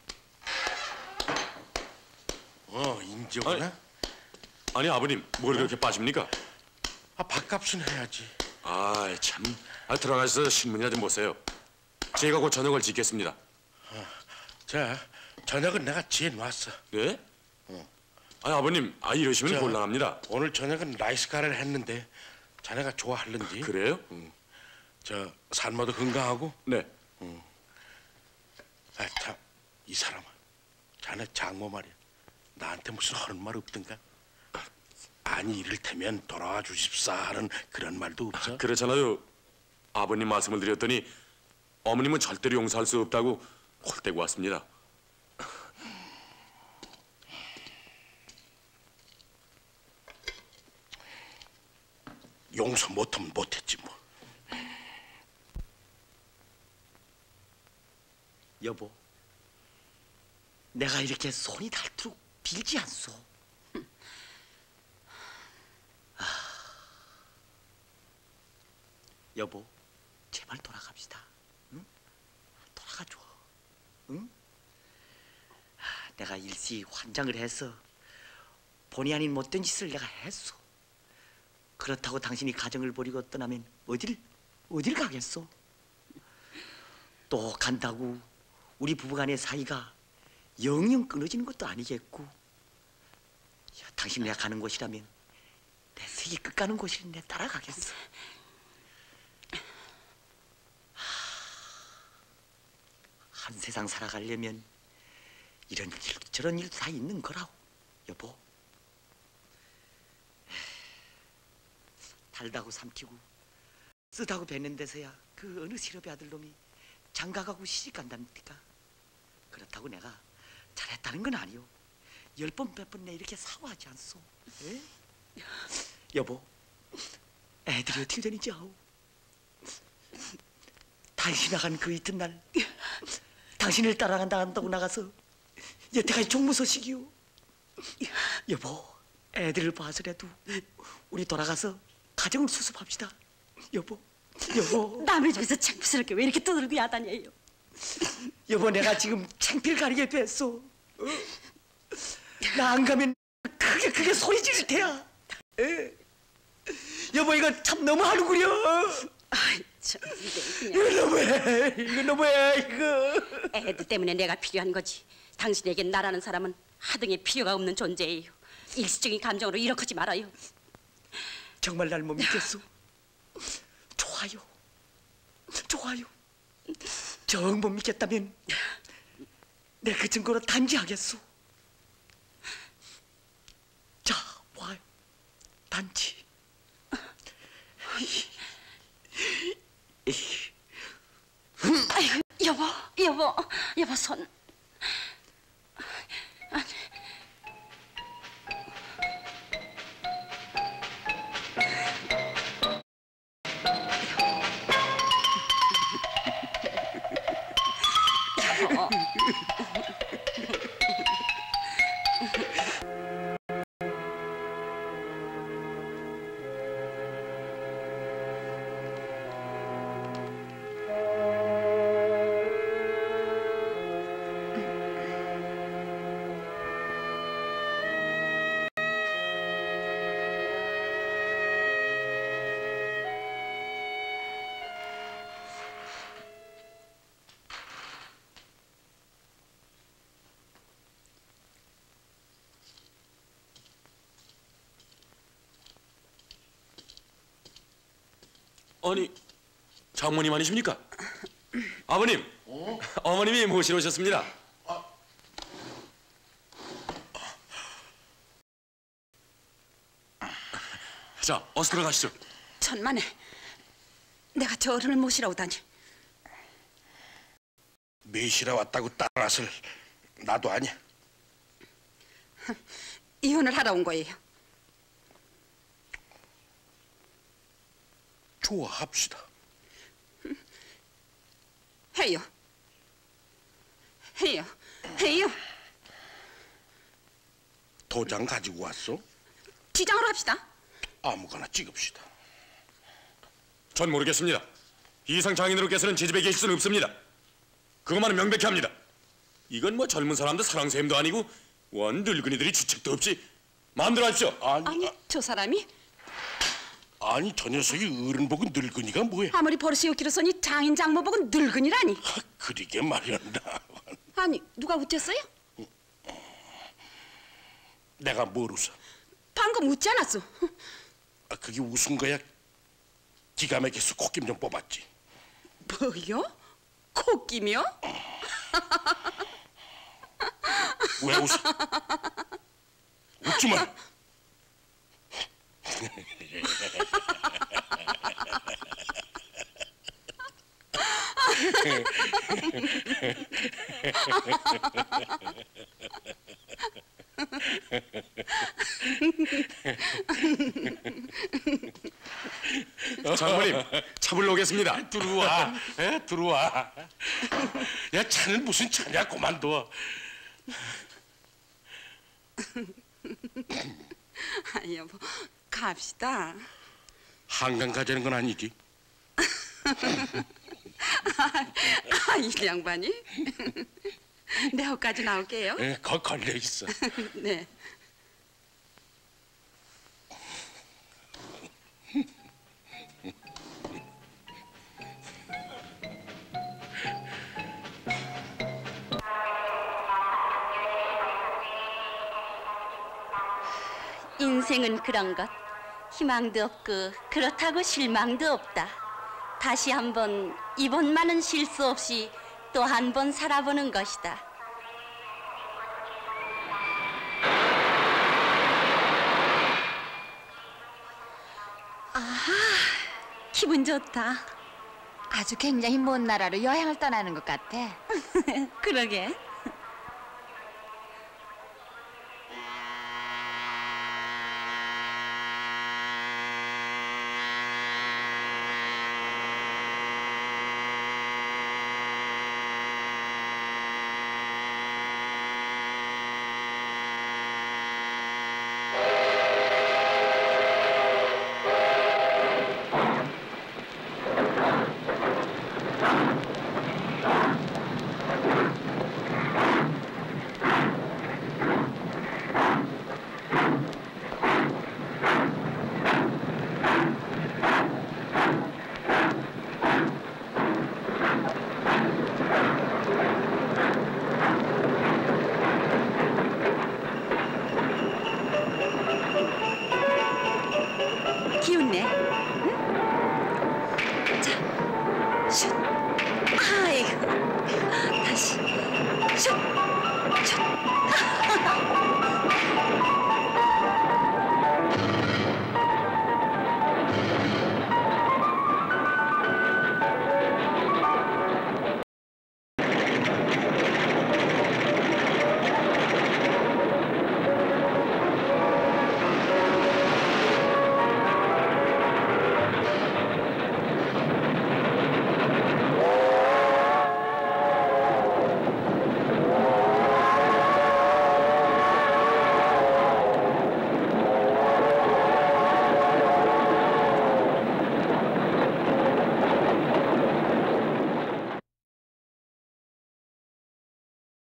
어, 인정하나? 아니, 아니 아버님 뭘 그렇게 빠집니까? 아, 밥값은 해야지. 아, 참. 아, 들어가서 신문이나 좀 보세요. 제가 곧 저녁을 짓겠습니다. 어, 자, 저녁은 내가 지어놨어. 네? 어. 아니 아버님, 아 이러시면 저, 곤란합니다. 오늘 저녁은 라이스 카레를 했는데 자네가 좋아할는지? 그래요? 응. 저 산모도 건강하고. 네. 응. 아, 참, 이 사람아, 자네 장모 말이야. 나한테 무슨 하는 말 없던가? 아니 이를테면 돌아와 주십사 하는 그런 말도 없어? 그렇잖아요. 아버님 말씀을 드렸더니 어머님은 절대로 용서할 수 없다고 홀대고 왔습니다. 용서 못하면 못했지 뭐. 여보, 내가 이렇게 손이 닳도록 빌지 않소. 아, 여보, 제발 돌아갑시다. 응? 돌아가줘. 응? 아, 내가 일시 환장을 해서 본의 아닌 못된 짓을 내가 했소. 그렇다고 당신이 가정을 버리고 떠나면 어딜 어딜 가겠소? 또 간다고 우리 부부간의 사이가 영영 끊어지는 것도 아니겠고. 야, 당신 내가 가는 곳이라면 내 세계 끝 가는 곳을 내 따라가겠어. 한 세상 살아가려면 이런 일 저런 일도 다 있는 거라고 여보. 달다고 삼키고 쓰다고 뱉는 데서야 그 어느 시럽의 아들놈이 장가가고 시집간답니까? 그렇다고 내가 잘했다는 건 아니오. 열 번 백 번 내 이렇게 사과하지 않소. 에? 여보, 애들이 어떻게 되는지 아오? 당신 나간 그 이튿날 당신을 따라간다 한다고 나가서 여태까지 종무 소식이오. 여보, 애들을 봐서라도 우리 돌아가서 가정을 수습합시다. 여보, 여보. 남의 집에서 창피스럽게 왜 이렇게 떠들고 야단이에요? 여보, 내가 지금 창피를 가리게 됐어. 어? 나 안 가면 크게 크게 소리 지를 테야. 에? 여보, 이거 참 너무하는구려. 아이 참, 이거 너무해. 이거 너무해. 이거. 애들 때문에 내가 필요한 거지. 당신에겐 나라는 사람은 하등의 필요가 없는 존재예요. 일시적인 감정으로 일어서지 말아요. 정말 날 못 믿겠소? 좋아요. 좋아요. 정 못 믿겠다면 내 그 증거로 단지하겠소. 자, 와요. 단지. 아이고, 여보, 여보, 여보 손. 아니. 여보. 아니, 장모님 아니십니까? 아버님, 어? 어머님이 모시러 오셨습니다. 아. 자, 어서 들어가시죠. 천만에 내가 저 어른을 모시러 오다니. 메시라 왔다고 따라왔을 나도 아니야. 이혼을 하러 온 거예요. 좋아합시다. 해요. 해요. 해요. 도장 가지고 왔어? 지장으로 합시다. 아무거나 찍읍시다. 전 모르겠습니다. 이상 장인으로께서는 제 집에 계실 수는 없습니다. 그것만은 명백히 합니다. 이건 뭐 젊은 사람들 사랑샘도 아니고 원 늙은이들이 주책도 없이 마음대로 하십시오. 아니, 아니 저 사람이 아니 저 녀석이 어른 보고 늙은이가 뭐야? 아무리 버릇이 웃기로서니 장인 장모 보고 늙은이라니. 그러게 말이란다. 아니 누가 웃겼어요? 내가 뭘 웃어? 방금 웃지 않았어. 아, 그게 웃은 거야? 기가 막혀서 콧김 좀 뽑았지. 뭐요? 코끼며? 왜 웃어? 웃지 마. 장모님, 차불러 오겠습니다. 들어와, 에? 들어와. 야, 차는 무슨 차냐, 그만둬. 아니 여보 갑시다. 한강 가자는 건 아니지? 아, 이 양반이? 내 옷까지 나올게요. 에, 거 걸려 있어. 네. 인생은 그런 것. 희망도 없고 그렇다고 실망도 없다. 다시 한번 이번만은 실수 없이 또 한 번 살아보는 것이다. 아하, 기분 좋다. 아주 굉장히 먼 나라로 여행을 떠나는 것 같아. 그러게. 기운내.